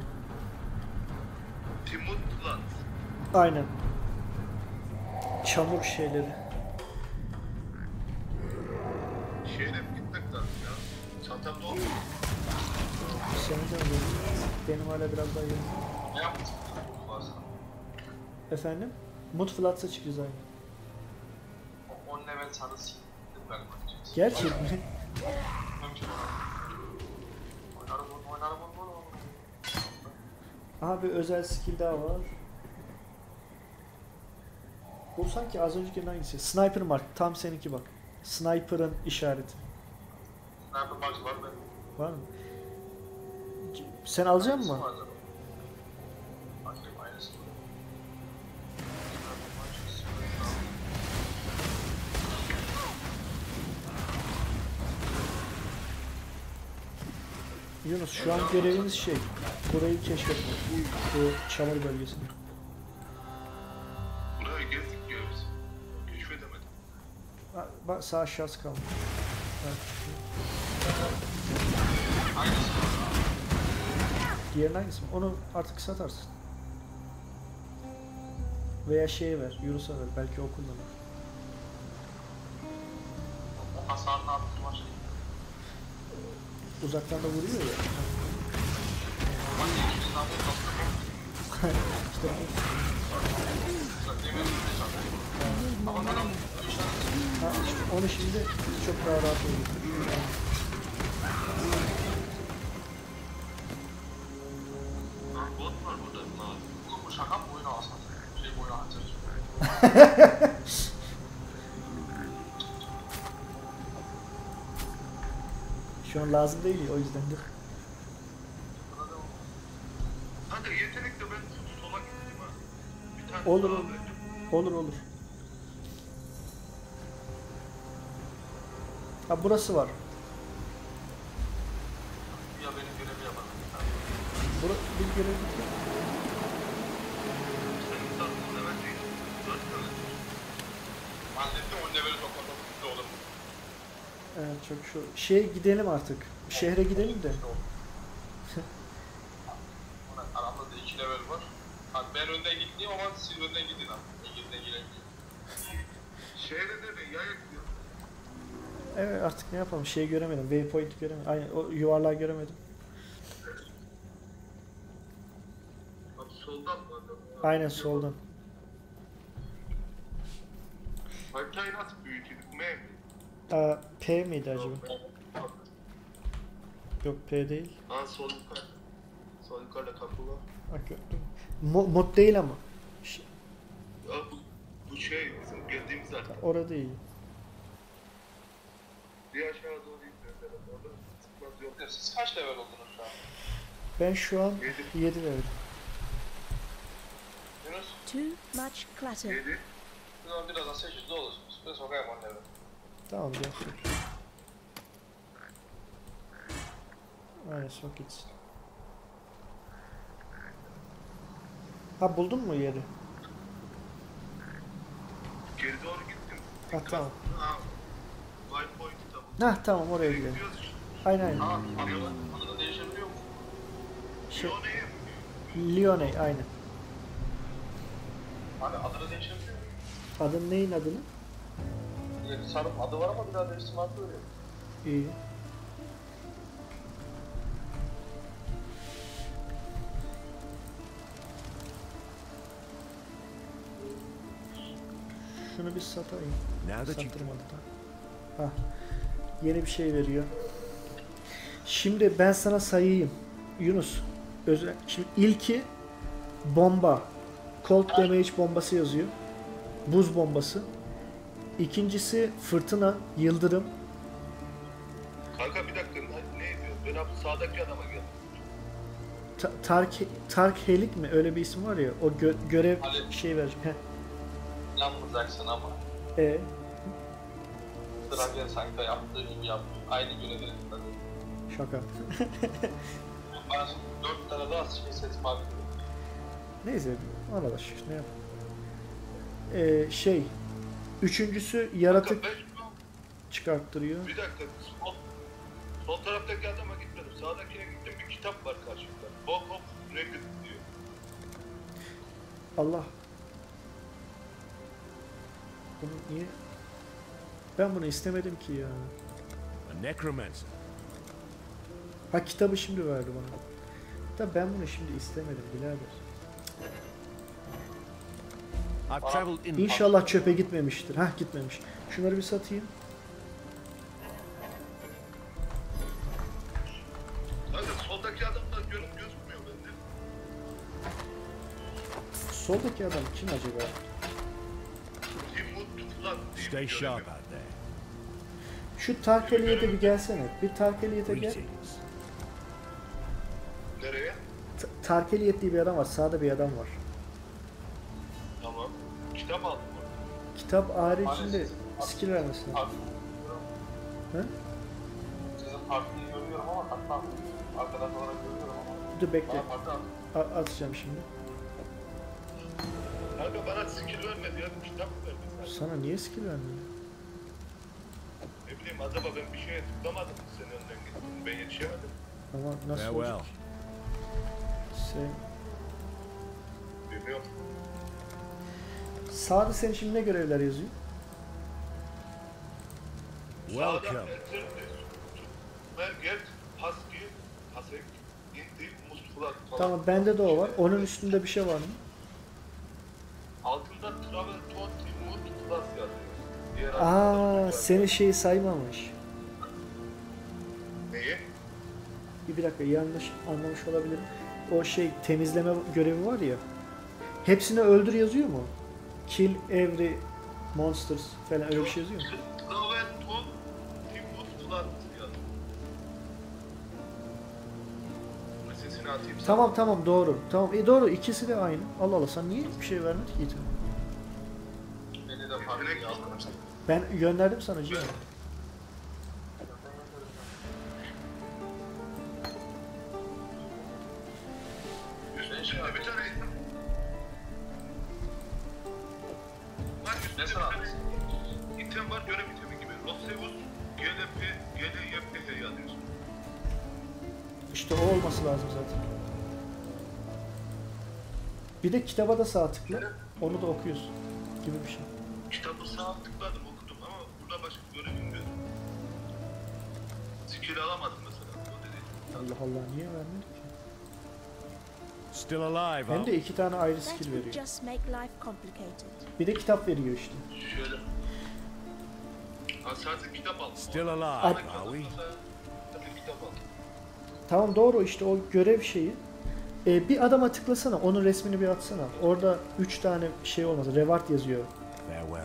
Timutlat. Aynen. Çamur şeyleri. Şehre mi gitmek lazım ya? Çantam dolu mu? Senin de öyle. Benim hala biraz daha yeni. Ne yaptın? Varsa. Efendim? Mutflatsa çıkacağız aynı. 10 level sarı siktim ben bakacağız. Gerçek mi? Mümkün oynarım. Aha bir özel skill daha var. Bu sanki az önceki hangisi? Sniper Mark. Tam seninki bak. Sniper'ın işareti. Sniper Marks var benim. Var mı? Sen alacak mısın? Var acaba? Bakayım aynısı. Sniper Marks. Yunus şu an görevimiz şey. Burayı keşfetmek. Bu çamur bölgesini. Burayı gezdik ya biz. Keşfedemedim. Bak sağ aşağısı kaldı. Evet. Aynısı. Diğerinin hangisi mi? Onu artık satarsın. Veya şeye ver, Yunus'a ver. Belki o kullanır. O hasarını arttırma şey. Uzaktan da vuruyor ya. Bak ikimizin abi kastı İşte Demir bir çarpı. Ama adam işte onu şimdi çok daha rahat olur. Ha, bot var burada. Ha. oğlum bu şaka mı oyunu alsın? Şey bu oyunu açacak. Şu an lazım değil ya o yüzden de. Hadi yetenekle ben sola gittim ha. Bir tane Olur sağa olur. verdim. Olur. Ha burası var. Ya benim görevi yapalım. Bir görev bitti. Senin sağ level değil. 4 level. Hallettim 10 leveli topladım. Ne olur. Evet çok şu. Gidelim artık. Şehre gidelim de. Aramda da 2 level var. Hani ben önden gittiğim ama siz önden gidin abi. İngiliz'den giremiyor. Şehre de ben yaya gidiyorum. Evet artık ne yapalım? Göremedim. Waypoint göremedim. Aynen o yuvarlağı göremedim. Abi soldan mı adam? Aynen soldan. Haritayı nasıl büyütüldük? M mi? P miydi acaba? Yok P değil. Ha sol yukarı. Sol yukarıda kapı var. Bak gördüm. Mod değil ama. Ya bu şey bizim geldiğimiz yer. Orada değil. Bir aşağı doğru gidiyoruz. Orada sıkmaz yok. Siz kaç level oldunuz şu an? Ben şu an 7. 7 level. Yunus? Too much clutter. 7. Siz zaman birazdan 8'de olursunuz. Ben sokayım 10 level. Tamam gel. Aynen sok gitsin. Ha buldun mu yeri? Geri doğru gittim. Ha tamam. Ha. Waypoint'i de buldum. Ha tamam oraya gidelim. Gidiyoruz işte. Aynen aynen. Aa, adı da değişebiliyor mu? Lyon'e Lyoney aynen. Hani adı da değişebiliyor mu? Adın neyin adını? Sarım adı var ama bir daha değiştirme hakkı veriyor. İyi. Şunu bir satayım. Now that you Sattırmadı da. Hah. Yeni bir şey veriyor. Şimdi ben sana sayayım. Yunus. Şimdi ilki bomba. Cold damage bombası yazıyor. Buz bombası. İkincisi fırtına, yıldırım. Kanka bir dakika ne diyor? Ben abi sağdaki adama geldim. Tark Helik mi? Öyle bir isim var ya. O görev Ali. şey verecek. Heh. İnanmayacaksın ama. Dragon Sank'ta yaptığı gibi yapmış. Aynı görevi yaptı. Şaka. Ben 4 tane daha şey ses farkı. Neyse. Arkadaş ne yap? Üçüncüsü yaratık Kanka ben çıkarttırıyor. bir dakika. Sol taraftaki adama gitmedim. Sağdakine gittim, bir kitap var karşımda. Book of Record diyor. Allah. Bunu niye? Ben bunu istemedim ki ya. a necromancer. Ha kitabı şimdi verdi bana. Da ben bunu şimdi istemedim birader. I've traveled in İnşallah çöpe gitmemiştir. Hah gitmemiş. Şunları bir satayım. Kanka soldaki adamlar gözükmüyor bende. Soldaki adam kim acaba? Timur Tuflan diye Stay bir sharp görev out var. there. Şu Tarkeliyet'e bir gelsene. Bir Tarkeliyet'e gel. Greetings. Nereye? Tarkeliyet diye bir adam var. Sağda bir adam var. Tamam. Kitap aldım orada. Kitap haricinde skill vermesi lazım. Hı? Sizin farkını görüyorum ama hatta arkadaş olarak görüyorum ama. Dur bekle. Bana farkı Atacağım şimdi. Kanka bana skill vermedi ya. Kitap verdi sadece. Sana niye skill vermiyor? Ne bileyim acaba ben bir şeye tıklamadım. Senin önden gittim. Ben yetişemedim. Ama nasıl Farewell. olacak? Sen... Bilmiyorum. Sağda senin şimdi ne görevler yazıyor? Welcome. Merget, Husky, Hasek, Indi, Muskular falan. Tamam bende de o var. Onun üstünde bir şey var mı? Altında Travel to Timur Plus yazıyor. Diğer Aa, arkadaşlar- seni şeyi saymamış. Neyi? Bir dakika yanlış anlamış olabilirim. O şey temizleme görevi var ya. Hepsini öldür yazıyor mu? Kill every monsters falan öyle bir şey yazıyor mu? Travel to Timur Plus yazıyor. Sesini atayım sana. Tamam doğru. Tamam doğru ikisi de aynı. Allah Allah sen niye bir şey vermedin ki item? beni de farklı Yetenek yazdı. Ben gönderdim sana Cihan. Üstünde bir tane isim. Var üstünde Ne bir sana? tane item var, görev itemi gibi. Roseus, GLP, GLYP yazıyorsun. İşte o olması lazım zaten. Bir de kitaba da sağ tıkla. Onu da okuyorsun. Gibi bir şey. Kitabı sağ tıkladım, okudum ama burada başka görevim yok. Skill alamadım mesela. O dedi. Allah Allah niye vermedi ki? Still alive, Hem huh? de 2 tane ayrı That skill would veriyor. just make life complicated. Bir de kitap veriyor işte. Şöyle. Ha sadece kitap aldım. Still alive, At- are we? Sadece kitap aldım. Tamam doğru işte o görev şeyi. Bir adama tıklasana, onun resmini bir atsana. Orada 3 tane şey olmaz, reward yazıyor. Farewell.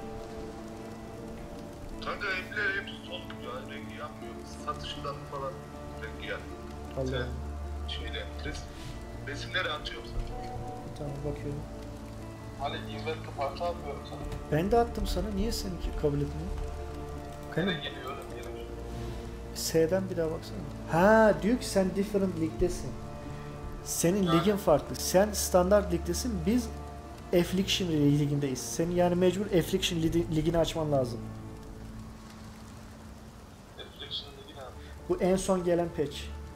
Kanka evler hep soluk ya, rengi yapmıyor. Satışından falan rengi yapmıyor. Allah. Şeyle, resimleri atıyorum sana. Tamam bakıyorum. Hani invent'ı parça atmıyorum sana. Ben de attım sana, niye seninki kabul etmiyor? Nereye geliyor öyle gelir. S'den bir daha baksana. Ha diyor ki sen different ligdesin. Senin ligin farklı. Sen standart ligdesin, biz Affliction ligindeyiz. Senin yani mecbur Affliction ligini açman lazım. Affliction'ın ilgili abi. Bu en son gelen patch.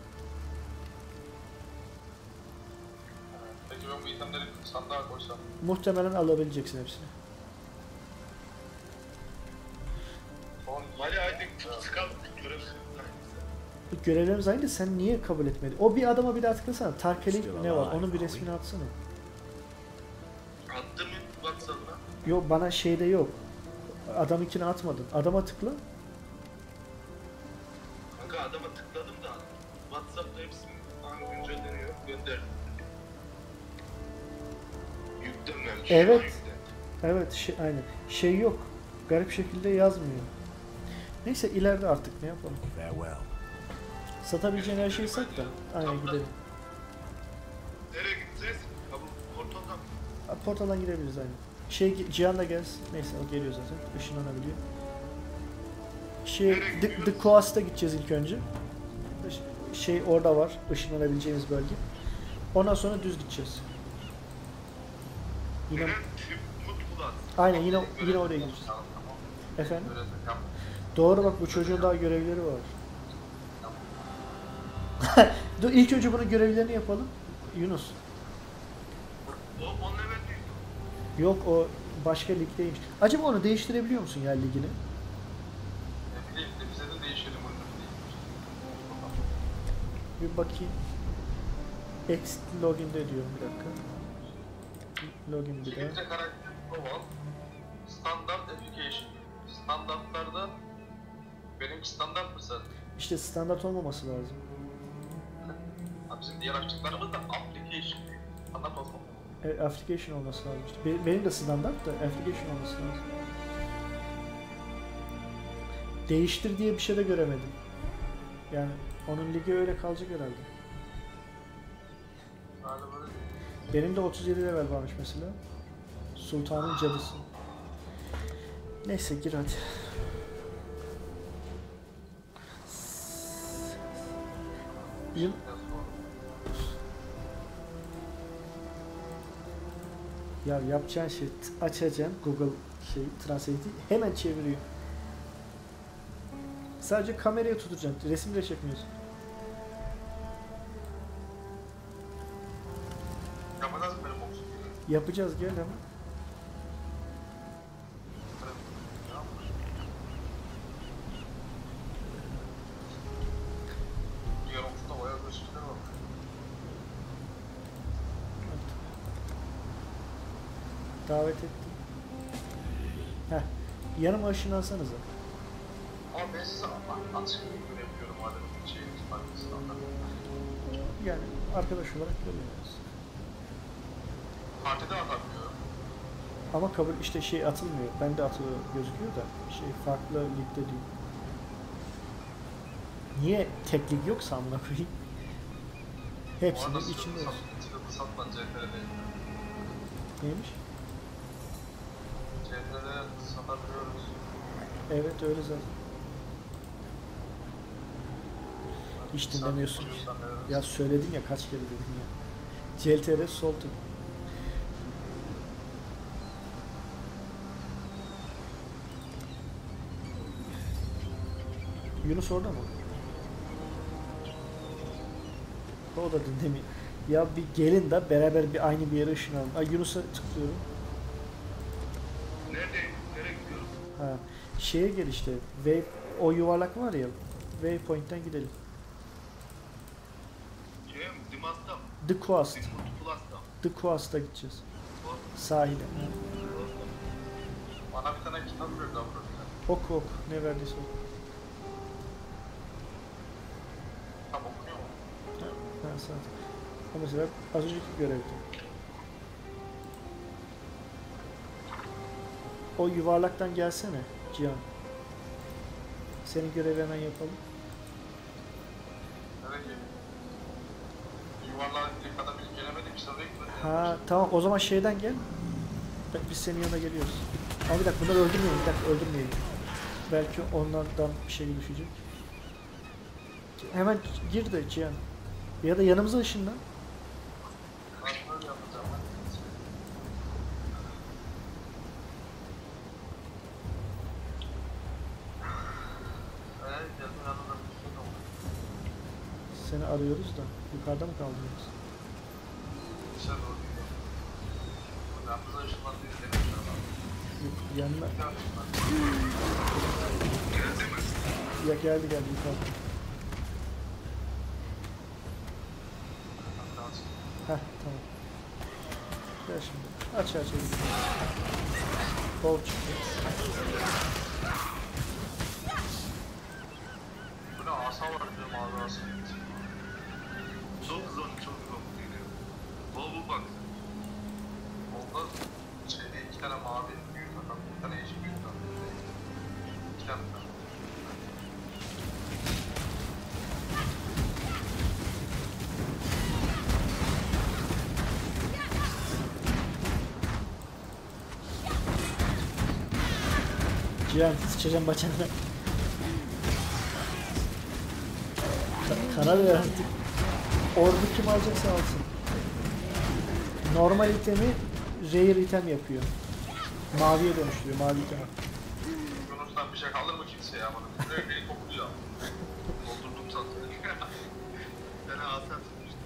Peki ben bu itemleri sandığa koysam. Muhtemelen alabileceksin hepsini. Son Mali Aydın çıkalım görevsiz. Bu görevlerimiz aynı da sen niye kabul etmedin? O bir adama bir daha tıklasana. Tarkeli ne var? Onun bir resmini atsana. Attım WhatsApp'ına. Yok bana şeyde yok. Adamınkini atmadın. Adama tıkla. Kanka adama tıkladım da WhatsApp'ta hepsini güncelleniyor. Gönderdim. Yüklenmemiş. Evet. Şu an yüklendi. Evet aynen. Şey yok. Garip şekilde yazmıyor. Neyse ileride artık ne yapalım. Farewell. Satabileceğin her şeyi sat da. Aynen gidelim. Nereye gideceğiz? Kabul portaldan mı? Portaldan girebiliriz aynen. Cihan da gelsin. Neyse o geliyor zaten. Işınlanabiliyor. The Coast'a gideceğiz ilk önce. Şey orada var. Işınlanabileceğimiz bölge. Ondan sonra düz gideceğiz. Yine aynen yine oraya gideceğiz. Efendim? Doğru bak bu çocuğun daha görevleri var. Dur ilk önce bunun görevlerini yapalım. Yunus. O 10 level değil. Yok o başka ligdeymiş. Acaba onu değiştirebiliyor musun ya ligini? Ne bileyim de bize de değişelim oyunu değil. Bir bakayım. Exit login'de diyorum bir dakika. Login bir daha. Birinci karakter Global, Standart Education. Standartlarda benimki standart mı sen? İşte standart olmaması lazım. Abi bizim diğer açıklarımız da Application. Standart olmalı. Application olması lazım işte. Benim de standart da application olması lazım. Değiştir diye bir şey de göremedim. Yani onun ligi öyle kalacak herhalde. Galiba böyle değil. Benim de 37 level varmış mesela. Sultanın cadısı. Neyse gir hadi. Yun Biraz zor. ya yapacağın şey açacaksın Google Translate'i hemen çeviriyor. Sadece kameraya tutacaksın. Resim bile çekmiyorsun. Yapacağız mı benim olsun? Yapacağız gel hemen. Diğer omuzda bayağı gözükler var. Davet ettim. Heh. Yanıma ışınlansanıza. Ama ben size açık görebiliyorum madem şeyimiz var standart. Yani arkadaş olarak görüyoruz. Partide atamıyorum. Ama kabul işte şey atılmıyor. Bende atılıyor gözüküyor da şey farklı ligde değil. Niye tek lig yoksa amına koyayım? Hepsinin içinde olsun. Satılan CTR'de Neymiş? CTR'de satabiliyoruz. Evet öyle zaten. Hiç dinlemiyorsun. Ya söyledim ya kaç kere dedim ya. CLTR soldu. Yunus orada mı? O da dinlemiyor. Ya bir gelin de beraber bir aynı bir yere ışınalım. Ay Yunus'a tıklıyorum. Nereye gidiyoruz? Ha, şeye gel işte. O yuvarlak var ya. Waypoint'ten gidelim. Dimas'ta mı? The Coast. Plus'ta mı? The Coast'a gideceğiz. Sahile. Bana bir tane kitap verdi abi. Ok ok. Ne verdiyse ok. Tam okuyor mu? Ha zaten. O mesela az önceki görevde. O yuvarlaktan gelsene Cihan. Senin görevi hemen yapalım. Nereye geliyor? Yuvarlığa gittiği kadar biz gelemedik işte oraya gitmedik. Ha tamam o zaman şeyden gel. Biz senin yanına geliyoruz. Ama bir dakika bunları öldürmeyelim. Bir dakika öldürmeyelim. Belki onlardan bir şey düşecek. Hemen gir de Cihan. Ya da yanımıza ışınlan. Ben böyle yapacağım. Geldim yanında bir şey oldu. Seni arıyoruz da. Yukarıda mı kaldınız? Dışarı doğru gidiyor. Yanımıza ışınlandı izledim şu an. Yanına. Bir daha ışınlandı. Ya geldi yukarıda. Heh tamam. Gel şimdi. Aç aç. Bol çıktı. Bu ne asa var diyorum abi asa. Çok zor, çok zor geliyor. Bol bak. Onda şeyde 2 tane mavi büyük takım, 1 tane yeşil büyük takım. 2 tane var. Cihan sıçacağım bacağına. Karar ver artık. Ordu kim alacaksa alsın. Normal itemi rare item yapıyor. Maviye dönüştürüyor. Mavi item. Yunus'tan bir şey kalır mı kimse ya bana? Böyle beni kokuluyor. Doldurdum zaten. Ben altı atmıştım.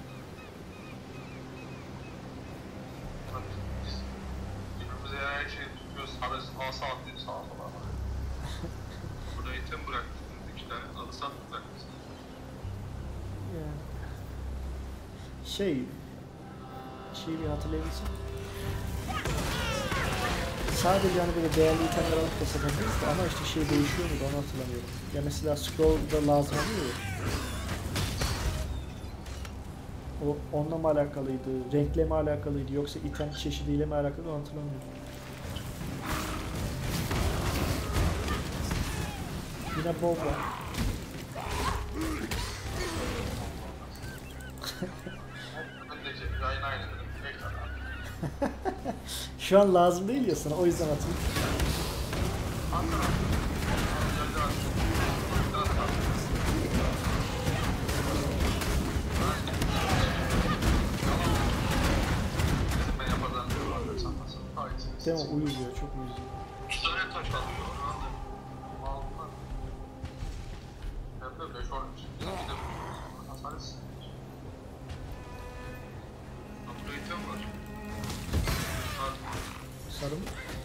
Birbirimize her şeyi tutuyoruz. Asa atlıyoruz sağa sola. Burada item bıraktım. 2 tane alı sat bıraktım. Yani. Şeyi bir hatırlayabilsin. Sadece hani böyle değerli itemler alıp da satabiliriz de ama işte şey değişiyor muydu onu hatırlamıyorum. Ya mesela scroll da lazım oluyor ya. O onunla mı alakalıydı, renkle mi alakalıydı yoksa item çeşidiyle mi alakalı onu hatırlamıyorum. Yine Bob var. Öndeki aynı dedim. Bekler abi. Şu an lazım değil ya sana o yüzden atayım. Ben yapardan Değil mi? Uyuyor, çok uyuyor. 3 tane taş alıyor. Onu aldım. Aldım. Hem de 5 olmuş. Bir de hasarız. Burada item var. Sarı mı?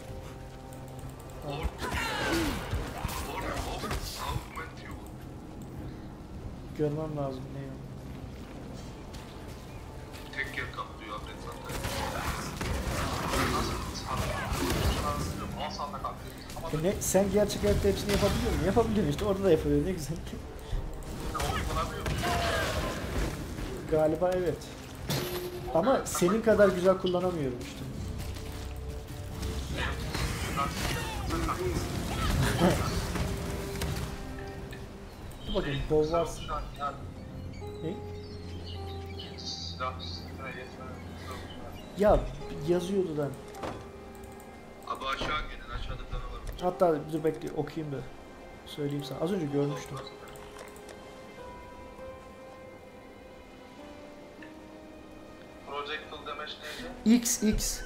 Görmem lazım ne ya. Tek yer kaplıyor abi zaten. Ne, sen gerçek hayatta hepsini yapabiliyor musun? Yapabiliyorum işte orada da yapıyor ne güzel. Galiba evet. Ama senin kadar güzel kullanamıyorum işte. Dur bakayım bol varsa. Ne? Ya yazıyordu da. Abi aşağı gelin, aşağıda tane var. Hatta dur bekle okuyayım da söyleyeyim sana. Az önce görmüştüm. Projectile damage neydi? XX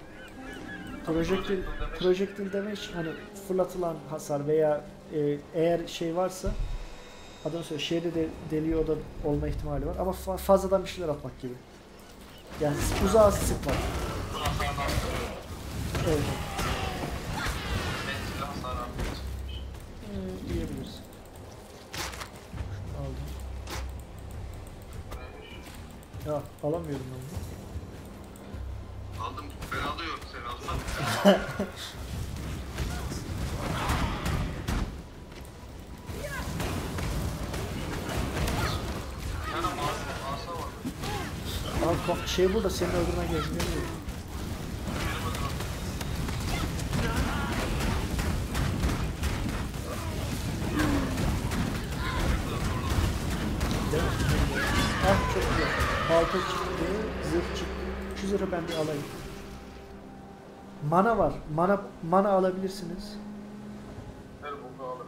projectile damage hani fırlatılan hasar veya eğer şey varsa adını söyle şeyde de deliyor da olma ihtimali var ama fazladan bir şeyler atmak gibi. Yani uzağa sıkmak. Evet. Menzilli hasar artık. Diyebiliriz. Aldım. Ya alamıyorum ben bunu. Aldım, ben alıyorum, sen alsan. Bir tane asa var. Abi bak şey burada seni öldürmen gerekiyor. Ah çok güzel. Balta çıktı, zırh çıktı. Şu zırhı ben bir alayım. Mana var. Mana alabilirsiniz. Her boku alırım.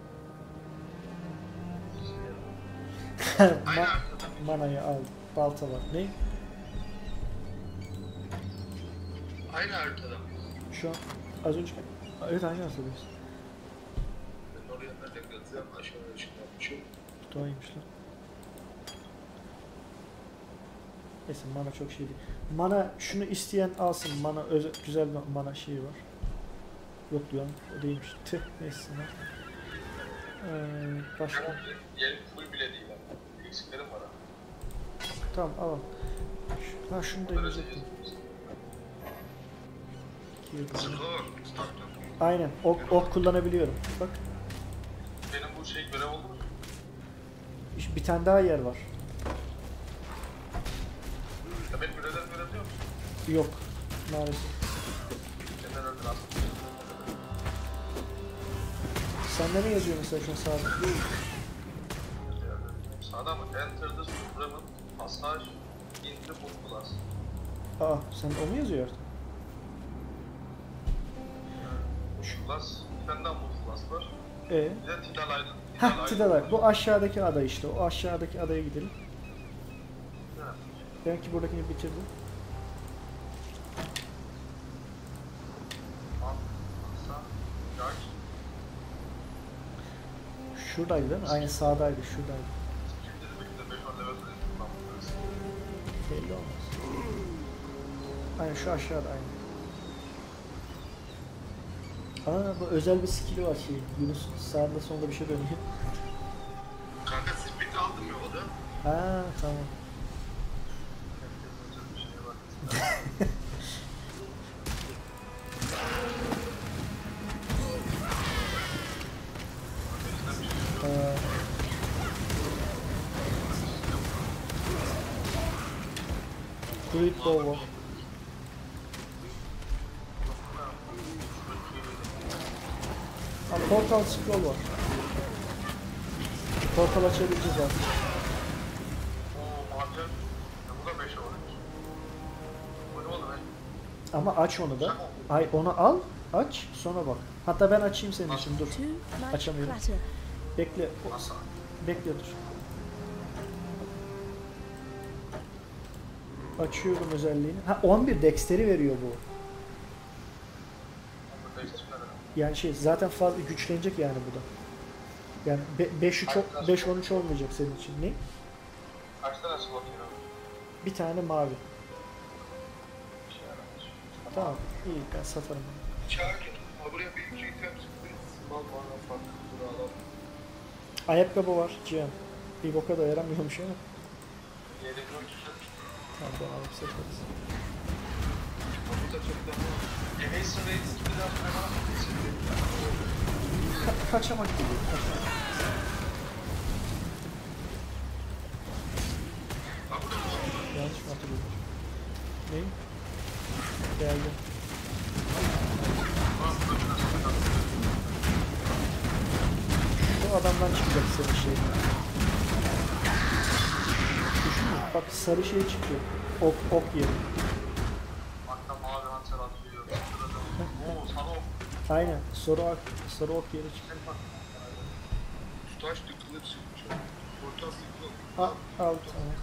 Manayı al. Balta var. Ne? Aynı haritada. Şu an az önce... Evet aynı haritadayız. Ben oraya nereden geleceğim? Aşağıya şey yapmışım. Doğaymış lan. Neyse mana çok şey değil. Mana şunu isteyen alsın. Mana güzel bir mana şeyi var. Yok diyorum. O değilmiş. Tüh neyse. Başka. Yerim full bile değil ama. Eksiklerim var ha. Tamam alalım. Ha şunu da Böyle yüzecektim. yazıyoruz. Skor. Startör. Aynen. Ok kullanabiliyorum. Bak. Benim bu şey görev oldu mu? Bir tane daha yer var. Ya benim görevlerimi görebiliyor musun? Yok. Maalesef. Senden öldün aslında. Sende ne yazıyor mesela şu an sağda? Sağda mı? Enter the Supreme Passage in the Book Class. Aa, sen o mu yazıyor artık? Book Class. Benden Book Class var. Bir de Tidal Island. Heh, Tidal. Bu aşağıdaki ada işte. O aşağıdaki adaya gidelim. Evet. Belki buradakini bitirdim. Şuradaydı değil mi? Aynen sağdaydı, şuradaydı. Belli olmaz. Aynen şu aşağıda aynen. Aa, bu özel bir skill'i var şey. Yunus sağında sonunda bir şey dönüyor. Kanka speed aldım ya o da. Ha tamam. Fruit Bowl. Portal scroll var. Portal açabileceğiz artık. Ama aç onu da. Ay onu al, aç, sonra bak. Hatta ben açayım senin için, dur. To light Açamıyorum. clatter. Bekle. Bekle dur. Açıyorum özelliğini. Ha 11 dexter'i veriyor bu. Yani şey zaten fazla güçlenecek yani bu da. Yani 5-13 olmayacak senin için. Ne? Kaç tane slot yer alır? Bir tane mavi. Tamam, iyi ben satarım. Çağır ha buraya bir iki item çıktı. Mal bana farklı alalım. Ayakkabı var Cihan. Bir boka da yaramıyormuş ama. Yedek ölçüsü. Tamam ben alıp satarız. Bu da çok daha Evasion Rates gibi de hayvan Kaçamak gibi. Kaçamak. Yanlış mı hatırlıyorum? Ne? Geldi. Şu adamdan çıkacak senin şey. Düşünün bak sarı şey çıkıyor. Ok yeri. hatta mavi hançer atıyor. Oo sana ok. Aynen sarı ok yeri çıkıyor. Taş tıkılı çıkmış. Portal tıkılı. Al tamam.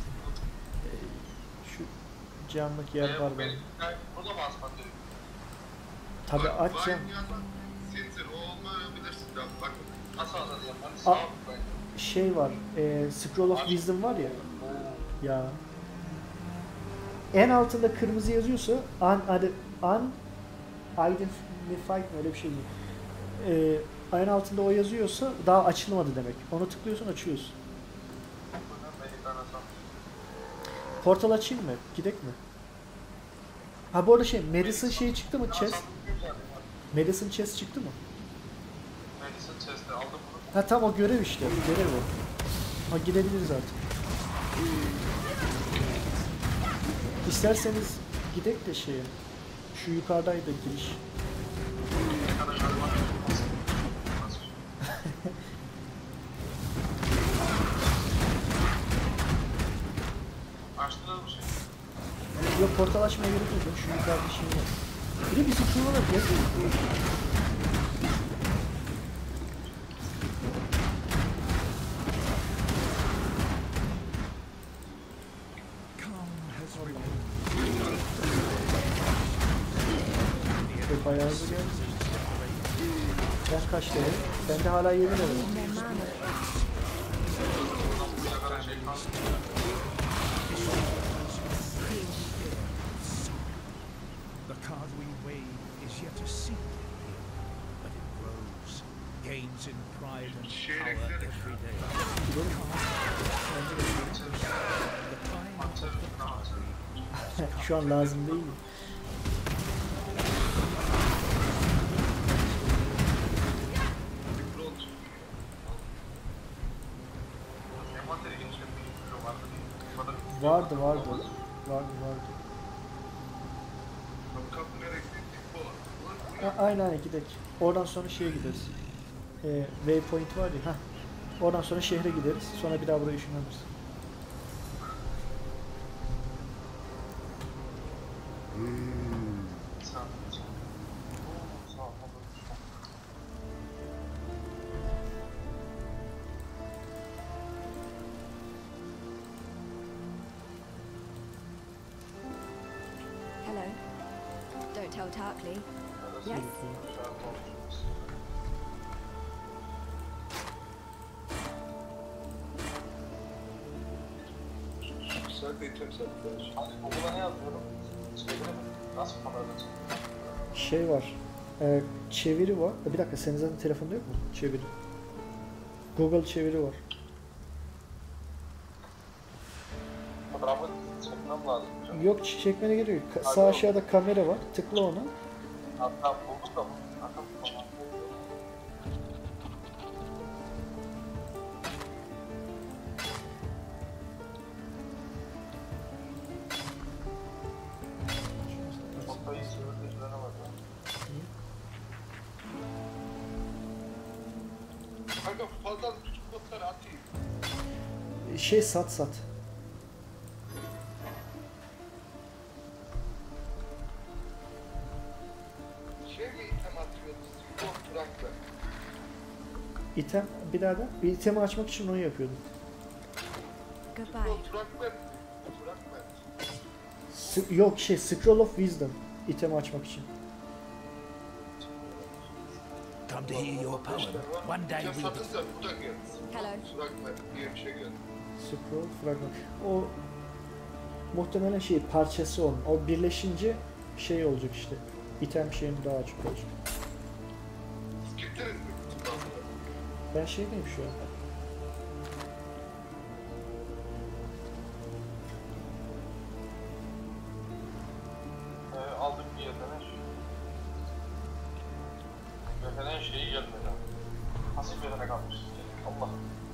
Şu camlık yer var benim. Burada mı asman diyor? Tabi aç cam. Sintir o olmayabilirsin. Bak Nasıl azalacağım? Hani Aa. sağ mı? Şey var. Scroll of Wisdom var ya. Ya. En altında kırmızı yazıyorsa unidentified mi öyle bir şey değil. En altında o yazıyorsa daha açılmadı demek. Onu tıklıyorsun açıyorsun. Portal açayım mı? Gidek mi? Ha bu arada şey Medicine şey çıktı mı chest? Medicine chest çıktı mı? Medicine chest'i aldım bunu. Ha tam o görev işte. Görev o. Ha gidebiliriz artık. İsterseniz gidek de şeye. Şu yukarıdaydı giriş. Açtılar mı şey? Yok portal açmaya gerek yok. Şu yukarıda şey var. Bir de bizi kullanarak yazıyor. Bayağı hızlı geldi. Ben kaç lira? Bende hala 7 lira var. Their mana. The card we wave is yet a secret here, but it grows, gains in pride and power every day. The time of the card. Şu an lazım değil mi? Vardı. Vardı. Kapı nereye gittik bu? Aynen gidelim. Oradan sonra şeye gideriz. Waypoint var ya. Oradan sonra şehre gideriz. Sonra bir daha buraya ışınlanırız. Hello. Don't tell Tarkley. Yes. Sadece item satıyor. Hadi Google'a ne yazıyorum? Çevirelim. Nasıl kamerada çevirelim? Şey var. Çeviri var. Bir dakika senin zaten telefonda yok mu? Çeviri. Google çeviri var. Fotoğrafı çekmem lazım hocam. Yok çekmene gerek yok. Sağ aşağıda kamera var. Tıkla ona. Hatta bulduk da bu. Hatta Fotoğrafı çevirdiğine bak. Kanka fazla küçük botları atayım. Şey sat. Şey mi item atıyordu? Yok bıraktı. İtem bir daha da. Bir itemi açmak için onu yapıyordum. Goodbye. Yok fragment. Yok Scroll of Wisdom. İtemi açmak için. Come to hear your poem. One day İtem we'll be satınca bu da geldi. Hello. Fragment diye bir şey geldi. Scroll fragment. O muhtemelen parçası onun. O birleşince şey olacak işte. İtem şeyini daha açık olacak. Gittiniz mi? Ben şeydeyim şu an. Aldık bir yetenek. Yeteneğin şeyi gelmedi. Nasıl bir yetenek almış? Allah.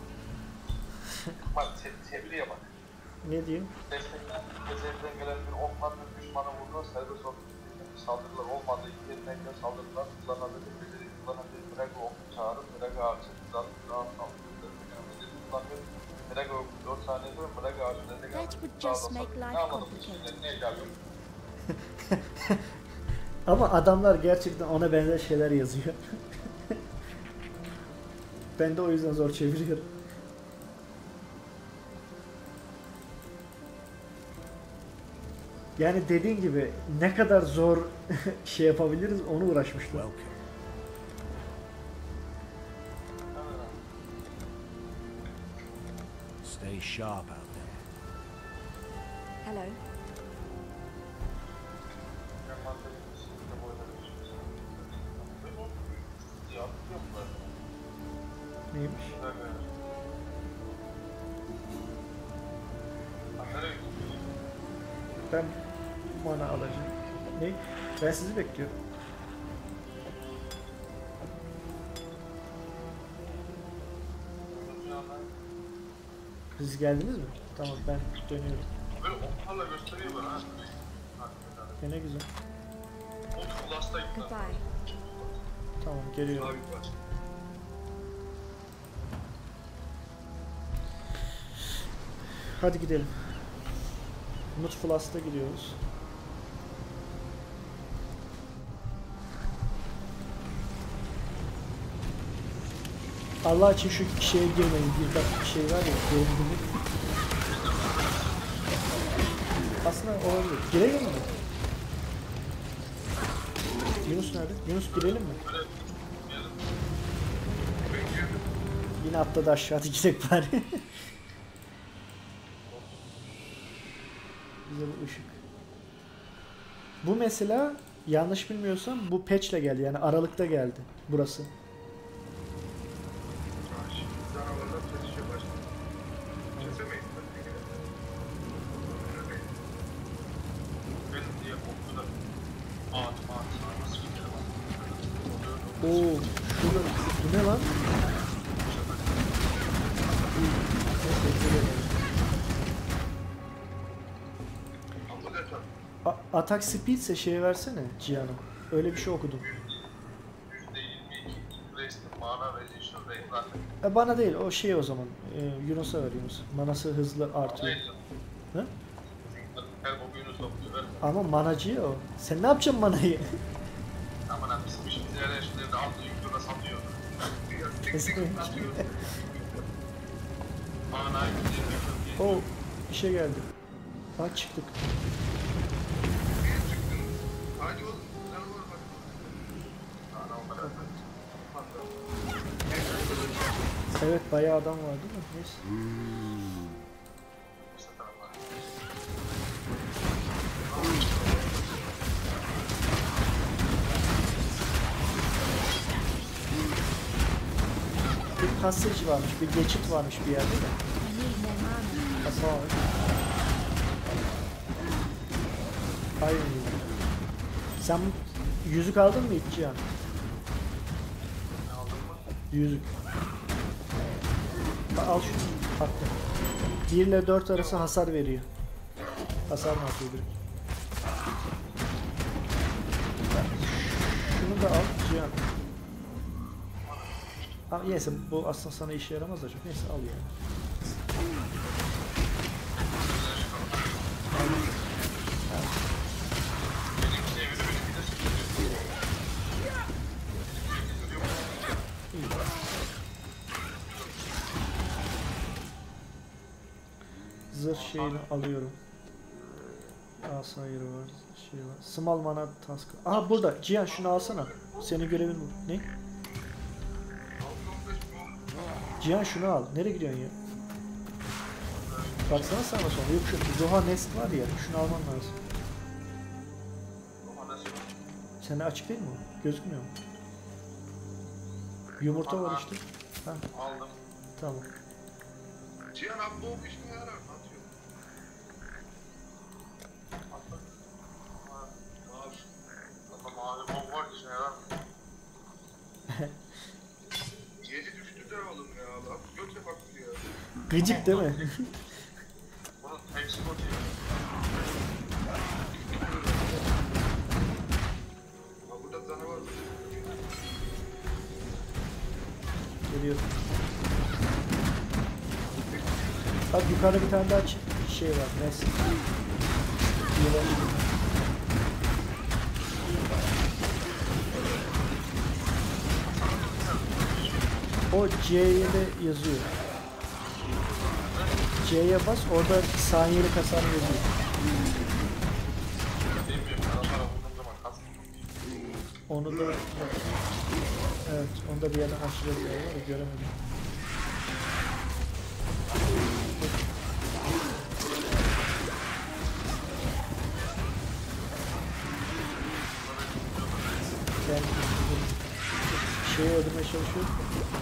Bak tebliğe bak. Ne diyeyim? Destekler, gezerden gelen bir okla bir düşmanı vurduğunda serbest saldırılar olmadığı yetenekle saldırılar kullanabilir, beceri kullanabilir, Drago oklu çağırıp, Drago ağacı saldırılar, Drago 4 saniye sonra Drago ağacı That would just make life complicated. Ne geldi? Ama adamlar gerçekten ona benzer şeyler yazıyor. Ben de o yüzden zor çeviriyorum. Yani dediğin gibi ne kadar zor şey yapabiliriz onu uğraşmışlar. welcome. Stay sharp out there. Hello. Neymiş? Ben mana alacağım. Ne? Ben sizi bekliyorum. Siz geldiniz mi? Tamam ben dönüyorum. Böyle oklarla gösteriyor bana ha. Ne güzel. O klastayım ben. Goodbye. Tamam geliyorum. Abi var. Hadi gidelim. Nut Flas'ta gidiyoruz. Allah için şu şeye girmeyin. Bir şey var ya. Yorgunluk. Aslında olabilir. Girelim mi? Yunus nerede? Yunus girelim mi? Yine atladı aşağı. Hadi gidelim bari. Güzel ışık. Bu mesela yanlış bilmiyorsam bu patch'le geldi. Yani Aralık'ta geldi burası. Canavarlar çatışıyor başladı. Kesemeyiz. Ben diye koktu da. Ağaç. Nasıl gidiyor lan? Oo, şurada bu ne lan? Attack speed ise şey versene Cihan'ım. Öyle bir şey okudum. %22 increased mana resistance rate zaten. Bana değil o şey o zaman. Yunus'a ver Yunus. Manası hızlı artıyor. Hı? Her o günü sokuyor. Ama manacı o. Sen ne yapacaksın manayı? Aman abi bizim işimiz yer eşleri de aldığı yüklüğüne satıyor. Manayı O işe geldi. Bak çıktık. Hadi oğlum. Sen var bak. Evet bayağı adam var değil mi? Neyse. Bir passage varmış, bir geçit varmış bir yerde de. I need more mana. Kasa var. Hayır. Sen yüzük aldın mı hiç Cihan? Yüzük. Al şunu. Hatta. 1 ile 4 arası hasar veriyor. Hasar mı atıyor direkt? Şunu da al Cihan. Ama neyse bu aslında sana işe yaramaz da çok. Neyse al yani. İyi. Zırh şeyini alıyorum. Asayır var, şey var. Small mana task. Aha burada. Cihan şunu alsana. Senin görevin bu. Ne? Cihan şunu al. Nereye gidiyorsun ya? Baksana sağa sola. Yok şu Zoha Nest var ya. Şunu alman lazım. Sende açık değil mi o? Gözükmüyor mu? Yumurta var işte. Ha, Aldım. tamam. Cihan abi bu işine yarar. Atıyor. Mavi bomb var işine yarar mı? 7 düştü de oğlum ya. Lan göte bak ya. Gıcık değil mi? Bunun tek spot ya. Ha burada canavar var. Geliyor. Bak yukarıda bir tane daha şey var. Neyse. O C'ye de yazıyor. C'ye bas orada saniyelik hasar yazıyor. Onu da evet onu da bir yerden aşırı yazıyor da göremedim. Ben şeyi öldürmeye çalışıyorum.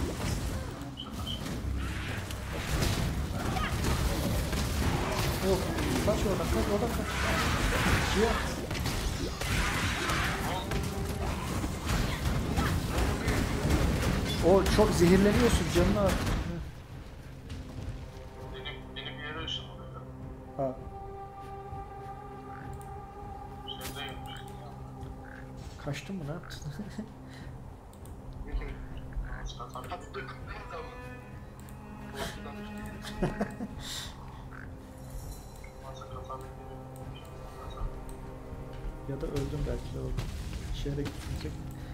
Yok, kaç oradan kaç. Cihan. O çok zehirleniyorsun canını al. Benim bir yere ışınlanıyor. Ha. Şeydeyim. Kaçtın mı ne yaptın? Attık. Nerede var? Ya da öldüm belki de orada. Şehre gitmeyecek.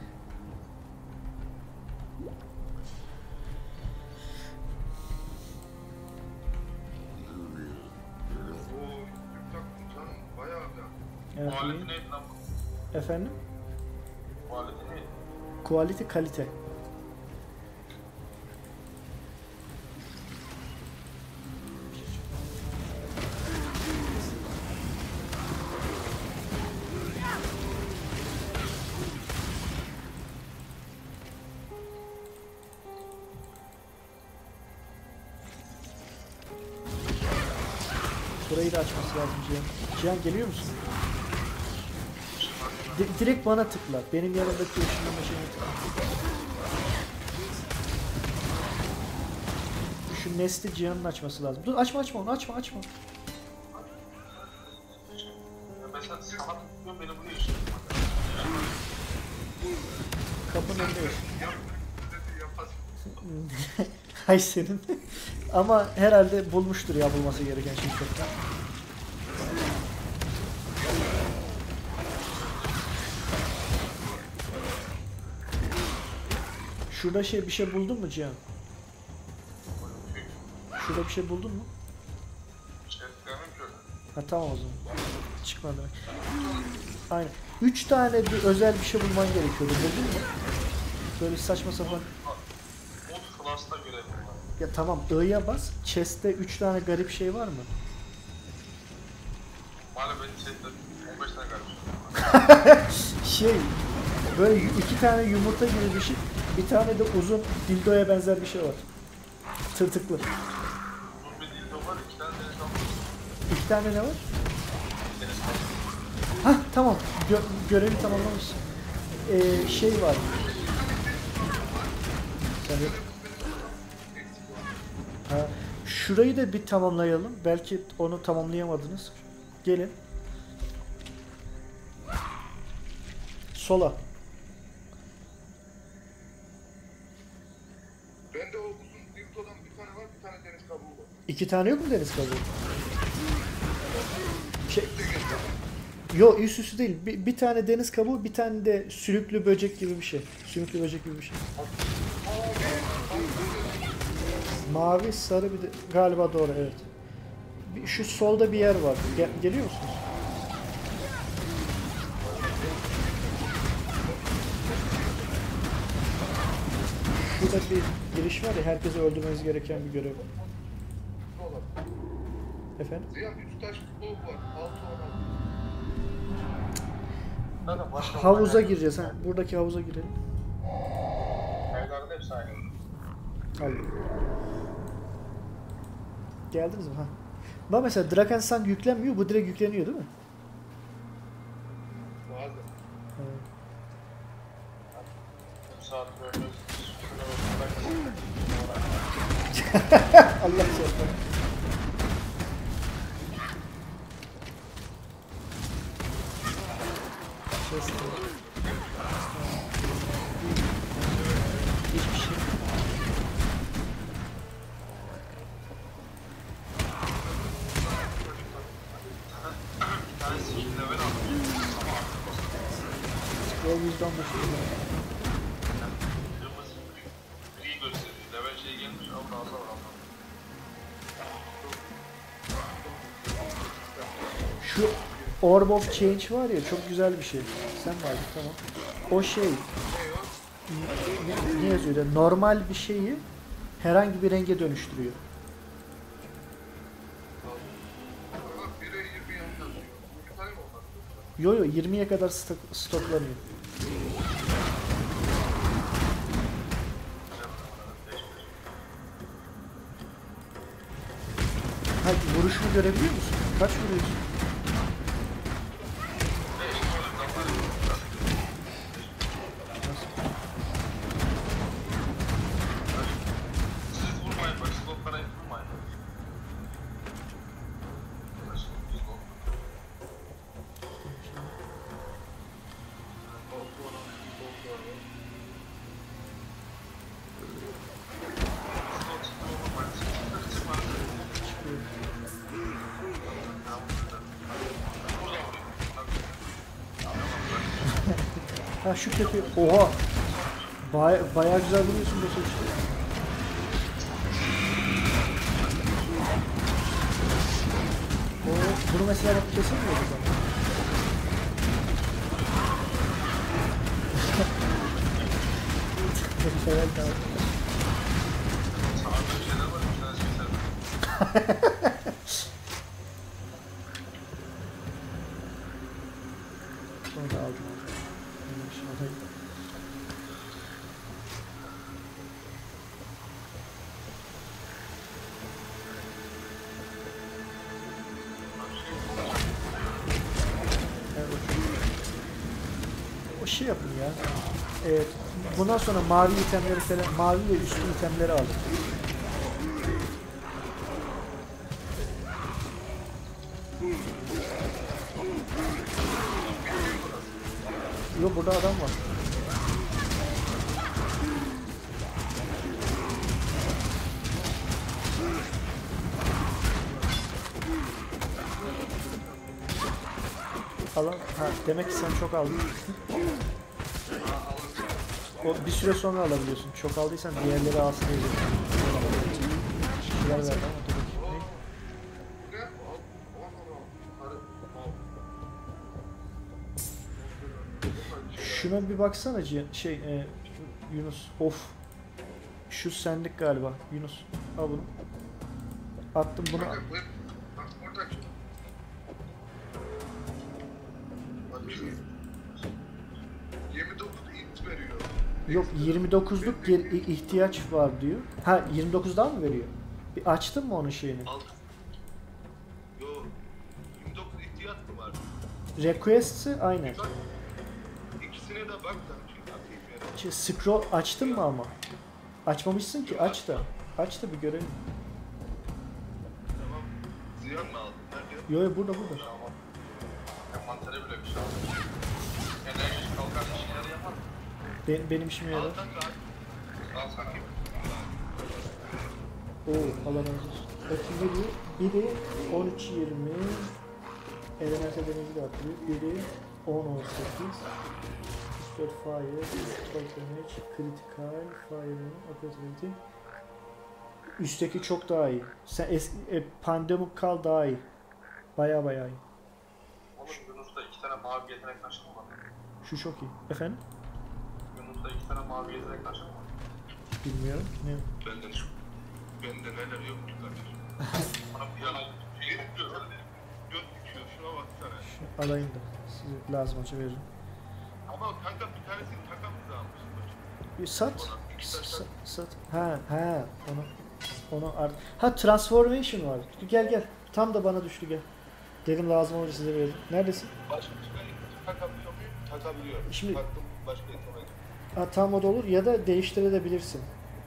Oo, Türk canım bayağı ya. Evet, Bu aleti iyi. neydi lan bu? Efendim? Bu aleti neydi? Quality kalite. Burayı da açması lazım Cihan. Cihan geliyor musun? Direkt bana tıkla. Benim yanımdaki ışınlama şeyine tıkla. Şu Nest'i Cihan'ın açması lazım. Dur açma onu açma. Ben sen sana tutuyor beni buraya işte. Kapının önündeyiz. Yapasın. Hay senin. Ama herhalde bulmuştur ya bulması gereken şey çoktan. Şurada bir şey buldun mu Cihan? Şurada bir şey buldun mu? Ha tamam o zaman. Çıkmadı. Aynen. 3 tane bir özel bir şey bulman gerekiyordu. Buldun mu? Böyle saçma sapan. Mod class'ta görev var. Ya tamam I'ya bas. Chest'te 3 tane garip şey var mı? Maalesef benim chatte 15 tane garip. Şey böyle 2 tane yumurta gibi bir şey. Bir tane de uzun dildoya benzer bir şey var. Tırtıklı. Uzun bir dildo var, 2 tane deniz kapı. 2 tane ne var? Deniz kapı. Hah tamam. Görevi tamamlamışsın. Şey var. Sen de... Ha, şurayı da bir tamamlayalım. Belki onu tamamlayamadınız. Gelin. Sola. Bende o uzun dildodan bir tane var, bir tane deniz kabuğu var. 2 tane yok mu deniz kabuğu? Yok üst üste değil. Bir tane deniz kabuğu, bir tane de sülüklü böcek gibi bir şey. Sümüklü böcek gibi bir şey. Mavi, sarı bir de galiba doğru evet. Şu solda bir yer var. Geliyor musunuz? Şurada bir giriş var ya, herkesi öldürmeniz gereken bir görev. Efendim? Ziya 3 taş kutuğu var, 6 olan. Zaten başka Havuza gireceğiz ha. Buradaki havuza girelim. evlerde hepsi aynı. Hadi. Geldiniz mi? Ha. Bak mesela Drakensang yüklenmiyor, bu direkt yükleniyor değil mi? Bazen. Evet. Bir saat böyle Allah çarpar. Hiçbir şey. tanesi için level aldım. Yol %15. Kırmızı gri gösteriyor. Level şey gelmiş ama daha sonra aldım. Şu Orb of Change var ya, çok güzel bir şey. Sen vardın tamam. O şey ne yazıyor da, normal bir şeyi herhangi bir renge dönüştürüyor. Bak 1'e 20 yan yazıyor. Bir tane mi onlar? Yo yo 20'ye kadar stoklanıyor. Hadi vuruşunu görebiliyor musun? Kaç vuruyorsun? Siz vurmayın bak, slotlara vurmayın. Ha şu tepe. Oha. Bayağı güzel vuruyorsun bu işte. Bunu mesela bak kesilmiyor bu zaman. Güzel tamam. Sağda bir şeyler var, bir tane şeyler var. Onu da aldım. Aşağıda. O şey yapın ya. Bundan sonra mavi itemleri falan, mavi ve üstü itemleri alın. Yok burada adam var. Alan, ha demek ki sen çok aldın. O bir süre sonra alabiliyorsun. Çok aldıysan diğerleri alsın diye. Şeyler verdi ama dur bakayım. Şuna bir baksana Yunus. Of. Şu senlik galiba Yunus. Al bunu. Attım bunu. Kanka bu ortak. 29 int veriyor. Yok 29'luk ihtiyaç var diyor. Ha 29'dan mı veriyor? Bir açtın mı onun şeyini? Yo 29 ihtiyaç mı var? Request'i aynen. Bak, İkisine de bak da atayım yere. Scroll açtın mı ama? Açmamışsın ki aç da. Aç da bir görelim. Tamam. Ziyan mı aldın? Nerede? Yo burada. Tamam. Envantere bile bir şey aldım. Enerji kalkan işleri yapar mı? Benim işime yarar. Al kanka. Al sana. Oo Allah razı olsun. Bakayım biri 13-20 elemental damage de atıyor. Biri 10-18 4 fire, 4 damage, critical, fire, opportunity. Üstteki çok daha iyi. Sen Pandemic kal daha iyi. Baya iyi. Oğlum Yunus'ta 2 tane mavi yetenek taşı mı var? Şu çok iyi. Efendim? Yunus'ta 2 tane mavi yetenek taşı mı var? Bilmiyorum. Ne? Bende neler yok ki kardeşim. Bana bir yana Gelip diyor öyle. Göz dikiyor şuna baksana. Şu alayım da. Size lazım olsa veririm. Ama kanka bir tanesini takamız almışsın. Bir sat. Ha onu ha transformation var. Gel. Tam da bana düştü gel. Dedim lazım olunca size veririm. Neredesin? Başka bir şey takabiliyor muyum? Takabiliyorum. Şimdi- Taktım başka yetemedim. Ha tam o da olur ya da değiştirebilirsin.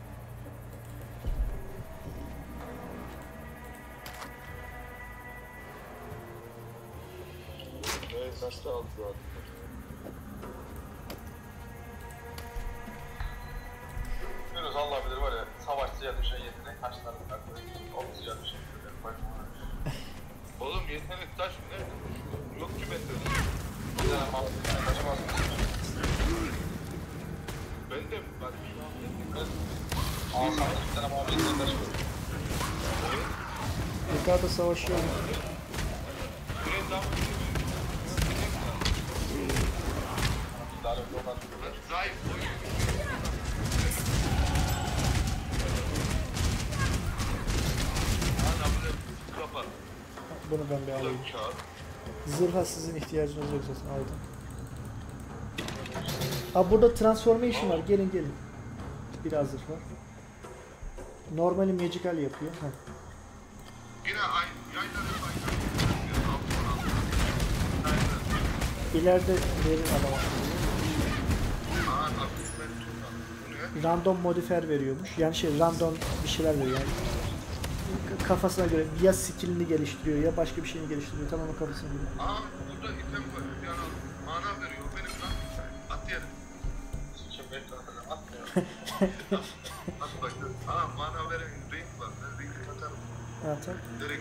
Evet kaçta aldı zaten. Yunus Allah bilir var ya savaşçıya düşen yetenek taşları takıyor. Okçuya düşen yetenek başına. Oğlum yetenek taş mı nerede? Yok ki bende. Bir tane mavi yetenek taşı var. Bende mi? Bak şu an yetenek. Ağzında bir tane mavi yetenek taşı var. Yukarıda savaşıyor. Biraz daha Bir tane yoldan zayıf oyun. Kapat. Bunu ben bir alayım. Kağıt. Zırha sizin ihtiyacınız yok zaten aldım. Aa burada transformation var. Gelin. Biraz zırh var. Normali magical yapıyor. Heh. Yine aynı. Yayları aynı. İleride verin adama. Random modifier veriyormuş. Yani random bir şeyler veriyor. Yani kafasına göre ya skillini geliştiriyor ya başka bir şeyini geliştiriyor. Tamamen kafasına göre. Burada item var. Bir an mana veriyor. Benim lan. At yere. için bir tarafına atmıyor. At bakın. Mana veren ring var. Ben ringi atarım. Zaten Direkt.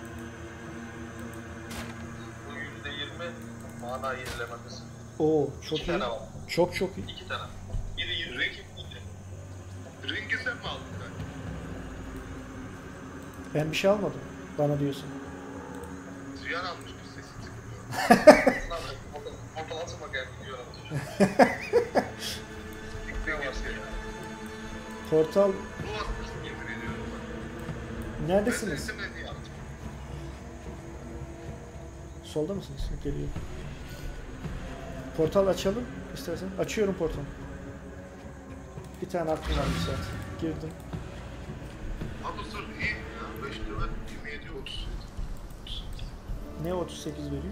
Bu %20 mana yenilemesi. o çok 2 iyi. tane var. Çok iyi. 2 tane. Biri 20 Ringi Ringi sen mi aldın sen? Ben bir şey almadım. Bana diyorsun. Ziyan almış bir sesi çıkmıyor. Ortalasın bakayım gidiyorum. Dikte var seni. Portal Bu atmışsın yemin ediyorum. neredesiniz? Ben de istemedi yaptım. Solda mısınız? Geliyor. Portal açalım istersen. Açıyorum portal. Bir tane aklım var bir saat. Girdim. Abi sır iyi ya. 5 lira 27 30. Ne 38 veriyor?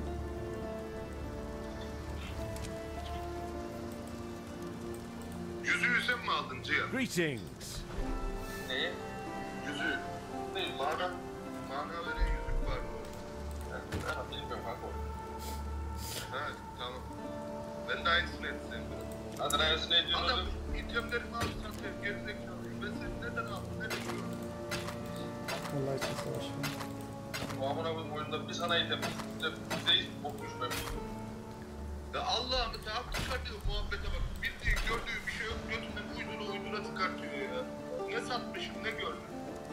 Yüzüğü sen mi aldın Cihan? Greetings. Neyi? Yüzüğü. Ne yüzü? Mana veren yüzük var mı? Ben bilmiyorum kanka. Ha tamam. Ben Ben de aynısını etsin. Adrenalin ne diyorsun? Adam itemlerimi aldı satıyor. Gerizekalı. Ben seni neden aldım? Neden gördüm? Allah için savaşma. O amına koyayım oyunda bir sana item. Bir de hiç bokmuş ben. Ya Allah'ım ne yaptı çıkartıyor muhabbete bak. Bildiğin gördüğü bir şey yok. Götünden uydura çıkartıyor ya. Ne satmışım ne gördüm.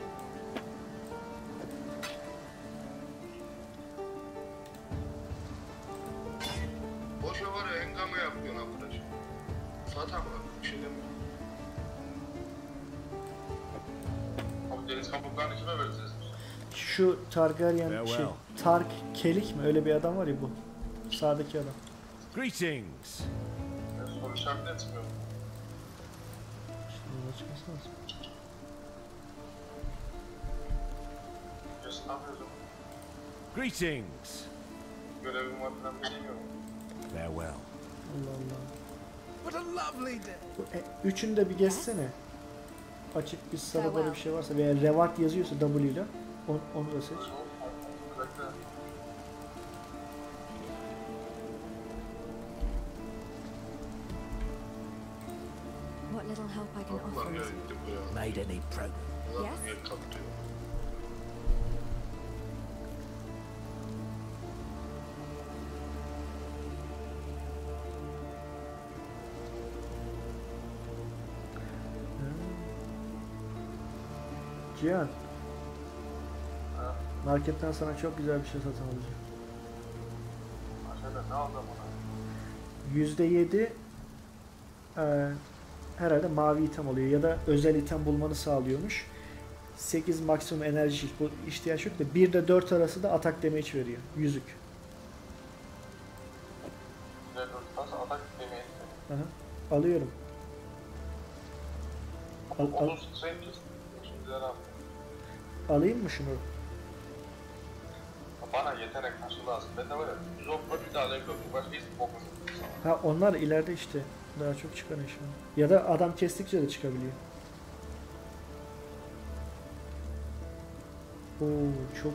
Boşa var ya engame yapıyorsun arkadaş. Satan bak bir şey demiyorum. Abi deniz kabuklarını kime vereceğiz? Şu Targaryen şey, Farewell. Tark Kelik mi? Öyle bir adam var ya bu. Sağdaki adam. Greetings. Ben soru işaretine çıkıyorum. Şimdi yola çıkması lazım. Diyorsun ne yapıyorsun? Greetings. Görevim var falan bilmiyorum. Farewell. Allah Allah. What a lovely day. Bu, üçünü de bir geçsene. Açık bir sarı böyle bir şey varsa veya Revart yazıyorsa W ile onu da seç. Bekle. What little help I can Allah offer ya is... gittim bu ya. Made any progress? Ulan Yes? niye kaptıyor? Cihan. Ha? Marketten sana çok güzel bir şey satın alacağım. Aşağıda ne aldım ona? %7 herhalde mavi item oluyor ya da özel item bulmanı sağlıyormuş. 8 maksimum enerji shield. Bu ihtiyaç yok da 1 ile 4 arası da atak damage veriyor. Yüzük. Güzel durursa atak demeyi istedim. Aha. Alıyorum. Al, Onun strength şimdi ne yapayım? alayım mı şunu? Bana yetenek taşı lazım. Ben de var ya 114 bir tane gördüm. Başka hiç bokmuş. Ha onlar ileride işte. Daha çok çıkar inşallah. Ya da adam kestikçe de çıkabiliyor. Oo çok.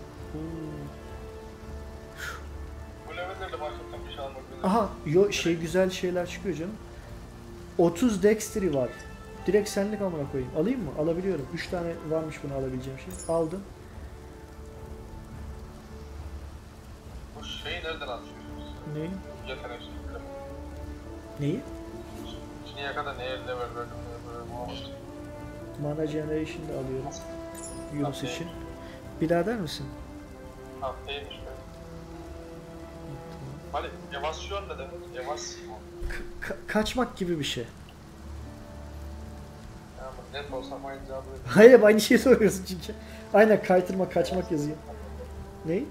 Bu levellerde marketten bir şey almak lazım. Aha yo şey güzel şeyler çıkıyor canım. 30 dexter'i var. Direkt senlik amına koyayım. Alayım mı? Alabiliyorum. 3 tane varmış bunu alabileceğim şey. Aldım. Bu şeyi nereden atıyorsunuz? Neyi? Yetenek şeyleri. Neyi? Şimdiye kadar neye level verdim böyle olmamıştı. Mana Generation'da alıyorum. Yunus Tamam. için. Bir daha der misin? Ha neymiş be? Hani evasyon ne demek? Evasyon. Kaçmak gibi bir şey. Ya bu net olsam aynı cevabı veririm. Hayır aynı şeyi soruyorsun çünkü. Aynen kaytırma kaçmak yazıyor. Neyi?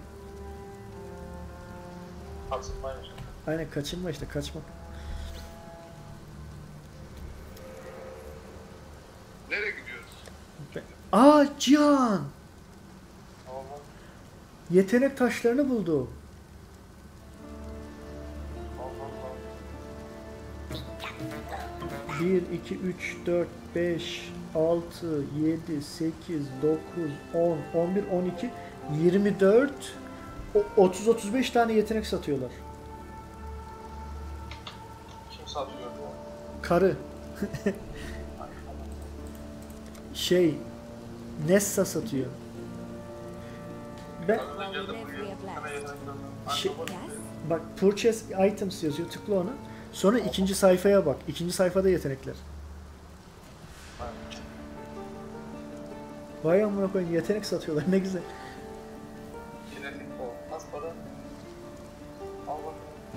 Haksızmaymış. Aynen kaçınma işte kaçmak. Nereye gidiyoruz? Aa Cihan! Tamam mı? Yetenek taşlarını buldu. Allah 1, 2, 3, 4, 5, 6, 7, 8, 9, 10, 11, 12, 24, 30-35 tane yetenek satıyorlar. kim satıyor ya? Karı. Şey, Nessa satıyor. Ben Kadına geldi buraya. Hemen yetenek gördüm. Şey- Anlamadım. Yes? bak purchase items yazıyor. Tıkla ona. Sonra ikinci sayfaya bak. İkinci sayfada yetenekler. Vay amına koyayım yetenek satıyorlar. Ne güzel. Kinetik o. Az para. Al bakalım.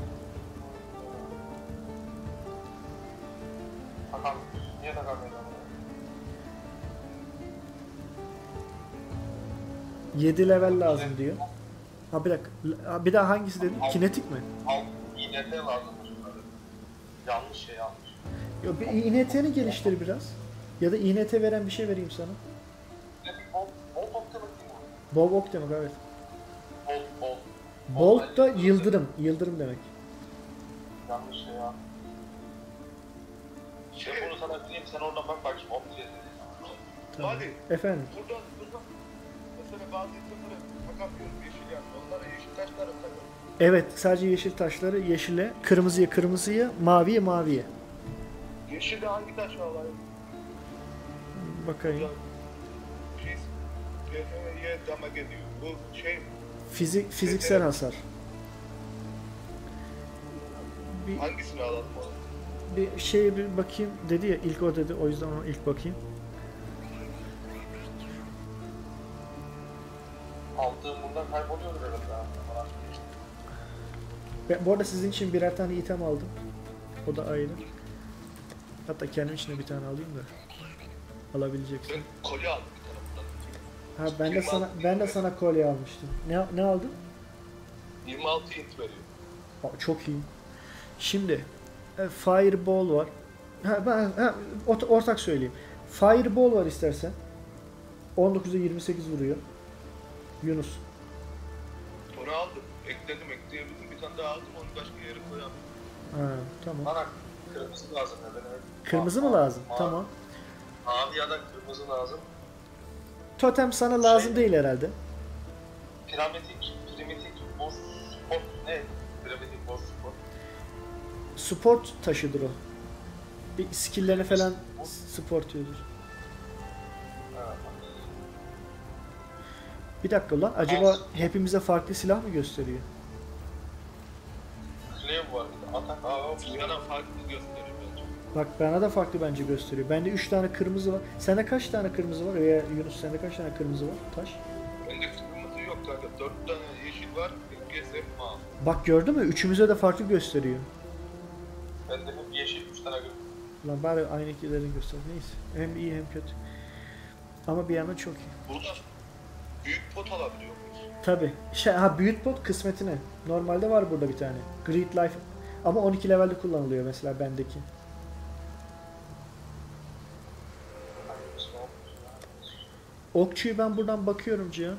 Takan. Niye takamıyorsun? 7 level lazım diyor. Ha bir dakika. Bir daha hangisi dedin? Kinetik mi? Al. İğnete lazımmış bunları. Yanlış şey almış. Yo, bir INT'ni geliştir biraz. Ya da INT veren bir şey vereyim sana. Kinetik bol. Bol top demek değil mi? Bob ok demek evet. Bol. Bol. Bolt da yıldırım. Yıldırım demek. Yanlış şey ya. Ben bunu sana bileyim, sen oradan bak bakayım. Optiye Tamam. Hadi. Efendim. Buradan mesela bazı isimleri takamıyoruz yeşil yani. Onlara yeşil taşları takalım. Evet, sadece yeşil taşları yeşile, kırmızıya kırmızıya, maviye maviye. Yeşilde hangi taş var? Bakayım. Şey, dama geliyor. Bu şey Fiziksel hasar. Bir, hangisini alalım oğlum? bir şeye bir bakayım dedi ya, ilk o dedi, o yüzden ona ilk bakayım. Aldığım bundan kayboluyordur herhalde abi. Ben, bu arada sizin için birer tane item aldım. O da ayrı. Hatta kendim için de bir tane alayım da. Alabileceksin. Ben kolye aldım bir taraftan. Ha ben de sana kolye almıştım. Ne aldın? 26 int veriyor. Aa, çok iyi. Şimdi Fireball var. Ortak söyleyeyim. Fireball var istersen. 19'a 28 vuruyor. Yunus. Onu aldım. Ekleyebildim. Bir tane daha aldım. Onu başka yere koyamam. Ha, tamam. Bana kırmızı lazım ya benim. Kırmızı mı lazım? Mavi. Tamam. Mavi ya da kırmızı lazım. Totem sana lazım değil herhalde. Primitik boss spot ne? Primitik boss spot. Support taşıdır o. Bir skill'lerine falan support diyordur. Ha, Bir dakika lan, acaba hepimize farklı silah mı gösteriyor? Clave var bir de atak. Yana farklı gösteriyor bence. Bak bana da farklı bence gösteriyor. Bende 3 tane kırmızı var. Sende kaç tane kırmızı var? Veya Yunus sende kaç tane kırmızı var? Taş. Bende kırmızı yok kanka. 4 tane yeşil var. İlk hep mavi. Bak gördün mü? Üçümüze de farklı gösteriyor. Bende hep yeşil 3 tane gösteriyor. Lan bari aynı ikilerini göster. Neyse. Hem iyi hem kötü. Ama bir yandan çok iyi. Burada büyük pot alabiliyor muyuz? Tabi. Büyük pot kısmetine. Normalde var burada bir tane. Great Life. Ama 12 levelde kullanılıyor mesela bendeki. Okçuyu ben buradan bakıyorum Cihan.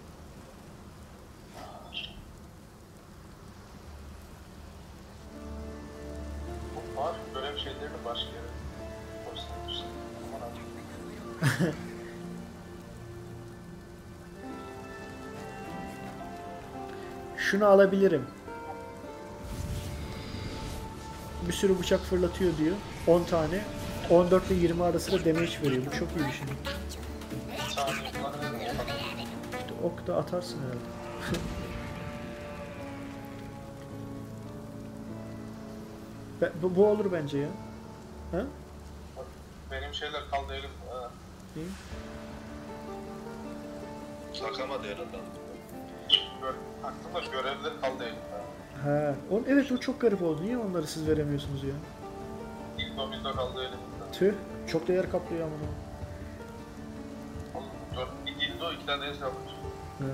Bu var. Görev şeylerini başka yere koysun. Aman abi. Şunu alabilirim. Bir sürü bıçak fırlatıyor diyor. 10 tane. 14 ile 20 arasında damage veriyor. Bu çok iyi bir şey. Saniye kullanırım. İşte ok da atarsın herhalde. Bu olur bence ya. Ha? Benim şeyler kaldı elimde. Ha. İyi. Sakamadı herhalde. Aklımda görevler kaldı elimde. Ha. Evet o çok garip oldu. Niye onları siz veremiyorsunuz ya? İlk mobilde kaldı elimde. Tüh. Çok da yer kaplıyor ama. Oğlum, bir dildo 2 tane hesap yapmış. Ha.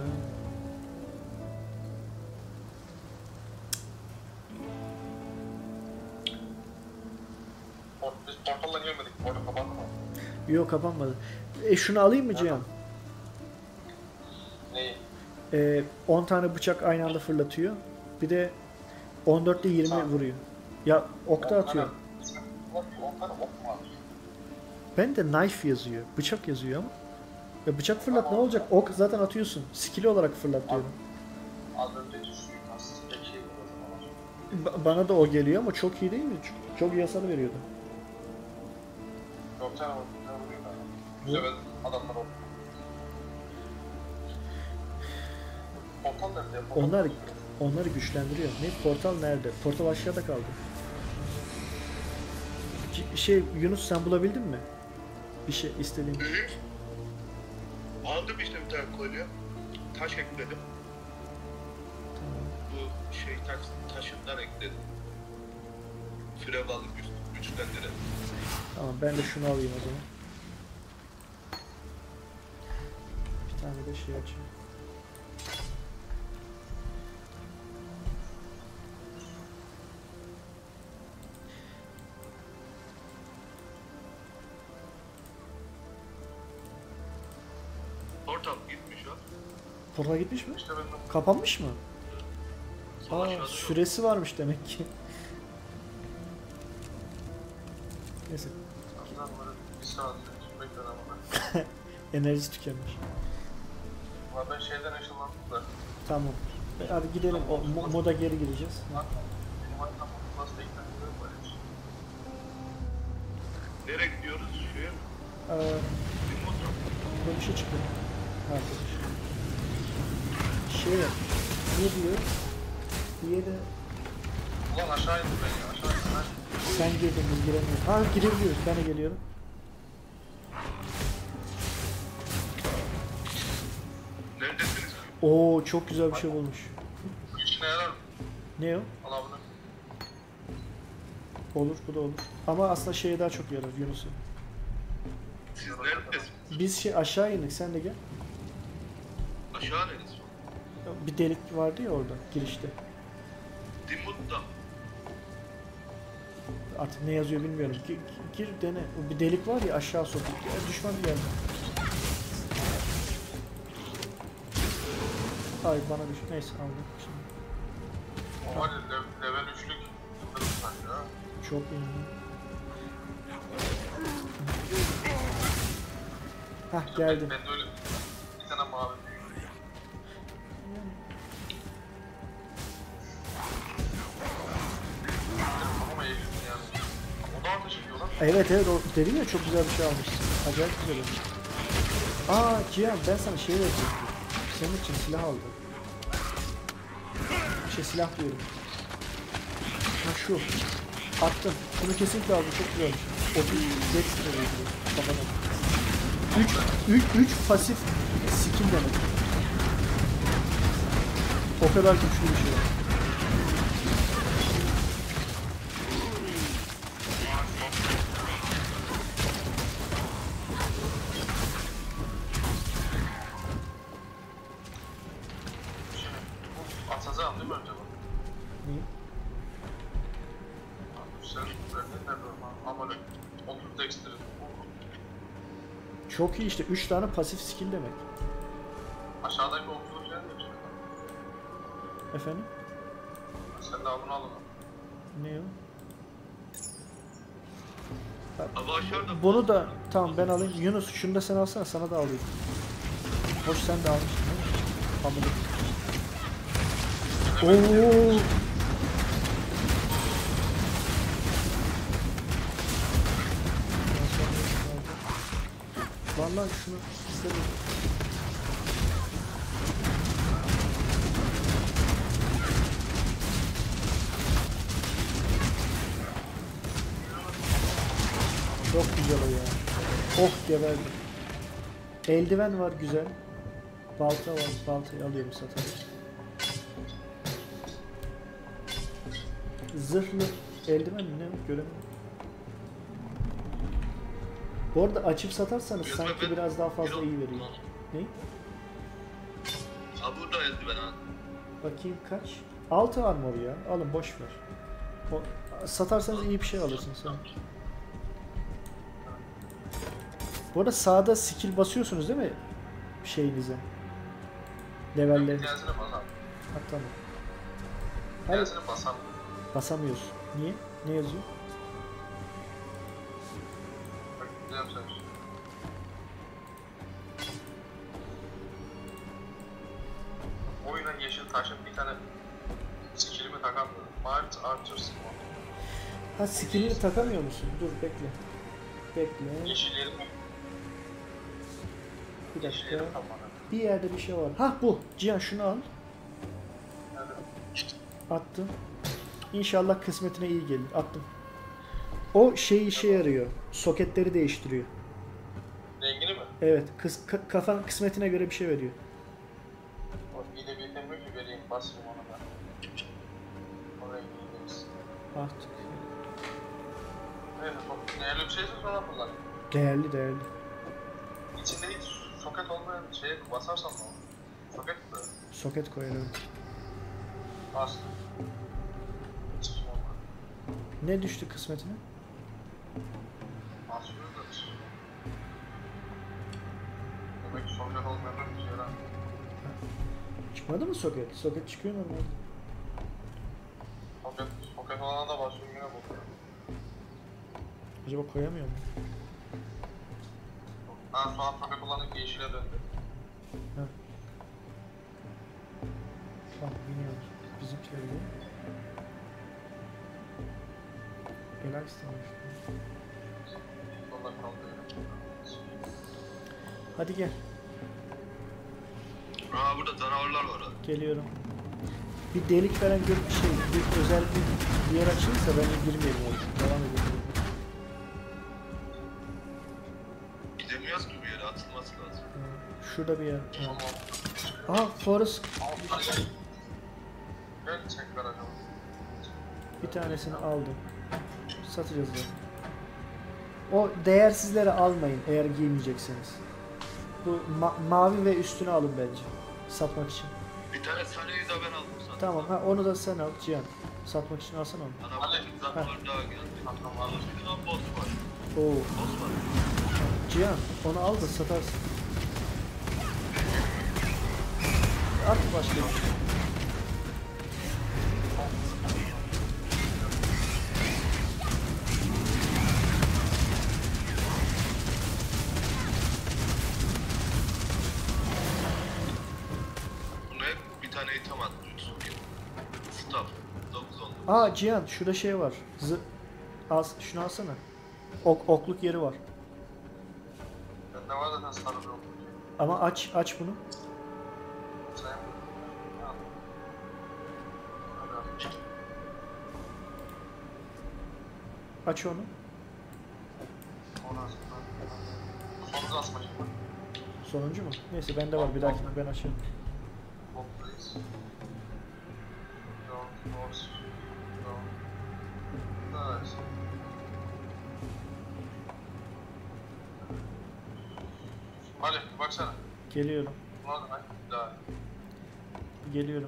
Biz portalla gelmedik. Orada kapandı mı? Yok kapanmadı. Şunu alayım mı Cihan? Neyi? 10 tane bıçak aynı anda fırlatıyor. Bir de 14 ile 20 Sağ. vuruyor. Ya ok da atıyor. 10 tane ok mu var? Ben de knife yazıyor. Bıçak yazıyor ama. Ya bıçak fırlat ne olacak? Ok zaten atıyorsun. Skill olarak fırlat diyorum. Az önceki suikast'taki şey o zaman. Bana da o geliyor ama çok iyi değil mi? Çok iyi hasar veriyordu. Yok tane vurdu. Bir tane vuruyor ben. Bu sefer adamlar ok. Portal nerede ya? Portal Onları güçlendiriyor. Ne? Portal nerede? Portal aşağıda kaldı. Yunus sen bulabildin mi? Bir şey istediğin. Aldım işte bir tane kolye. Taş ekledim. Bu şey taşından ekledim. Frevalı güçlendirelim. Tamam ben de şunu alayım o zaman. Bir tane de şey açayım. Portal gitmiş o. Portal gitmiş mi? İşte ben Kapanmış mı? Sol aşağıda yok. Süresi varmış demek ki. Neyse, Aslında böyle bir saat bekledim ama. enerjisi tükenmiş. Ulan ben şeyden ışınlandım da. Tamam. Hadi gidelim. O moda geri gireceğiz. Benim haritam nasıl ekranı böyle bir şey. Nereye gidiyoruz? Şuraya mı? Burada bir şey çıktı. Arkadaş. Ne diyor? Bir yere Ulan aşağı indim ben ya, aşağı indim ben. sen girdin, biz giremiyoruz. Ha girebiliyoruz, ben de geliyorum. Neredesiniz? Oo çok güzel bir şey bulmuş. Bu işine yarar mı? Ne o? Allah bunu. Olur, bu da olur. Ama aslında şeye daha çok yarar Yunus'u. Siz neredesiniz? Biz aşağı indik, sen de gel. Aşağı neresi? Bir delik vardı ya orada, girişte. Dimut'ta. Artık ne yazıyor bilmiyorum. Gir dene. Bir delik var ya aşağı sokak. Ya, düşman geldi. Ay bana düş. Neyse aldım şimdi. O hadi level 3'lük yıldırım sanki ha. Çok iyi. Hah geldim. Ben de öyle bir tane mavi büyük. Ama yeşil yani. O da ateş ediyor lan. Evet o dedim ya çok güzel bir şey almışsın. Acayip güzel olmuş. Aa Cihan ben sana şey verecektim. Senin için silah aldım. Silah diyorum. Ha şu. Attım. Bunu kesinlikle aldım. Çok güzelmiş. 30 ekstra veriyor. Kafana. 3 pasif skill demek. O kadar güçlü bir şey. Atacağım değil mi önce bak? Niye? Sen nerede ama 30 dexter'ı. Çok iyi işte. 3 tane pasif skill demek. Aşağıdaki 30'luk şey mi? Efendim? Sen de bunu alın. Ne o? Ama aşağıda. Bunu da tamam ben alayım. Yunus şunu da sen alsana, sana da alayım. Hoş sen de almışsın değil mi? Ooo. Vallahi şunu istedim. Çok güzel o ya. Oh geberdim. Eldiven var güzel. Balta var. Baltayı alıyorum satarım. Zırhlı eldiven mi ne? Göremedim. Bu arada açıp satarsanız sanki biraz daha fazla iyi veriyor. Ne? Ha burada eldiven ha. Bakayım kaç? 6 armor ya. Alın boş ver. Satarsanız iyi bir şey alırsın sen. Bu arada sağda skill basıyorsunuz değil mi? Şeyinize. Levellerinize. Diğersine basam. Ha tamam. Hayır Diğersine basam. basamıyorsun. Niye? Ne yazıyor? Bak ne yapacağım şimdi. Oyuna yeşil taşın bir tane skill'imi takamıyorum. Mart artırsın o. Ha skill'ini takamıyor musun? Dur bekle. Bekle. Yeşil yerim. Bir Yeşil dakika. yerim kafana. Bir yerde bir şey var. Ha bu. Cihan şunu al. Nerede? Attım. İnşallah kısmetine iyi gelir. Attım. O şey işe yarıyor. Soketleri değiştiriyor. Rengini mi? Evet. Kafan kısmetine göre bir şey veriyor. O iyi de bilmiyorum ki vereyim. Basayım onu da. O rengini verirsin. Artık. Neyse çok değerli bir şeyse sonra kullan. Değerli. İçinde hiç soket olmayan şeye basarsam ne olur? Soket mi böyle? Soket koyalım. Bas. Hiçbir şey olmadı. Ne düştü kısmetine? Basıyoruz da hiç. Demek ki soket olmayan bir şeyler. Çıkmadı mı soket? Soket çıkıyor normalde. Soket olana da basıyorum yine bakıyorum. Acaba koyamıyor mu? Ha şu an soket olanın yeşile döndü. Ha. Tamam biniyoruz. Bizimkileri de. Relax demiş. Sonra kaldı. Hadi gel. Aa burada canavarlar var. Ha. Geliyorum. Bir delik falan görüp bir özel bir yer açılırsa ben de girmeyelim orada. Devam edelim. Gidemiyoruz ki bir yere, atılması lazım. Şurada bir yer. Ha. Aha Forest Gel çek garajı. bir tanesini aldım. Satacağız zaten. O değersizleri almayın eğer giymeyecekseniz. Bu mavi ve üstünü alın bence. Satmak için. Bir tane sarıyı da ben aldım zaten. Tamam ha onu da sen al Cihan. Satmak için alsana onu. Ana bu canavar daha geldi. Bir tane boss var. Oo. Boss var. Cihan onu al da satarsın. At başka bir şey. Bunu hep bir tane item atıyorsun. Staff. 9 oldu. Aa Cihan şurada şey var. Şunu alsana. Okluk yeri var. Bende var zaten sarı bir okul. Ama aç bunu. Sen al. Hadi. Aç onu. Ondan sonra sonunda asma şimdi. Sonuncu mu? Neyse bende var bir dahakine ben açarım. Boktayız. Don't force. Don't. Nice. Hadi baksana. Geliyorum. Buna da ben daha. Geliyorum.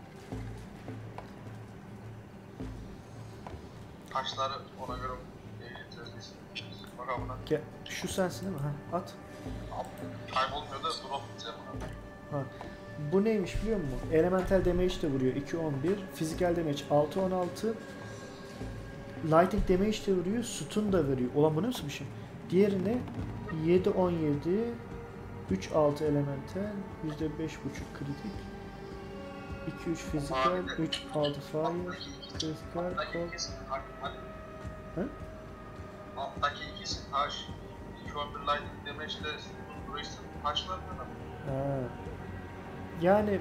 Taşları ona göre eğileceğiz biz. Bakalım buna. Gel. Şu sensin değil mi? Ha, at. Kaybolmuyor da drop diyeceğim buna. Ha. Bu neymiş biliyor musun? Elemental damage de vuruyor 2.11. Physical damage 6.16. Lighting damage de vuruyor. Stun da veriyor. Ulan bu nasıl bir şey? Diğerine 7.17. 3.6 elemental. %5.5 kritik. 2-3 physical. 3.6 fire. Physical. Alttaki Cold. ikisi hadi. Hı? Alttaki ikisi taş. 2-11 lightning damage'de resist taşlar mı? Ha. Yani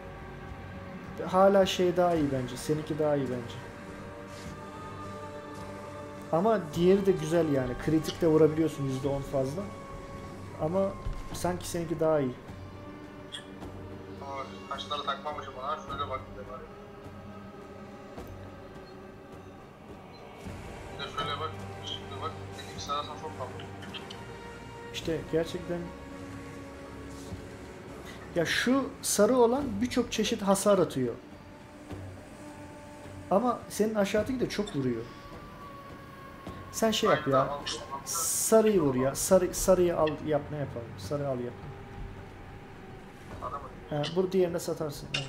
hala şey daha iyi bence. Seninki daha iyi bence. Ama diğeri de güzel yani. Kritik de vurabiliyorsun %10 fazla. Ama sanki seninki daha iyi. Ama taşları takmamışım ona. Şöyle bak bir de bari. Bir de şöyle bak. Şimdi bak. İkisi arasında çok farklı. İşte gerçekten ya şu sarı olan birçok çeşit hasar atıyor. Ama senin aşağıdaki de çok vuruyor. Sen şey yap ya. Sarıyı vur ya. Sarıyı al yap ne yapalım. Sarı al yap. Ha, bu diğerine satarsın. Yani.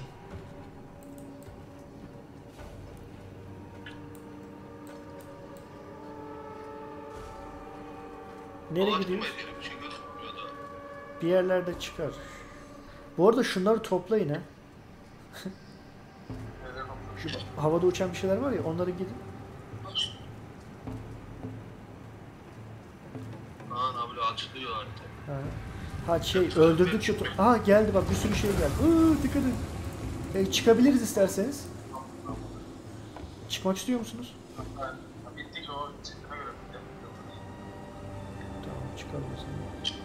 Nereye gidiyoruz? Bir şey gözükmüyor da. Bir yerlerde çıkar. Bu arada şunları toplayın ha. Şu havada uçan bir şeyler var ya onları gidin. Aa böyle açılıyor artık. Ha şey öldürdükçe aha geldi bak bir sürü şey geldi. Dikkat edin. Çıkabiliriz isterseniz. Çıkmak istiyor musunuz? Bittik o çıktığına göre. Tamam çıkalım o zaman.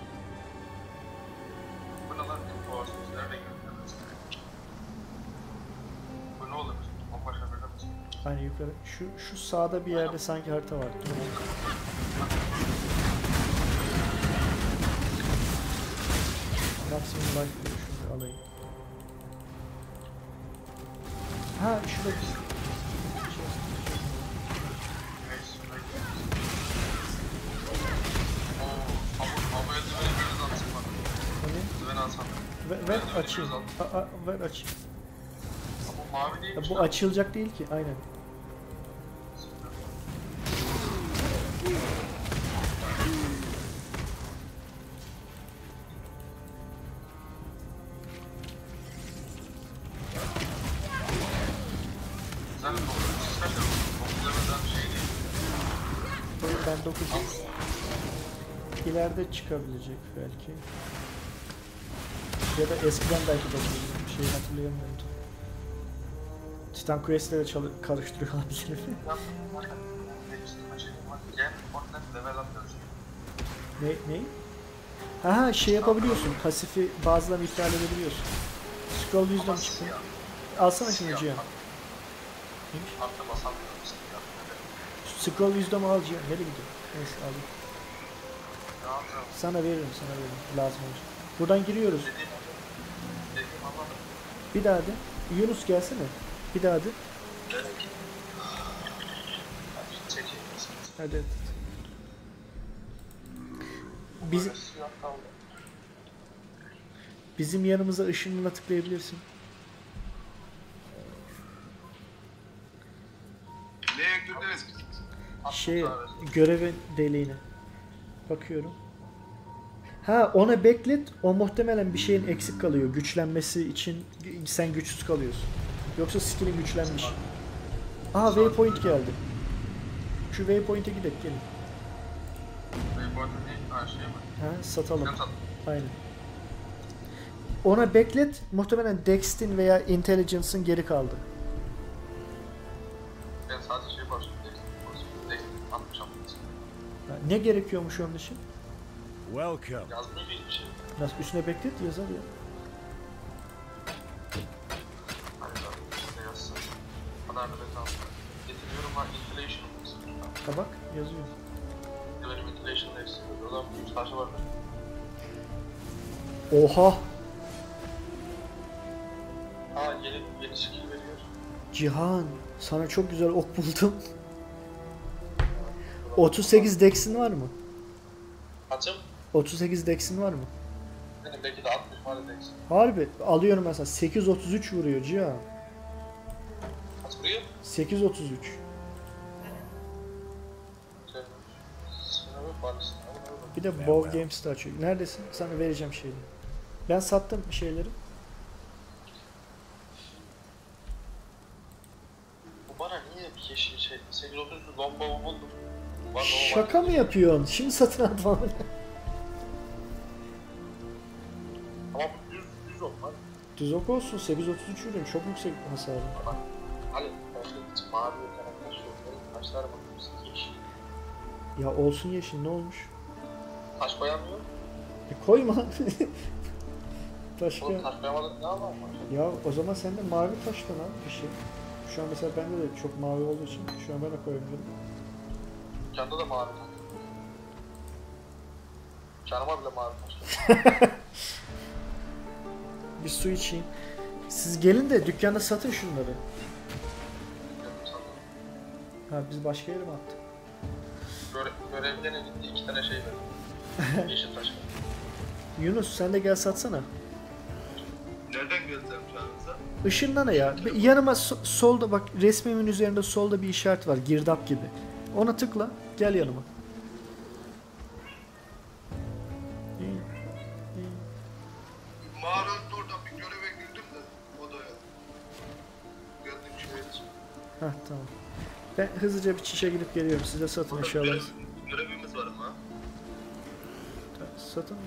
Bu ne lan? Bu nereden geldi? Bu ne olur? Bambaşka bir şey. Aynen yukarı. Şu sağda bir yerde sanki harita var. Maximum life diyor şunu alayım. Ha şurada ver açayım. Ver açayım. Bu mavi değil mi? Bu açılacak değil ki aynen. Ben 9'uyum. İleride çıkabilecek belki. Ya da eskiden belki 9'uyum. Bir şey hatırlayamıyorum. Titan Quest'le de karıştırıyor olabilir. Ne? Aha şey yapabiliyorsun. Pasifi bazılarını iptal edebiliyorsun. Scroll yüzden çıkıyor. Alsana şunu Cihan. Scroll yüzden al Cihan. Nereye gidiyor? Neyse alayım. Sana veririm. Lazım olacak. Buradan giriyoruz. Bir daha de. Yunus gelsene. Bir daha de. Hadi. Bizim yanımıza ışınla tıklayabilirsin. Neye girdiniz? Görevin deliğine. Bakıyorum. Ha ona beklet. O muhtemelen bir şeyin eksik kalıyor. Güçlenmesi için sen güçsüz kalıyorsun. Yoksa skill'in güçlenmiş. Aha waypoint geldi. Şu waypoint'e gidelim gelin. Ha satalım. Aynen. Ona beklet. Muhtemelen Dex'in veya Intelligence'ın geri kaldı. Ben sadece şey başladım. Ne gerekiyormuş onun için? Welcome. Yazmıyor bir şey. Nasıl üstüne beklet yazar ya. Hani da yazsın. Kadar da ben getiriyorum var installation. Ha bak yazıyor. Benim installation'da eksik. O zaman büyük taşı var. Oha! Yeni skill veriyor. Cihan, sana çok güzel ok buldum. 38 Dex'in var mı? Kaçım? 38 Dex'in var mı? Benim belki de 60 var Dex. Harbi alıyorum mesela 833 vuruyor Cihan. Kaç vuruyor? 833. Bir de Bow Games'te açıyor. Neredesin? Sana vereceğim şeyleri. Ben sattım şeyleri. Bu bana niye bir yeşil şey? 830 lomba buldum. Şaka mı yapıyorsun? Şimdi satın aldım. Ama bu düz olmaz. Düz ok olsun 833 vuruyorum. Çok yüksek hasarı. Hani hiç mavi karakter şöyle taşlar bakıyorsun yeşil. Ya olsun yeşil ne olmuş? Taş koyamıyor. Koyma. Başka. Oğlum taş koyamadın ne var? Ya o zaman sen de mavi taştan al bir şey. Şu an mesela bende de çok mavi olduğu için şu an ben de koyamıyorum. Dükkanda da mavi taş. Canıma bile mavi taş. Bir su içeyim. Siz gelin de dükkanda satın şunları. Ha biz başka yere mi attık? Görevlerine gitti 2 tane şey verdi. Yeşil taş. Yunus sen de gel satsana. Nereden geleceğim şu anınıza? Işınlana ya. Yanıma solda bak resmimin üzerinde solda bir işaret var. Girdap gibi. Ona tıkla. Gel yanıma. Mağaranın oradan bir göreve girdim de odaya. Geldim şeye. Hah tamam. Ben hızlıca bir çişe gidip geliyorum. Siz de satın eşyalarınızı. Görevimiz var ama. Satın.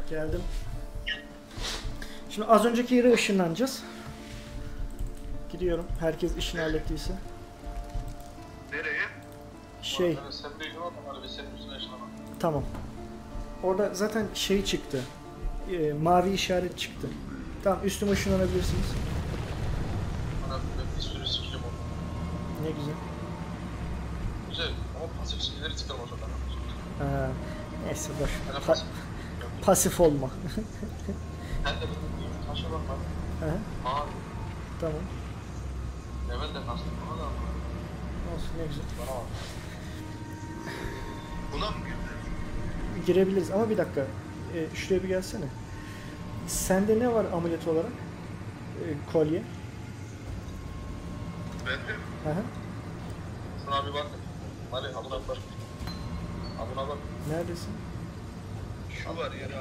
Geldim. Şimdi az önceki yere ışınlanacağız. Gidiyorum. Herkes işini hallettiyse. Nereye? Şey, Sen bir gün olma, biz senin üstüne yaşlanalım. tamam. Orada zaten şey çıktı. Mavi işaret çıktı. Tamam, üstüme ışınlanabilirsiniz. Bana bir sürü skillim oldu. Ne güzel. Güzel ama pasif skillleri çıkarmaz ondan. Neyse boş. Yani Pa- pasif olma. Ben de benim taşı var lan. Hı, Mavi. tamam. Level de kastım bana da. Olsun, ne güzel. Bana var. Buna mı girdin? Girebiliriz ama bir dakika. Şuraya bir gelsene. Sende ne var amulet olarak? Kolye. Bende mi? Hı hı. Şuna bir bak. Hadi abuna bak. Abuna bak. Neredesin? Şu var yere.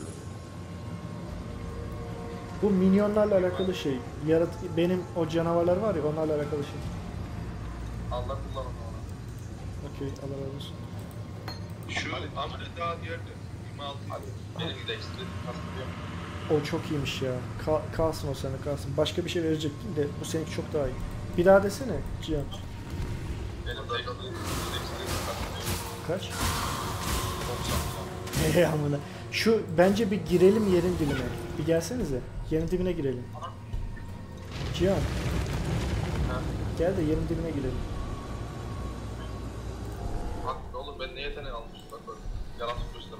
Bu minyonlarla alakalı şey. Benim o canavarlar var ya, onlarla alakalı şey. Allah kullanın onu. Okey, Allah razı olsun. Şu amulet daha yerde. 26. Hadi. Benim de ekstra kastım. O çok iyiymiş ya. Kalsın o sana, kalsın. Başka bir şey verecektim de bu seninki çok daha iyi. Bir daha desene Cihan. Benim de ekstra kastım. Kaç? Hey amına. Şu bence bir girelim yerin dibine. Bir gelsenize. Yerin dibine girelim. Cihan. Gel de yerin dibine girelim. Bak oğlum ben ne yetenek almışım bak bak. Yaratık gösterme.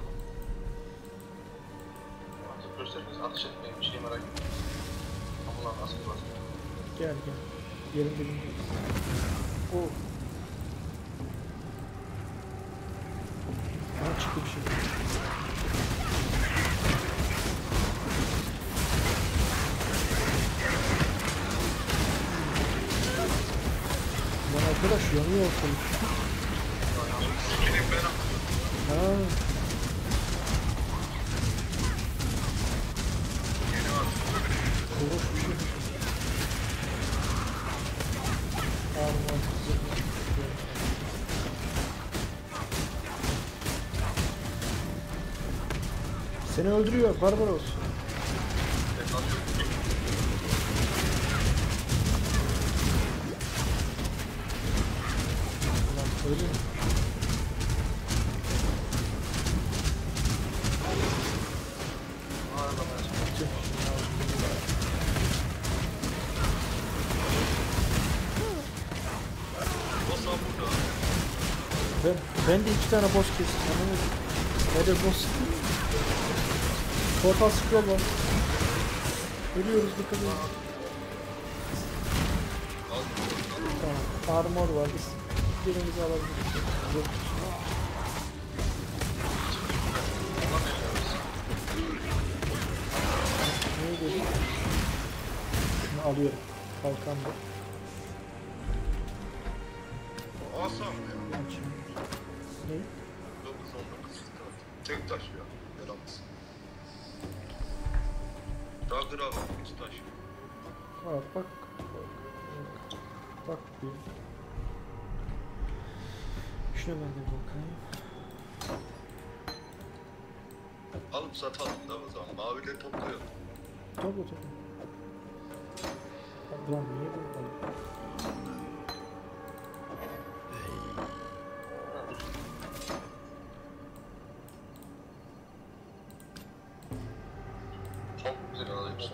Yaratık göstermeyiz, ateş etmeyin, bir şey merak etmeyin. Ama lan nasıl bir basın? Gel gel. Yerin dibine. Oh. Aa, çıktı bir şey. Lan arkadaş yanıyor ortalık. Sikinin ben attım. Ha. Yeni attım. Boş bir şey. Armor. Seni öldürüyor Barbaros. Lan öyle mi? Boss burada. Ben de 2 tane boss kestim. Anlamadım. Nerede boss? Portal scroll var. Ölüyoruz, dikkat edin. Tamam. Armor var. Birimizi alabiliriz. Yok. Neyi dedim? Şunu alıyorum. Kalkan da. Asam ya. Ne? 9-19. Tek taş ya. Yaramaz. Dagger al. Hiç taş. Aa, bak. Bak bir. Şuna ben de bakayım. Alıp satalım da o zaman. Mavileri topluyor. Tabii. Lan niye bu? Çok güzel alıyorsun.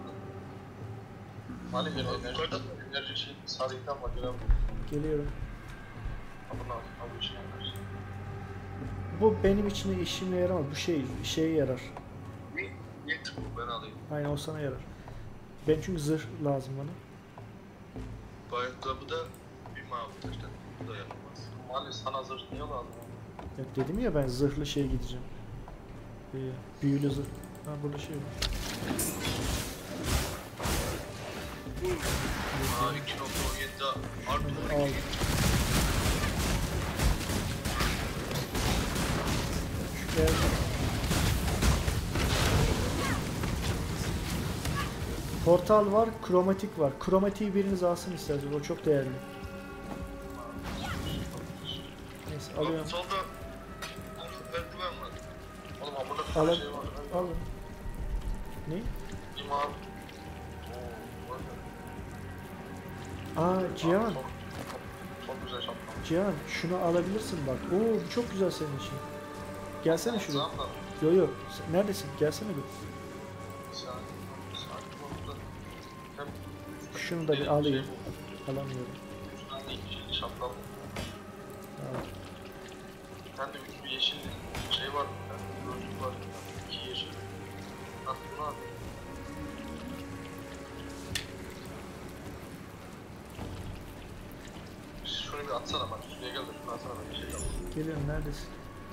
Mali enerji şey sarıyken bak ya. Geliyorum. Abuna abi bir şey yapar. Bu benim için işime yaramaz. Bu şeye yarar. Yet bu ben alayım. Aynen, o sana yarar. Ben çünkü zırh lazım bana. Ayakkabı da bir mavi taştan. Bu da yapamaz. Mali sana zırh niye lazım? Ya dedim ya, ben zırhlı şeye gideceğim. Büyülü zırh. Ha, burada şey var. Aa 2.17'de artı 12. Al. Şu geldi. Portal var, kromatik var. Kromatiği biriniz alsın isterseniz, o çok değerli. Neyse, alıyorum. Solda eldiven var. Oğlum abuna Alın. bir şey var. Alın. Ne? İmam. Cihan. Çok güzel şapka. Cihan şunu alabilirsin bak. Oo bu çok güzel senin için. Gelsene şuraya. Zaten Yo yo. Neredesin? Gelsene bir. Şunu da bir alayım. Alamıyorum. Şapka. Tamam. Ben de bir yeşil şey var. Gözlük var. 2 yeşil. Aslında abi. Şunu bir atsana bak. Şuraya gel de şunu atsana ben bir şey yapayım. Geliyorum neredesin?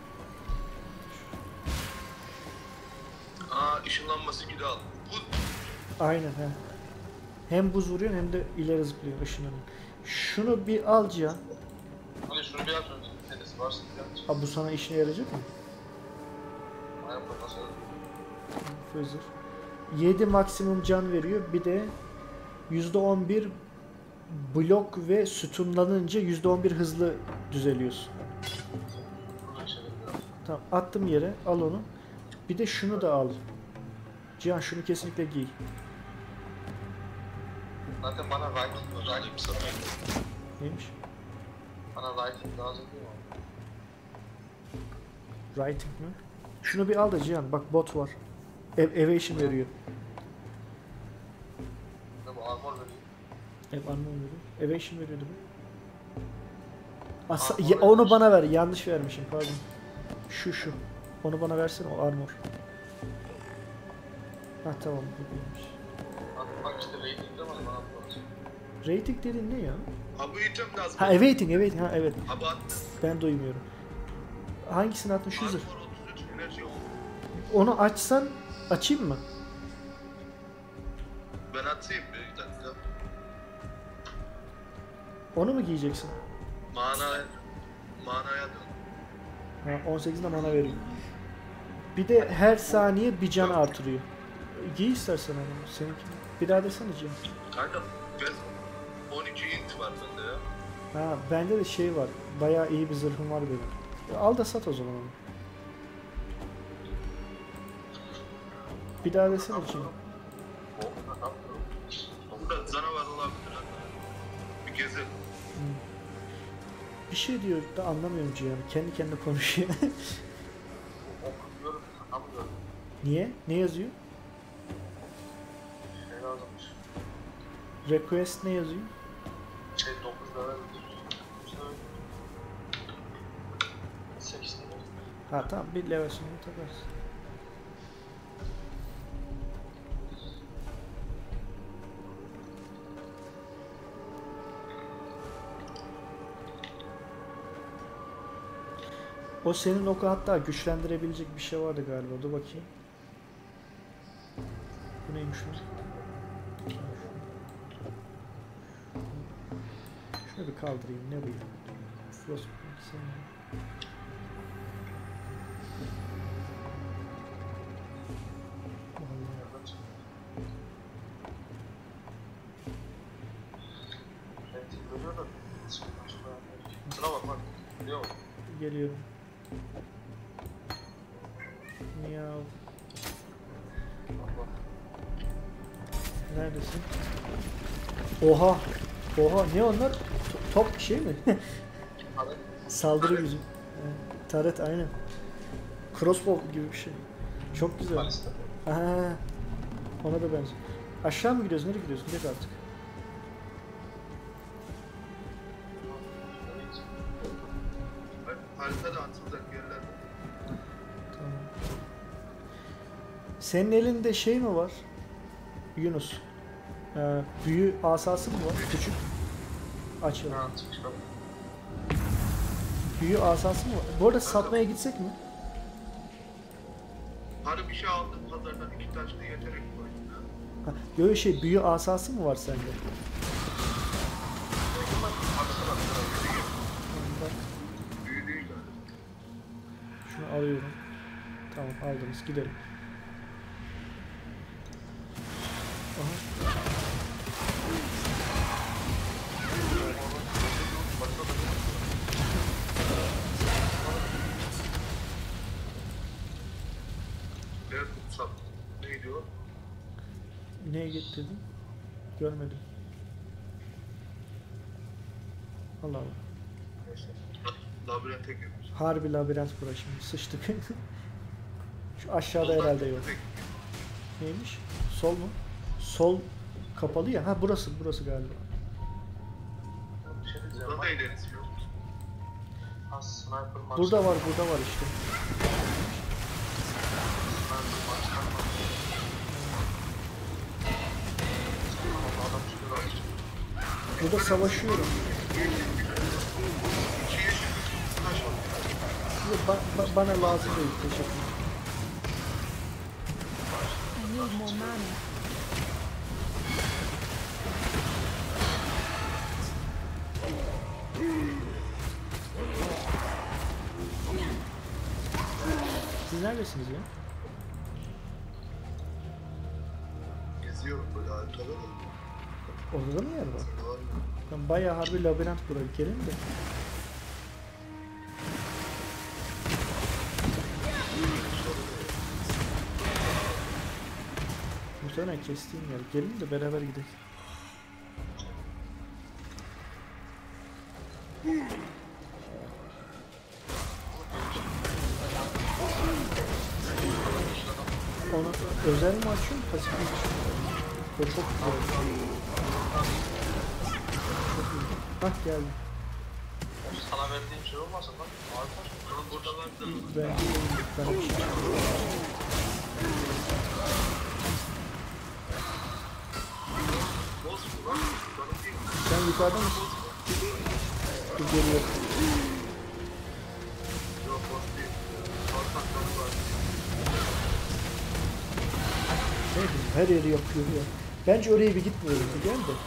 Işınlanması gibi al. Bu Aynen he. Hem buz vuruyor hem de ileri zıplıyor ışınlanıyor. Şunu bir al Cihan. Hadi şunu bir at önce. Tenisi varsın bir at. Bu sana işine yarayacak mı? Aynen bu nasıl? Fızır. 7 maksimum can veriyor. Bir de %11 blok ve sütunlanınca %11 hızlı düzeliyorsun. Bunu içelim biraz. Tamam attım yere. Al onu. Bir de şunu da al. Cihan şunu kesinlikle giy. Zaten bana writing sana. Neymiş? Bana writing lazım değil mi? Writing mi? Şunu bir al da Cihan. Bak bot var. Evasion veriyor. Ne bu armor veriyor. Armor veriyor. Evasion veriyordu bu. Armor Onu vermiş. bana ver. Yanlış vermişim pardon. Şu. Onu bana versene o armor. Ha tamam bu değilmiş. Bak işte rating'de var bana atmasın. Rating dediğin ne ya? ha bu item lazım. Ha evading ha evet. Ha bu at. Ben duymuyorum. Hangisini attın şu zırh? Armor 33 enerji yok. Onu açsan açayım mı? Ben atayım bir dakika. Onu mu giyeceksin? Manaya dön. Ha 18'de mana veriyor. Bir de her saniye bir can artırıyor. Giy istersen onu. Seninki. Bir daha desene Cihan. Kanka ben 12 int var bende ya. Ha bende de şey var. Bayağı iyi bir zırhım var benim. Al da sat o zaman onu. Bir daha desene Cihan. Burada canavar olabilir hatta. Bir gezelim. Bir şey diyor da anlamıyorum Cihan. Kendi kendine konuşuyor. Okuyorum, anlamıyorum. Niye? Ne yazıyor? Şey lazımmış. Request ne yazıyor? Şey 9 level 8 level. Ha tamam bir level sonra takarsın. O senin oku hatta güçlendirebilecek bir şey vardı galiba. Dur bakayım. Bu neymiş lan? Şunu bir kaldırayım. Ne bu ya? Frostpunk sen. Nereden çıktı? Rating görüyor da çıkmış ben. Şuna bak bak. Biliyor musun? Geliyorum. Miyav. Bak bak. Neredesin? Oha. Oha ne onlar? Top bir şey mi? Hadi. Saldırı gücü. Taret aynen. Crossbow gibi bir şey. Çok güzel. Balista. Aha. Ona da benziyor. Aşağı mı gidiyoruz? Nereye gidiyoruz? Gidek artık. Haritada atılacak yerler. Tamam. Senin elinde şey mi var? Yunus. Büyü asası mı var? Küçük. Açalım. Ha, çıkmış bak. Büyü asası mı var? Bu arada satmaya gitsek mi? Hani bir şey aldım pazardan 2 taşla yeterek koydum ya. Ha, böyle şey büyü asası mı var sende? Bak, Büyü değil yani. şunu alıyorum. Tamam aldınız gidelim. Aha. Ben tutsam. Neydi o? Neye git dedin? Görmedim. Allah Allah. Neyse. Labirente girmiş. Harbi labirent bura şimdi. Sıçtık. Şu aşağıda herhalde yok. Neymiş? Sol mu? Sol kapalı ya. Ha burası galiba. Bir şey diyeceğim. Burada da ilerisi yok. Ha, sniper maç. Burada var işte. Sniper maç kalmadı. Ama adam çıkıyor artık. Burada savaşıyorum. Yok, bana lazım değil. Teşekkür ederim. I need more mana. Siz neredesiniz ya? Geziyorum böyle arkada da. Orada da mı yer var? Var mı? Ben bayağı harbi labirent buraya gelin de. Muhtemelen kestiğim yer. Gelin de beraber gidelim. Onu özel mi açıyorum, pasif mi açıyorum? O çok güzel. Çok iyi. Hah geldi. Sana verdiğim şey olmasın lan. Harika. Ama buradalar da. Bence bana bir şey. Boz mu lan? Bana değil. Sen yukarıda mısın? Dur geliyor. Yok boz değil. Ortakları var. Ne bileyim, her yeri yapıyor ya. Bence oraya bir gitmeyelim. Bir gel de.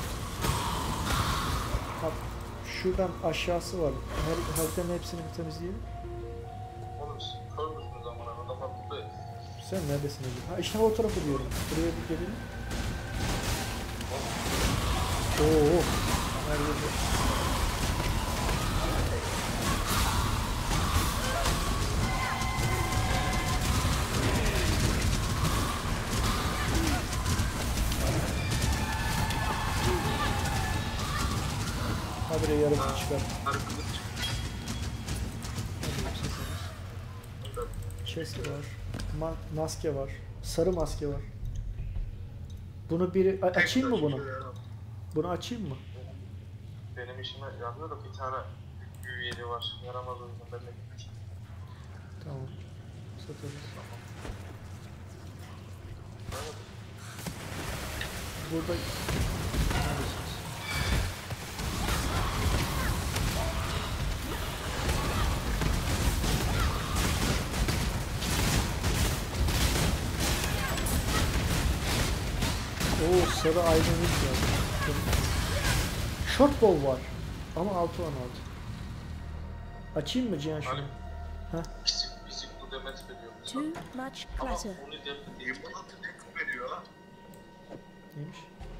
Bak şuradan aşağısı var. Haritanın hepsini bir temizleyelim. Oğlum siz kör müsünüz amına? Adamlar burada. Sen neredesin acaba? Ha işte o tarafı diyorum. Buraya bir gelelim. Oo. Her yerde. Habire yarısı çıkar. Arkadaş çıktı. Chest var. Maske var. Sarı maske var. Bunu biri açayım mı bunu? Bunu açayım mı? Benim işime yarıyor da bir tane üyeli var. Yaramaz o yüzden ben de gitmiştim. Tamam. Satarız. Burada neredesiniz? Oo sarı aydınlık var. Short bow var. Ama 6-16. Açayım mı Cihan şunu? Fizik bu demet veriyor. Too much Ama clutter. bunu demet değil. İmpolatı ne veriyor ha? Neymiş?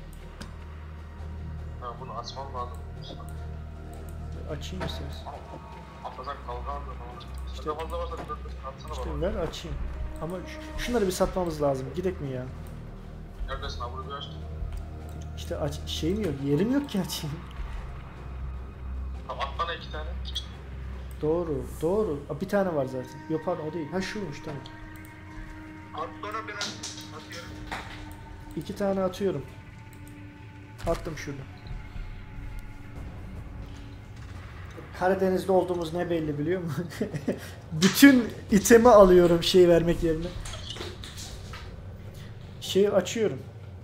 Ha bunu açmam lazım. Açayım istersen. Atlasak kalkan da İşte- İşte fazla varsa bir dörtlüsünü atsana İşte bana. ver açayım. Ama şunları bir satmamız lazım. Gidek mi ya? Neredesin ha bunu bir aç. İşte şeyim yok, yerim yok ki açayım. Tamam at bana 2 tane. Doğru, doğru. Bir tane var zaten. Yok pardon o değil. Ha şuymuş tamam. At bana biraz. Atıyorum. 2 tane atıyorum. Attım şurada. Karadeniz'de olduğumuz ne belli biliyor musun? Bütün itemi alıyorum şey vermek yerine. Şeyi açıyorum.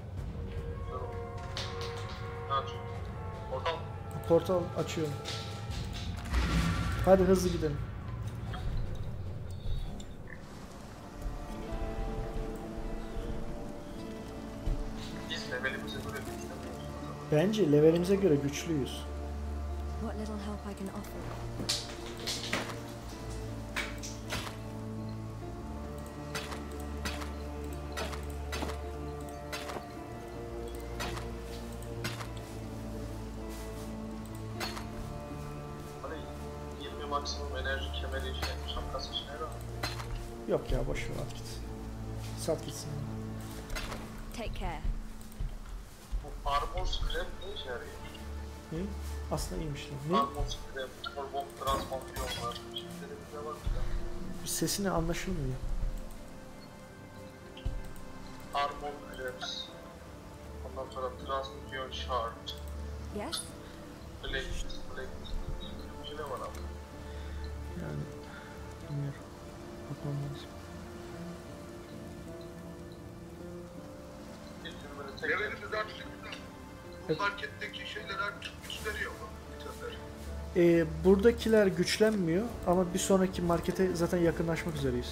Ne aç? Ortam. Portal açıyorum. Hadi hızlı gidelim. Biz levelimize göre güçleniyoruz. Bence levelimize göre güçlüyüz. What little help I can offer. Hani 20 maksimum enerji kemeri işe, şapkası işine yarar. Yok ya boş ver git. Sat gitsin. Take care. Bu armor scrap ne işe yarıyor? Ne? Aslında iyiymiş lan. Ne? Armor scrap, turbo transformasyonlar, şeyleri bir de var ya. Sesine anlaşılmıyor. Armor scraps. Ondan sonra transmission shard, Yes? plate, bir şeyler var abi. Yani bilmiyorum. Bakmam lazım. Bir gün böyle tek Levelimiz artık bu marketteki şeyler artık gösteriyor mu? Buradakiler güçlenmiyor ama bir sonraki markete zaten yakınlaşmak üzereyiz.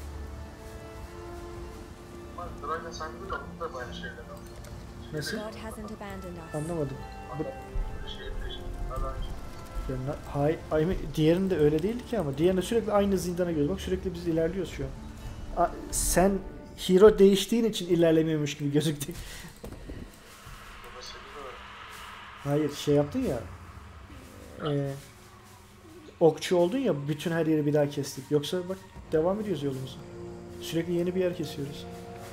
Dragon Sang'da da bu da aynı şeyler var. Nasıl? God hasn't abandoned us. Anlamadım. Şey peşinde, adam Hayır, diğerinde öyle değildi ki ama diğerinde sürekli aynı zindana gidiyoruz. Bak sürekli biz ilerliyoruz şu an. Sen hero değiştiğin için ilerlemiyormuş gibi gözüktü. Hayır, şey yaptın ya. Okçu oldun ya, bütün her yeri bir daha kestik. Yoksa bak devam ediyoruz yolumuza. Sürekli yeni bir yer kesiyoruz.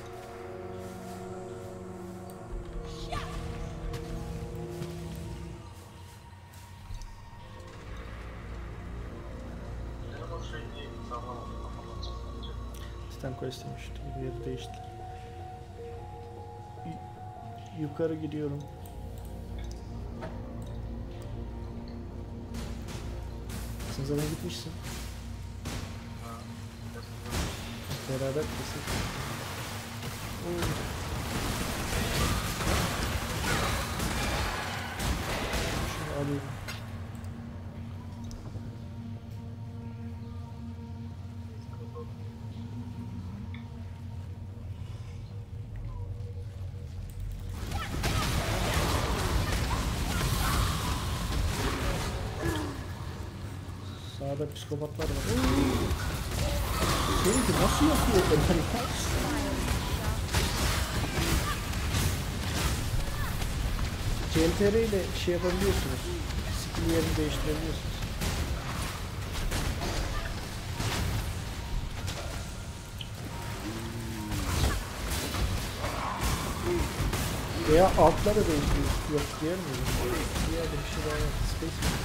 Stanko istemişti. Bir yeri değiştiler. Yukarı gidiyorum. Sen zaten gitmişsin. Beraber kesin. Şunu alayım. Sağda psikopatlar var. Benimki nasıl yapıyor o kadar? CLTR ile şey yapabiliyorsunuz. Skill yerini değiştirebiliyorsunuz. Veya altlara değiştiriyor. Yok diğer mi? Diğer bir şey daha var. Space mi?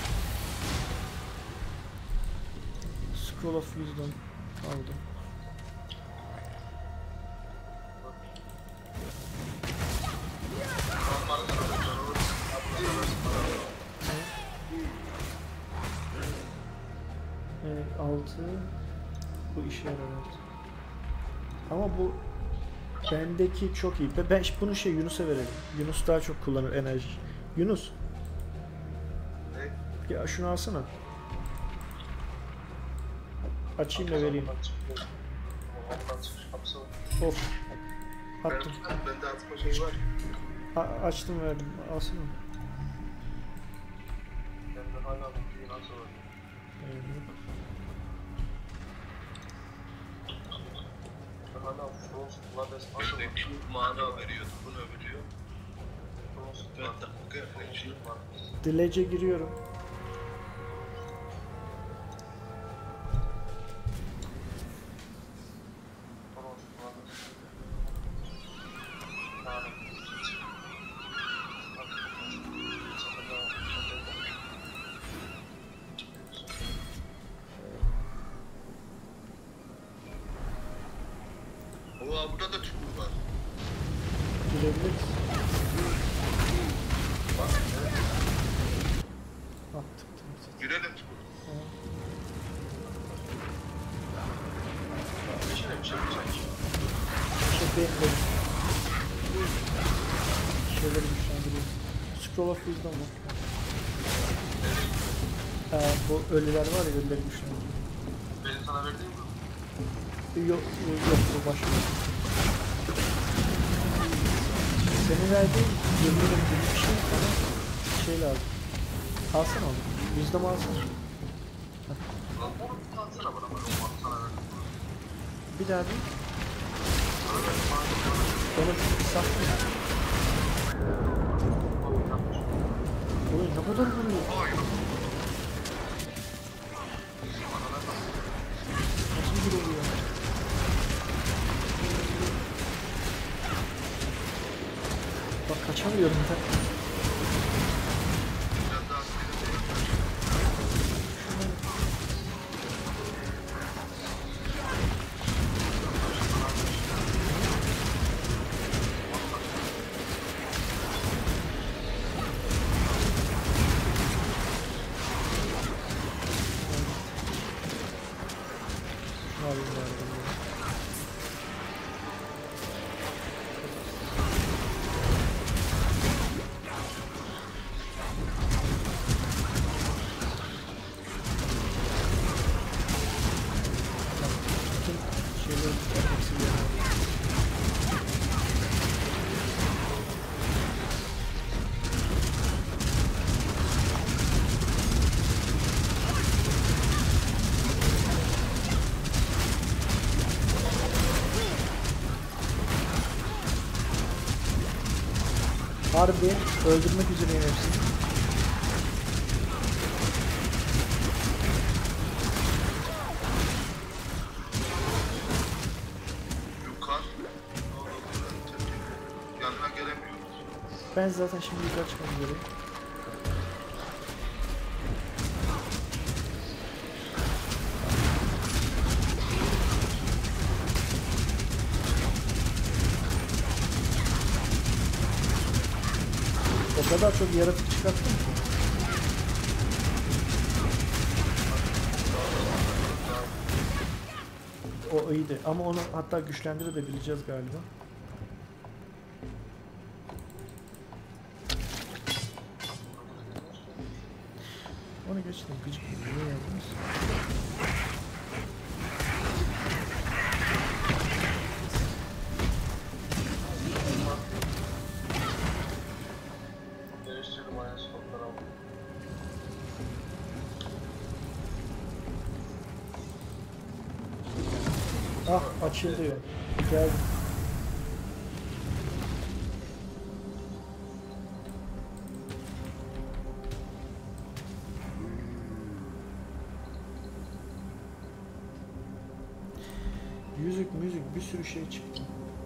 Scroll of Wisdom aldım. Evet, 6 bu işe yarar. Ama bu bendeki çok iyi. Ben bunu Yunus'a verelim. Yunus daha çok kullanır enerji. Yunus. Ya şunu alsana. Açayım da vereyim. Of. Attım. Bende atma şey var. Açtım verdim. Alsana. Bende hala bir nasıl var? Hala Frost Blood'es nasıl var? Buradaki mana veriyordu. Bunu veriyor. Frost Ben dakika yapayım. Dilec'e giriyorum. Burada da çukur var. Girebiliriz. Attık. Girelim çukur. Benim. Şeyleri güçlendiriyor. Scroll of Wisdom var. Bu ölüler var ya, ölüleri güçlendiriyor. Benim sana verdiğim mi? Yok bu başka. Senin verdiğin yeminle bir şey bana şey lazım. Alsana onu. Wisdom alsana. Lan onu atsana bana bak. Sana verdim. Bir daha bir. Onu sattın mı? Oğlum ne kadar vuruyor? Nasıl bir oluyor? kaçamıyorum da. Biraz daha askeri. Şunu alayım bari ben de. Bütün şeyleri hepsi bir yana. Harbi öldürmek üzereyim hepsini. Yukarı. Yanına gelemiyoruz. Ben zaten şimdi yukarı çıkmak üzereyim. O kadar çok yaratık çıkarttım ki. O iyiydi ama onu hatta güçlendirebileceğiz galiba. Onu geçtim. Gıcık niye yazdınız? Değiştirdim aynen stopları aldım. Ah açıldı ya. Geldi. Yüzük müzik bir sürü şey çıktı.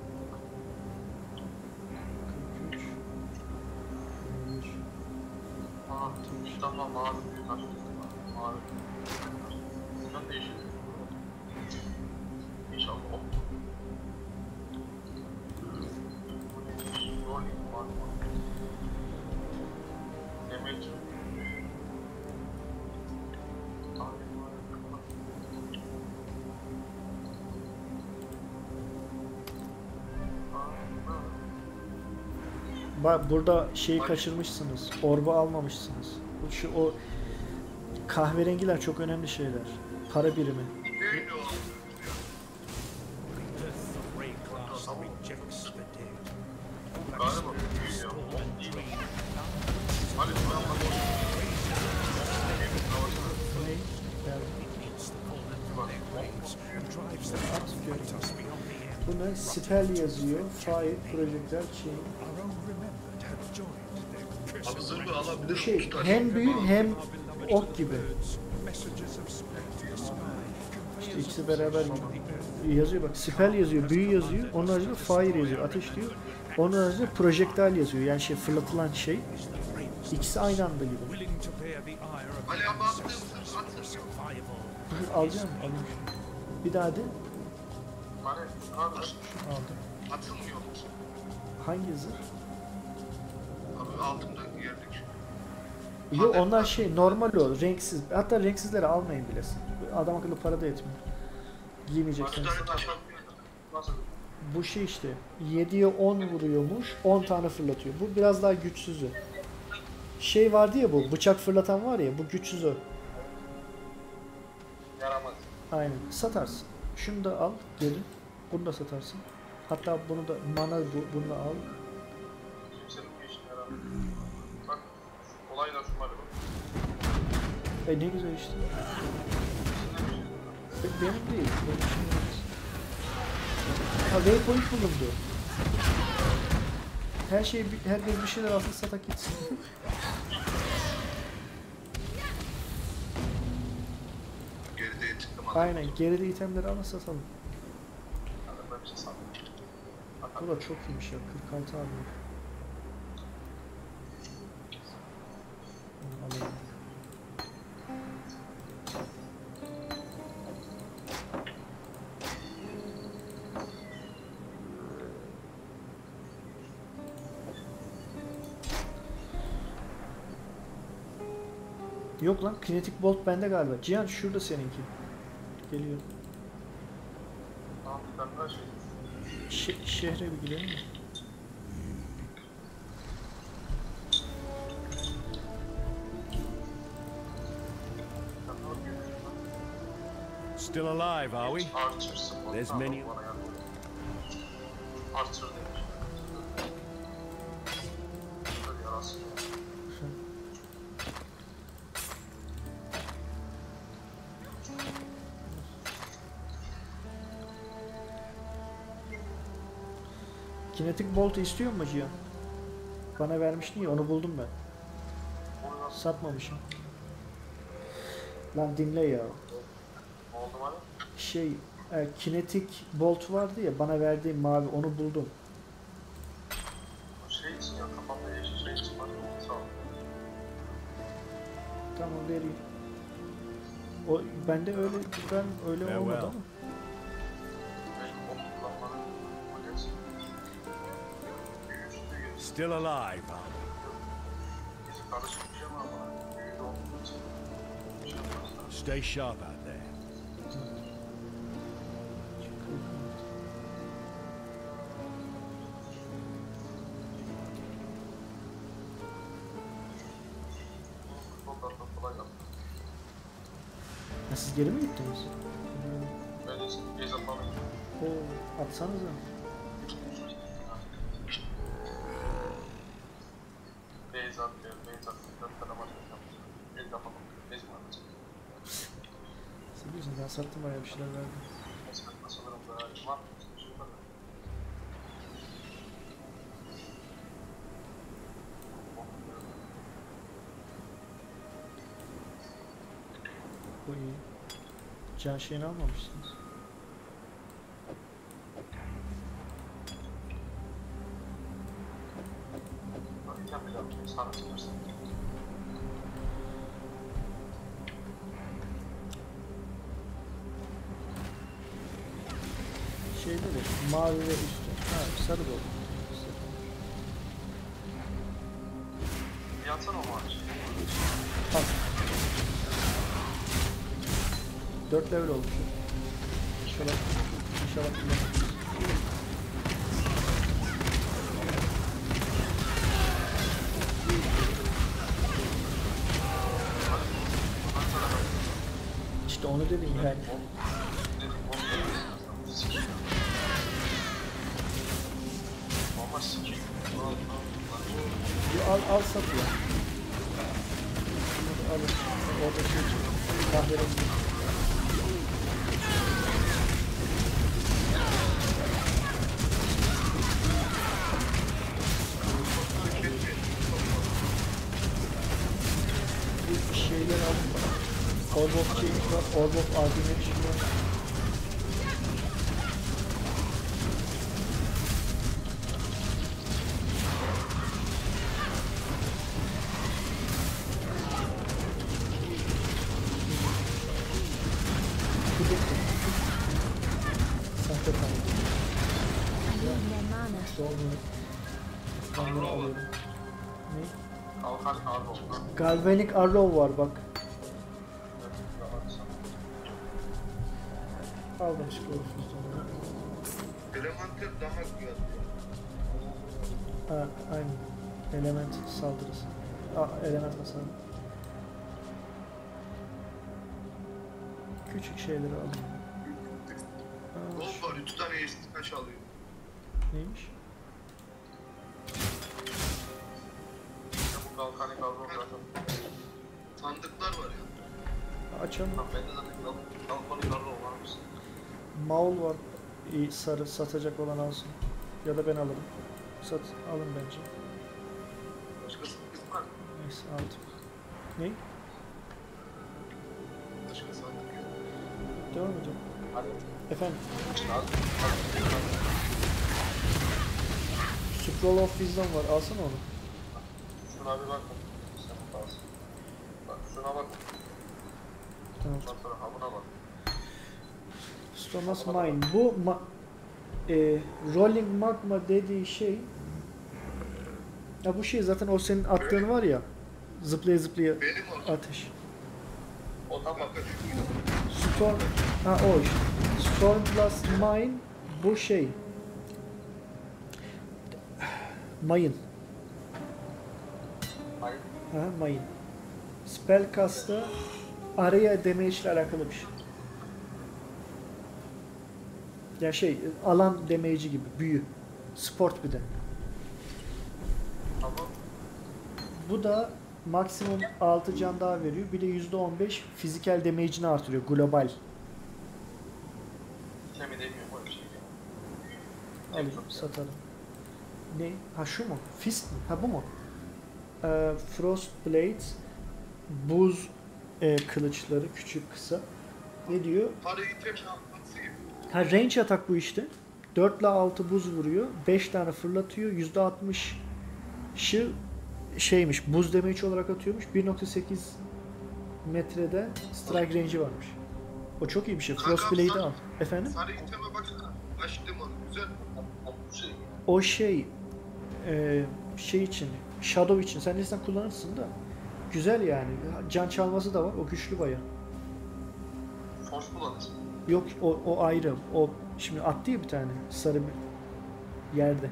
43 23 Aa, Mustafa mavi büyük açtı. Mavi. Bundan değişik. İnşallah o. Rolling mavi. Demek ki. Bak burada şeyi kaçırmışsınız. Orba almamışsınız. Şu o kahverengiler çok önemli şeyler. Para birimi. Neydi o? The Thray class rejects the dead. Galiba büyüyor. Hadi şuradan bakalım. Ne? Yani, Eats the fallen from their graves and drives them at to gör. fight us beyond the end. bu ne? Spell yazıyor. Fire, projektör, chain. Our own remembered have joined their Abi cursed zırhı ranks. alabilir Bu şey usta. hem büyü hem Our beloved ok gibi. birds, messengers of spirit to the sky, İşte conveyors ikisi of beraber peace from the earth. yazıyor bak. Spell yazıyor, büyü yazıyor. Onun haricinde fire yazıyor, ateş diyor. Onun haricinde projektör yazıyor. Yani şey fırlatılan şey. İkisi aynı anda gibi. Willing to bear the ire of Ali the abi attığım ancestors zırh for atın. survival. Alacağım mı? Alayım şunu. Bir daha de. Hani ne yapıyorsun? Şunu aldım. Atılmıyor mu? Hangi zırh? Abi altındaki yerdeki. Yok onlar şey normal o. Renksiz. Hatta renksizleri almayın bile. Adam akıllı para da etmiyor. Giymeyeceksiniz. Kaç tane taş atmıyor? Nasıl? Bu şey işte 7'ye 10 vuruyormuş. 10 tane fırlatıyor. Bu biraz daha güçsüzü. Şey vardı ya bu bıçak fırlatan var ya bu güçsüz o. Yaramaz. Aynen. Satarsın. Şunu da al geri. Bunu da satarsın. Hatta bunu da bunu da al. Kimsenin bir işine yaramaz. Bak olay da şunlar bak. Ne güzel işte. Benim değil. Benim için değil. Ha waypoint bulundu. Her şey herkes bir şeyler alsın satak gitsin. Geride yetiştim abi. Aynen geride itemleri alın satalım. Hadi böyle bir şey sandım. Bu da çok iyiymiş ya 46 abi. Yok lan, Kinetic Bolt bende galiba. Cihan şurada seninki. Geliyor. Tamam bir tane daha şey. Şehre bir gidelim mi? Still alive, are we? Archer support. There's Tamam, many- bana yardım et. Archer demiş. Şurada yarası yok. Kinetic Bolt'u istiyor mu Cihan? Bana vermiştin ya, onu buldum ben. Onu nasıl Satmamışım. Lan dinle ya. oldu bana? Kinetic Bolt vardı ya, bana verdiğin mavi, onu buldum. O şey için ya, kafamda yeşil şey için var. Sağ ol. Tamam, vereyim. O bende öyle, ben öyle Farewell. olmadı ama. Benim ok kullanmanın hocası. Büyücü değil. Still alive, are we? Bizi karışmış ama büyücü olduğu için bir şey yapmazlar. Stay sharp out there. Toprakta kolay yaptım. Ha, siz geri mi gittiniz? Ben hiç base atmadım. Oo, atsanıza. Base atmıyor, base atmıyor. 4 tane maç yapmış. Bir yapamam. Base mi atacak? Siz biliyorsun, ben sattım bayağı bir şeyler verdim. Base atma sanırım daha iyi. Var mı? Bir şey var mı? Bu iyi. Can şeyini almamışsınız. Bakacağım bir daha. Sana çıkarsın. Şeyleri, mavi ve üstü. Ha, sarı da olur. Bir atsana o maçı. Bak. 4 level olmuş. İnşallah. İnşallah. İşte onu dedim yani. Ama sikiyim. Al sat ya. Şunları alın. Orada şey çıkıyor. Kahverengi. Bu şeyler alın bana. Orb of Change var. Orb of Argumentation var. Sahte tanrı. I need more mana. Doğru. Tanrı alıyorum. Ne? Kalkan kaldı oldu. Galvanic Arrow var bak. Aldım işte onu. Elemental daha güzel. Ha, aynen. Element saldırısı. Element hasarı. Küçük şeyleri alayım. Gold var 3 tane eşit kaç alıyor. Neymiş? Bu kalkanı kaldı oldu. Sandıklar var ya. Açalım. Bende zaten kalkanı kaldı olmamış. Maul var. İyi, sarı satacak olan alsın. Ya da ben alırım. Alın bence. Başka sıkıntı var mı? Neyse aldım. Ne? Başka sandık yok. Devam edelim. Hadi. Efendim. Hadi. Scroll of Wisdom var. Alsana onu. Şuna bir bakın. Sen kalsın. Bak şuna bak. Tamam. Ondan sonra ha buna bak. Stomas Mine. Bu Rolling Magma dediği şey, ya bu şey zaten o senin attığın var ya, zıplaya zıplaya Benim o. ateş. Ondan bak. Storm... Ha o işte. Stormblast Mine bu şey. Mayın. Hayır. Ha mayın. Spellcast'ta area damage ile alakalı bir şey. Ya şey alan damage'i gibi büyü. Sport bir de. Tamam. Bu da maksimum 6 can daha veriyor. Bir de %15 fiziksel damage'ini artırıyor global. Temi demiyorum öyle bir şey. Alayım satalım. Ne? Ha şu mu? Fist mi? Ha bu mu? Frost Blades buz kılıçları küçük kısa. Ne diyor? Parayı tek atlatayım. Ha range atak bu işte. 4 ile 6 buz vuruyor. 5 tane fırlatıyor. %60'ı şeymiş. Buz damage olarak atıyormuş. 1.8 metrede strike range'i varmış. O çok iyi bir şey. Frost Blade'i al. Efendim? Sarı iteme baksana. Açtım onu. Güzel. Bu şey. O şey için, Shadow için. Sen neysen kullanırsın da. Güzel yani. Can çalması da var. O güçlü bayağı. Force kullanırsın. Yok o ayrı. O şimdi attı ya bir tane sarı bir yerde.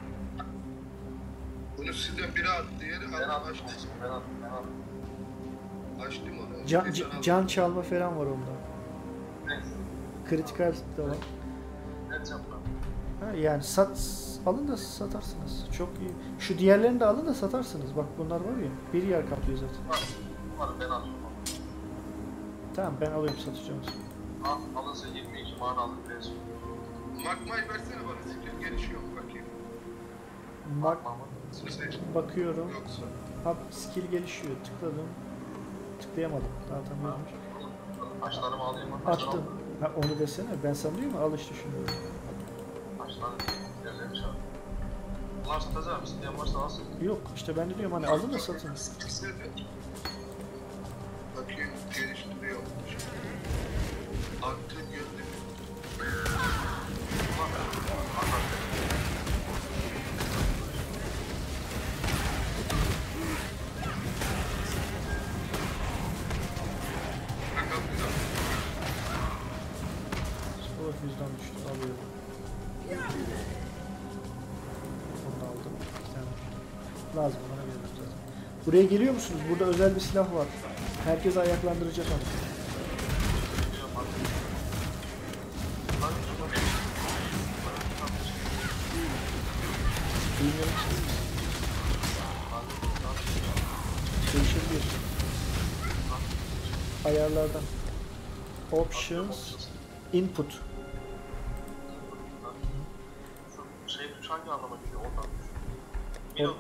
Bunu sizden biri attı. Diğeri Ben aldım. attım. Açtım. Ben attım. Açtım onu. Can, Geçen aldım. can çalma falan var onda. Neyse. Kritikal de var. Ne yapacağım ben? Ha, yani alın da satarsınız. Çok iyi. Şu diğerlerini de alın da satarsınız. Bak bunlar var ya. Bir yer kaplıyor zaten. Bunları ben atıyorum. Tamam ben alayım satacağım. Alınsa 22 mana alır biraz. Magmayı versene bana. Skill gelişiyor mu bakayım. Bak Seç. bakıyorum. Yoksa. Ha skill gelişiyor. Tıkladım. Tıklayamadım. Daha tam yokmuş. Taşlarımı alayım mı? Attım. Ha onu desene. Ben sana diyorum al işte şunu. Taşlarımı gözlerini çağır. Bunlar satacağım. İsteyen varsa alsın. Yok işte ben de diyorum hani alın da satın. Bakayım geliştiriyor. Attığın yönde. O yüzden düştü. Alıyorum. Onu da aldım. Sen lazım bana verir zaten. Buraya geliyor musunuz? Burada özel bir silah var. Herkes ayaklandıracak onu. Bilmiyorum ki. Değişebilir. Ayarlardan. Options. Input. Şu şey tuş hangi anlama geliyor ondan? O-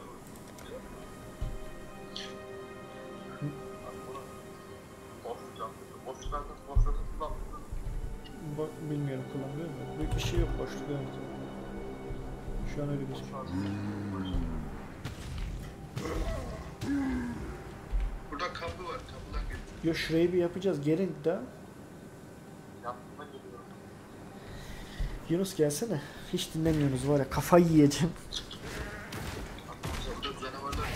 Bilmiyorum kullanmıyor mu? Bir şey yok boşluk görmedim. Şu an öyle gözüküyor. Burada kapı var. Kapıdan getir. Yo şurayı bir yapacağız. Gelin de. Yunus gelsene. Hiç dinlemiyorsunuz var ya kafayı yiyeceğim. Burada canavarlar.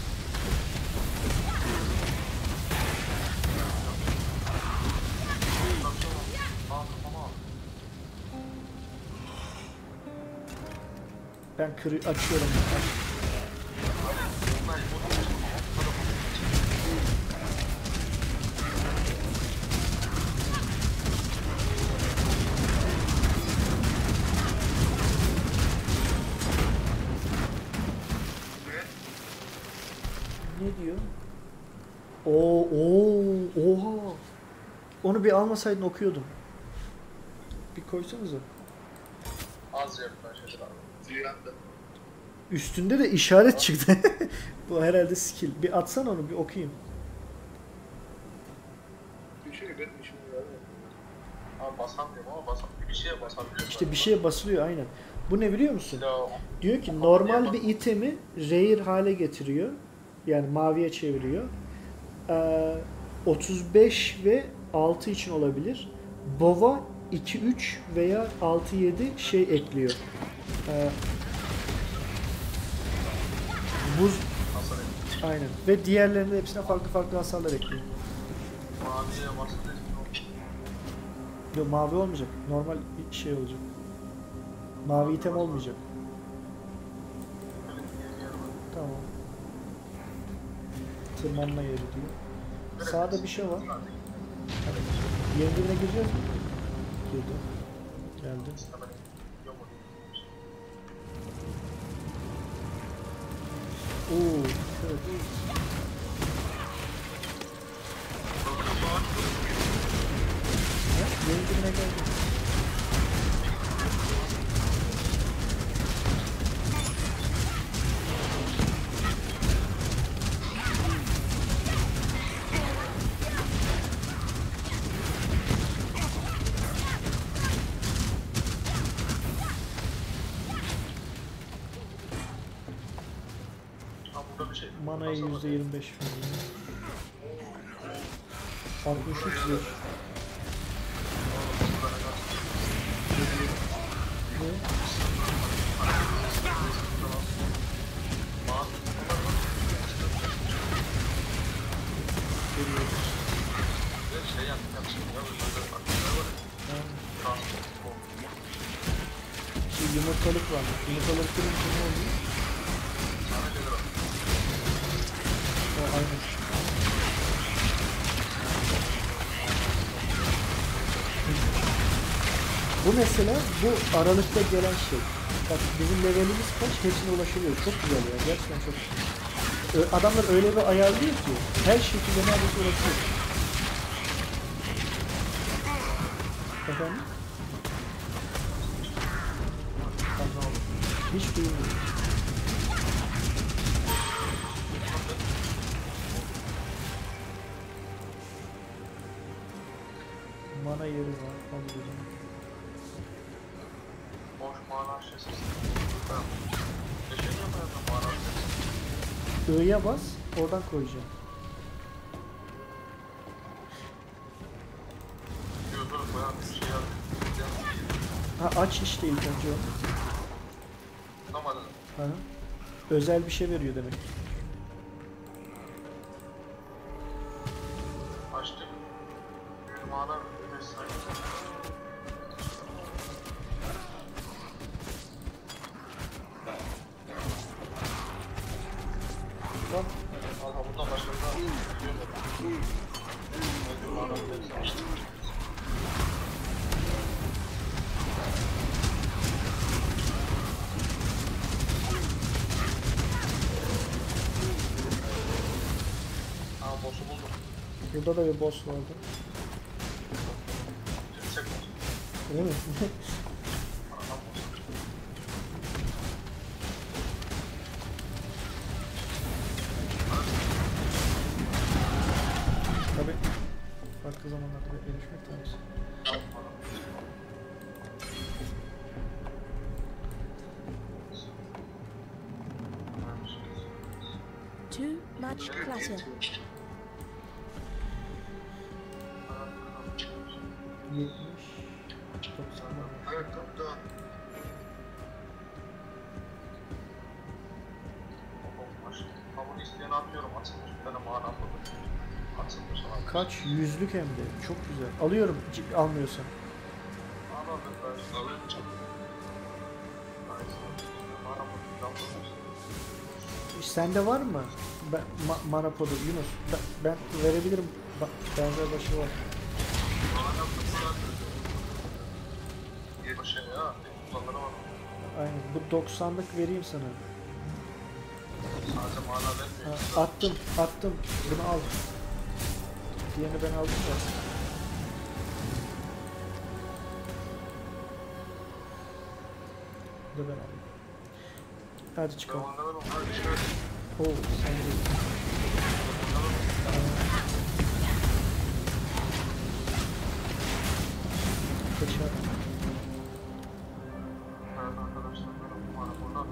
Ben açıyorum. Ne diyor? Oha. Onu bir almasaydın okuyordum. Bir koysanıza. Az yaklaşık şeyler. Ziyanda. Üstünde de işaret çıktı. Bu herhalde skill. Bir atsan onu bir okuyayım. Bir şey benim işim var. Abi basamıyorum ama bir şeye basabiliyorum. İşte bir şeye basılıyor aynen. Bu ne biliyor musun? Silah Diyor ki normal bir itemi rare hale getiriyor. Yani maviye çeviriyor. 35 ve 6 için olabilir. Bova 2-3 veya 6-7 şey ekliyor. Buz aynen. Ve diğerlerinde hepsine farklı farklı hasarlar ekliyor. Maviye basınca Yok mavi olmayacak. Normal bir şey olacak. Mavi item olmayacak. Tamam. Tırmanma yeri diyor. Sağda bir şey var. Yerin dibine gireceğiz mi? Girdi. Geldi. Oo, evet. Ha, yerin dibine geldi. Manaya %25 veriyor. 63 lira. Ne? Şimdi yumurtalık var. Yumurtalık kırınca ne oluyor? O aynen. Bu mesela bu aralıkta gelen şey. Bak bizim levelimiz kaç? Hepsine ulaşılıyor. Çok güzel ya. Gerçekten çok güzel. Adamlar öyle bir ayarlıyor ki her şekilde neredeyse ulaşıyor. Efendim? Tamam. Hiç duymuyorum. Mana yeri var. Anladım. boş mana şişesi. Teşekkür ederim mana şişesi. I'ya bas. Oradan koyacağım. Diyordur bayağı bir şey yaptım. Ha aç işte ilk önce onu. Tamam. Ha. Özel bir şey veriyor demek. Açtık. Bir mana vesaire. Bak. Valla bundan başka bir daha biliyorum. Bir mana vesaire. Boss'u buldum. Burada da bir boss vardı. Yüksek boss. Öyle mi? Aradan boss. Tabii. Farklı zamanlarda erişmek tanesi. Too much clutter. 70 90 Evet, kapta. Hamur isteyeni atıyorum. Atılmış bir tane mana atılmış. Atılmış olan. Kaç? Yüzlük hem de. Çok güzel. Alıyorum almıyorsan. Mana ben alayım canım. Mana Sende var mı? Ben, mana podu Yunus. Ben verebilirim. Benzer başı var. bir şey ya. Kullanları var. Aynen. Bu 90'lık vereyim sana. Sadece mana vermiyor. Ha, attım. Bunu al. Diğerini ben aldım da. Bu da ben alayım. Hadi çıkalım. Kullanları var. Bir şey yok. Oo, sen de. Kaçar. Evet arkadaşlar. Mana burada.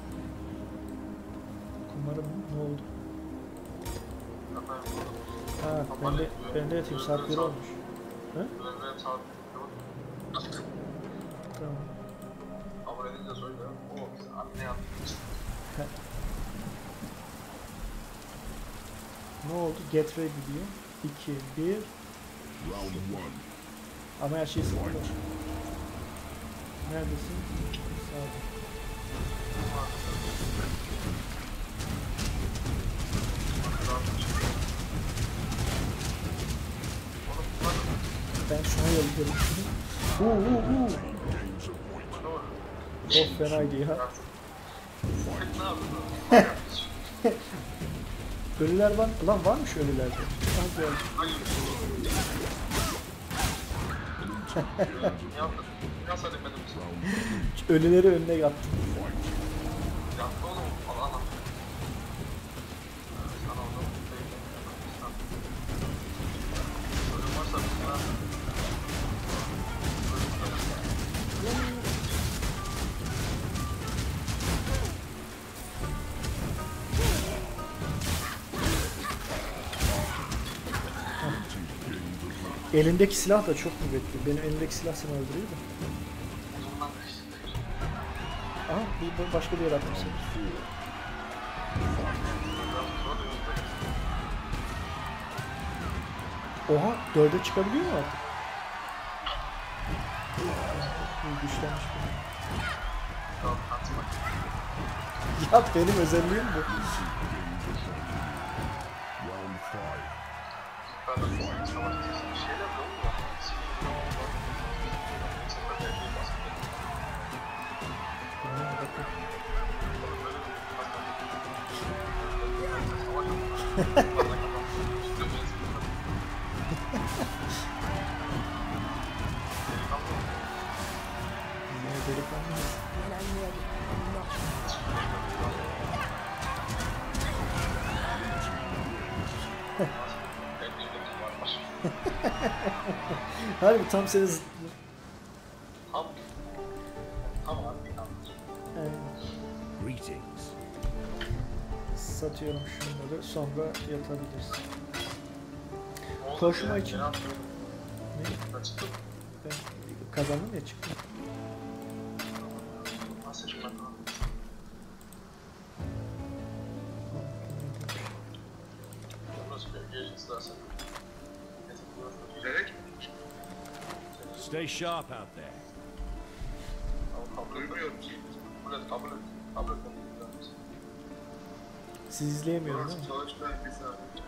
Kumarım ne oldu? Efendim burada. Ha, ben de yatayım. Saat 1 olmuş. Ha? Böyle saat. Tamam. Kabul edince söyle. O bize anne yaptı. Ha. Ne oldu? Get ready diyor. 2, 1. Ama her şey sıkıntı. Neredesin? Sağ ol. Ben şuna yol gidiyorum. Of fenaydı ya. Ölüler var. Ulan varmış ölülerde. Ah geldi. Nasıl demedim sana? Ölüleri önüne yattım. Yaptı oğlum falan. Sana onu ölüm varsa sana. Elindeki silah da çok kuvvetli. Benim elimdeki silah seni öldürüyor da. Aha bir başka bir yere attım seni. Oha 4'e çıkabiliyor mu artık? Güçlenmiş bu. Ya benim özelliğim bu. When I'm ready, I'm not. Harbi tam seni Greetings. satıyorum şunları sonra yatabiliriz. Koşma için. Ne? Ben kazandım ya çıktım. Stay sharp out there. Duymuyorum ki. Kabul et. Siz izleyemiyorum değil mi? Çalışma bir saniye.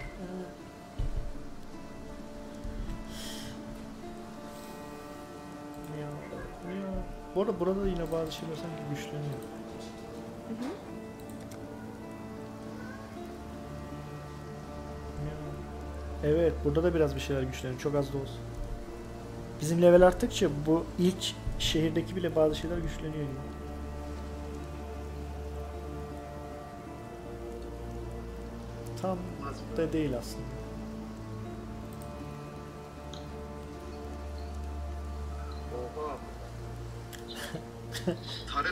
Ya. Bu arada burada da yine bazı şeyler sanki güçleniyor. Ya. Evet, burada da biraz bir şeyler güçleniyor. Çok az da olsun. Bizim level arttıkça bu ilk şehirdeki bile bazı şeyler güçleniyor yine. Tam da değil aslında. Oha. Taret.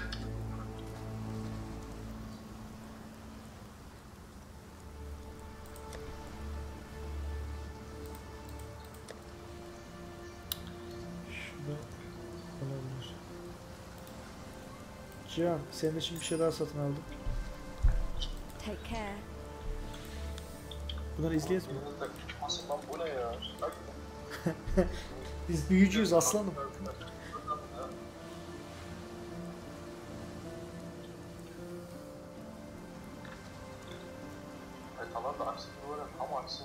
Şurada olabilir. Cihan, senin için bir şey daha satın aldım. Take care. Bunları izleyelim mi? Aslan bu ne ya? Biz büyücüyüz aslanım. Tamam da aksi böyle tam aksi.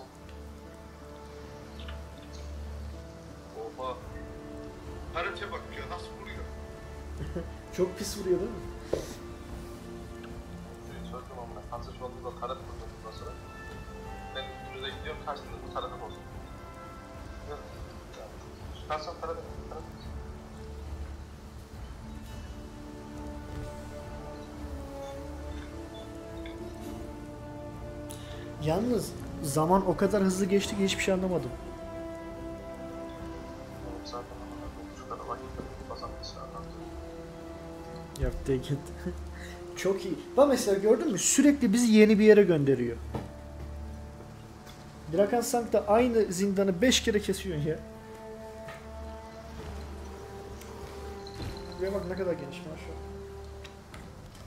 Oha. Tarete bak ya nasıl vuruyor. Çok pis vuruyor değil mi? Sözüm amına. Kanser şu anda da taret vurdum bundan sonra. Ben üstünüze gidiyorum karşınızda bu tarete bozuldu. Çıkarsam tarete Yalnız zaman o kadar hızlı geçti ki hiçbir şey anlamadım. zaten şu kadar vakit basan bir saat Yok take it. Çok iyi. Bak mesela gördün mü? Sürekli bizi yeni bir yere gönderiyor. Drakan Sank'ta aynı zindanı 5 kere kesiyorsun ya. Buraya bak ne kadar geniş maşallah.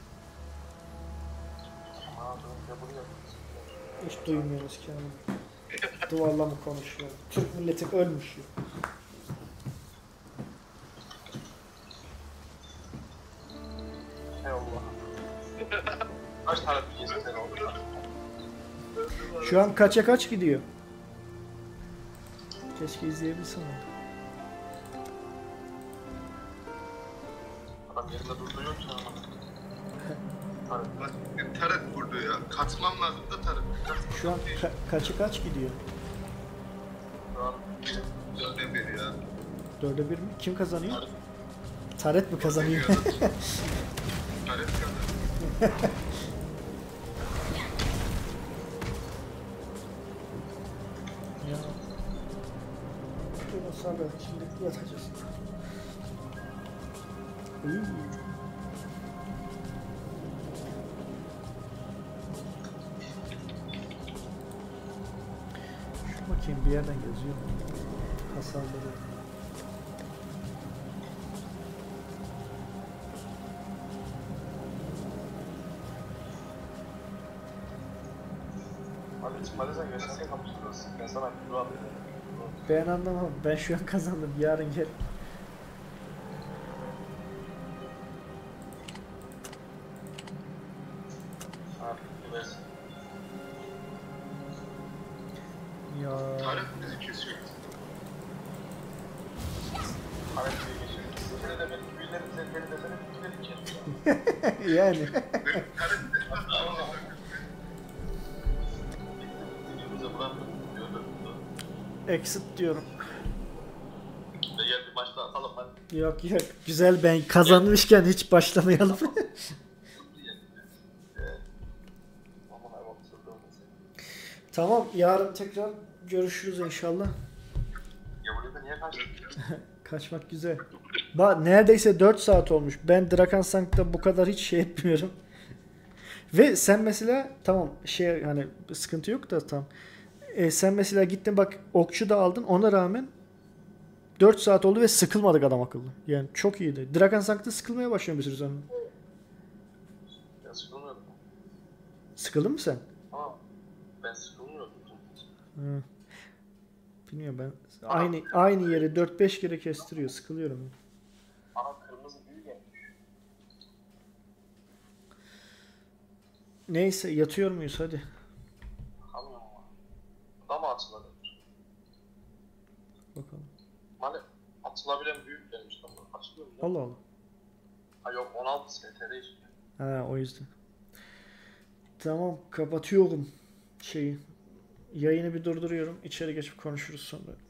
Aa, dönünce buraya Hiç duymuyoruz kendini. Duvarla mı konuşuyor? Türk milleti ölmüş ya. Hey Allah. Kaç tane bilgisi sen oldu? Şu an kaça kaç gidiyor? Keşke izleyebilsem onu. Adam yerinde durduğu yok ki ama. Bak, taret vurdu ya. Katmam lazım da taret. Şu an kaça kaç gidiyor? Şu an Ne bir ya. 4'e 1 mi? Kim kazanıyor? Taret mi kazanıyor? Taret kadar. Ya. Şöyle sonra şimdi yatacağız. Şu bakayım bir yerden yazıyor. Hasarları. Ali çıkmadıysan geçen kapıştırırsın. Ben sana bir dua ederim. Ben anlamam. Ben şu an kazandım. Yarın gel. Ha, gidersin. Ya. Taret bizi kesiyor. Hani bir geçiyor. Sizin de benim büyülerim zevkleri de senin büyülerin kesiyor. Yani. Taret Dilimize bıraktık. Diyordu. Exit diyorum. Gel bir maç daha atalım hadi. Yok yok. Güzel, ben kazanmışken hiç başlamayalım. Aman hayvan sırrı olmasın. Tamam, yarın tekrar görüşürüz inşallah. Ya buraya da niye kaçtın? Kaçmak güzel. Neredeyse 4 saat olmuş. Ben Drakensank'ta bu kadar hiç şey etmiyorum. Ve sen mesela tamam şey hani sıkıntı yok da tam. Sen mesela gittin bak okçu da aldın, ona rağmen 4 saat oldu ve sıkılmadık adam akıllı. Yani çok iyiydi. Drakensank'ta sıkılmaya başlıyorum bir süre sonra. Ben sıkılmıyordum. Sıkıldın mı sen? Ama ben sıkılmıyordum. Hı. Bilmiyorum ben. Aynı yeri 4-5 kere kestiriyor. Sıkılıyorum. Ana kırmızı büyü gelmiş. Neyse yatıyor muyuz hadi. Anlıyorum ama. Da mı açıladı? Bakalım. Hani açılabilen büyük gelmiş lan. Açılıyor mu? Allah Allah. Ha yok 16 STR işte. Ha, o yüzden. Tamam, kapatıyorum şeyi. Yayını bir durduruyorum. İçeri geçip konuşuruz sonra.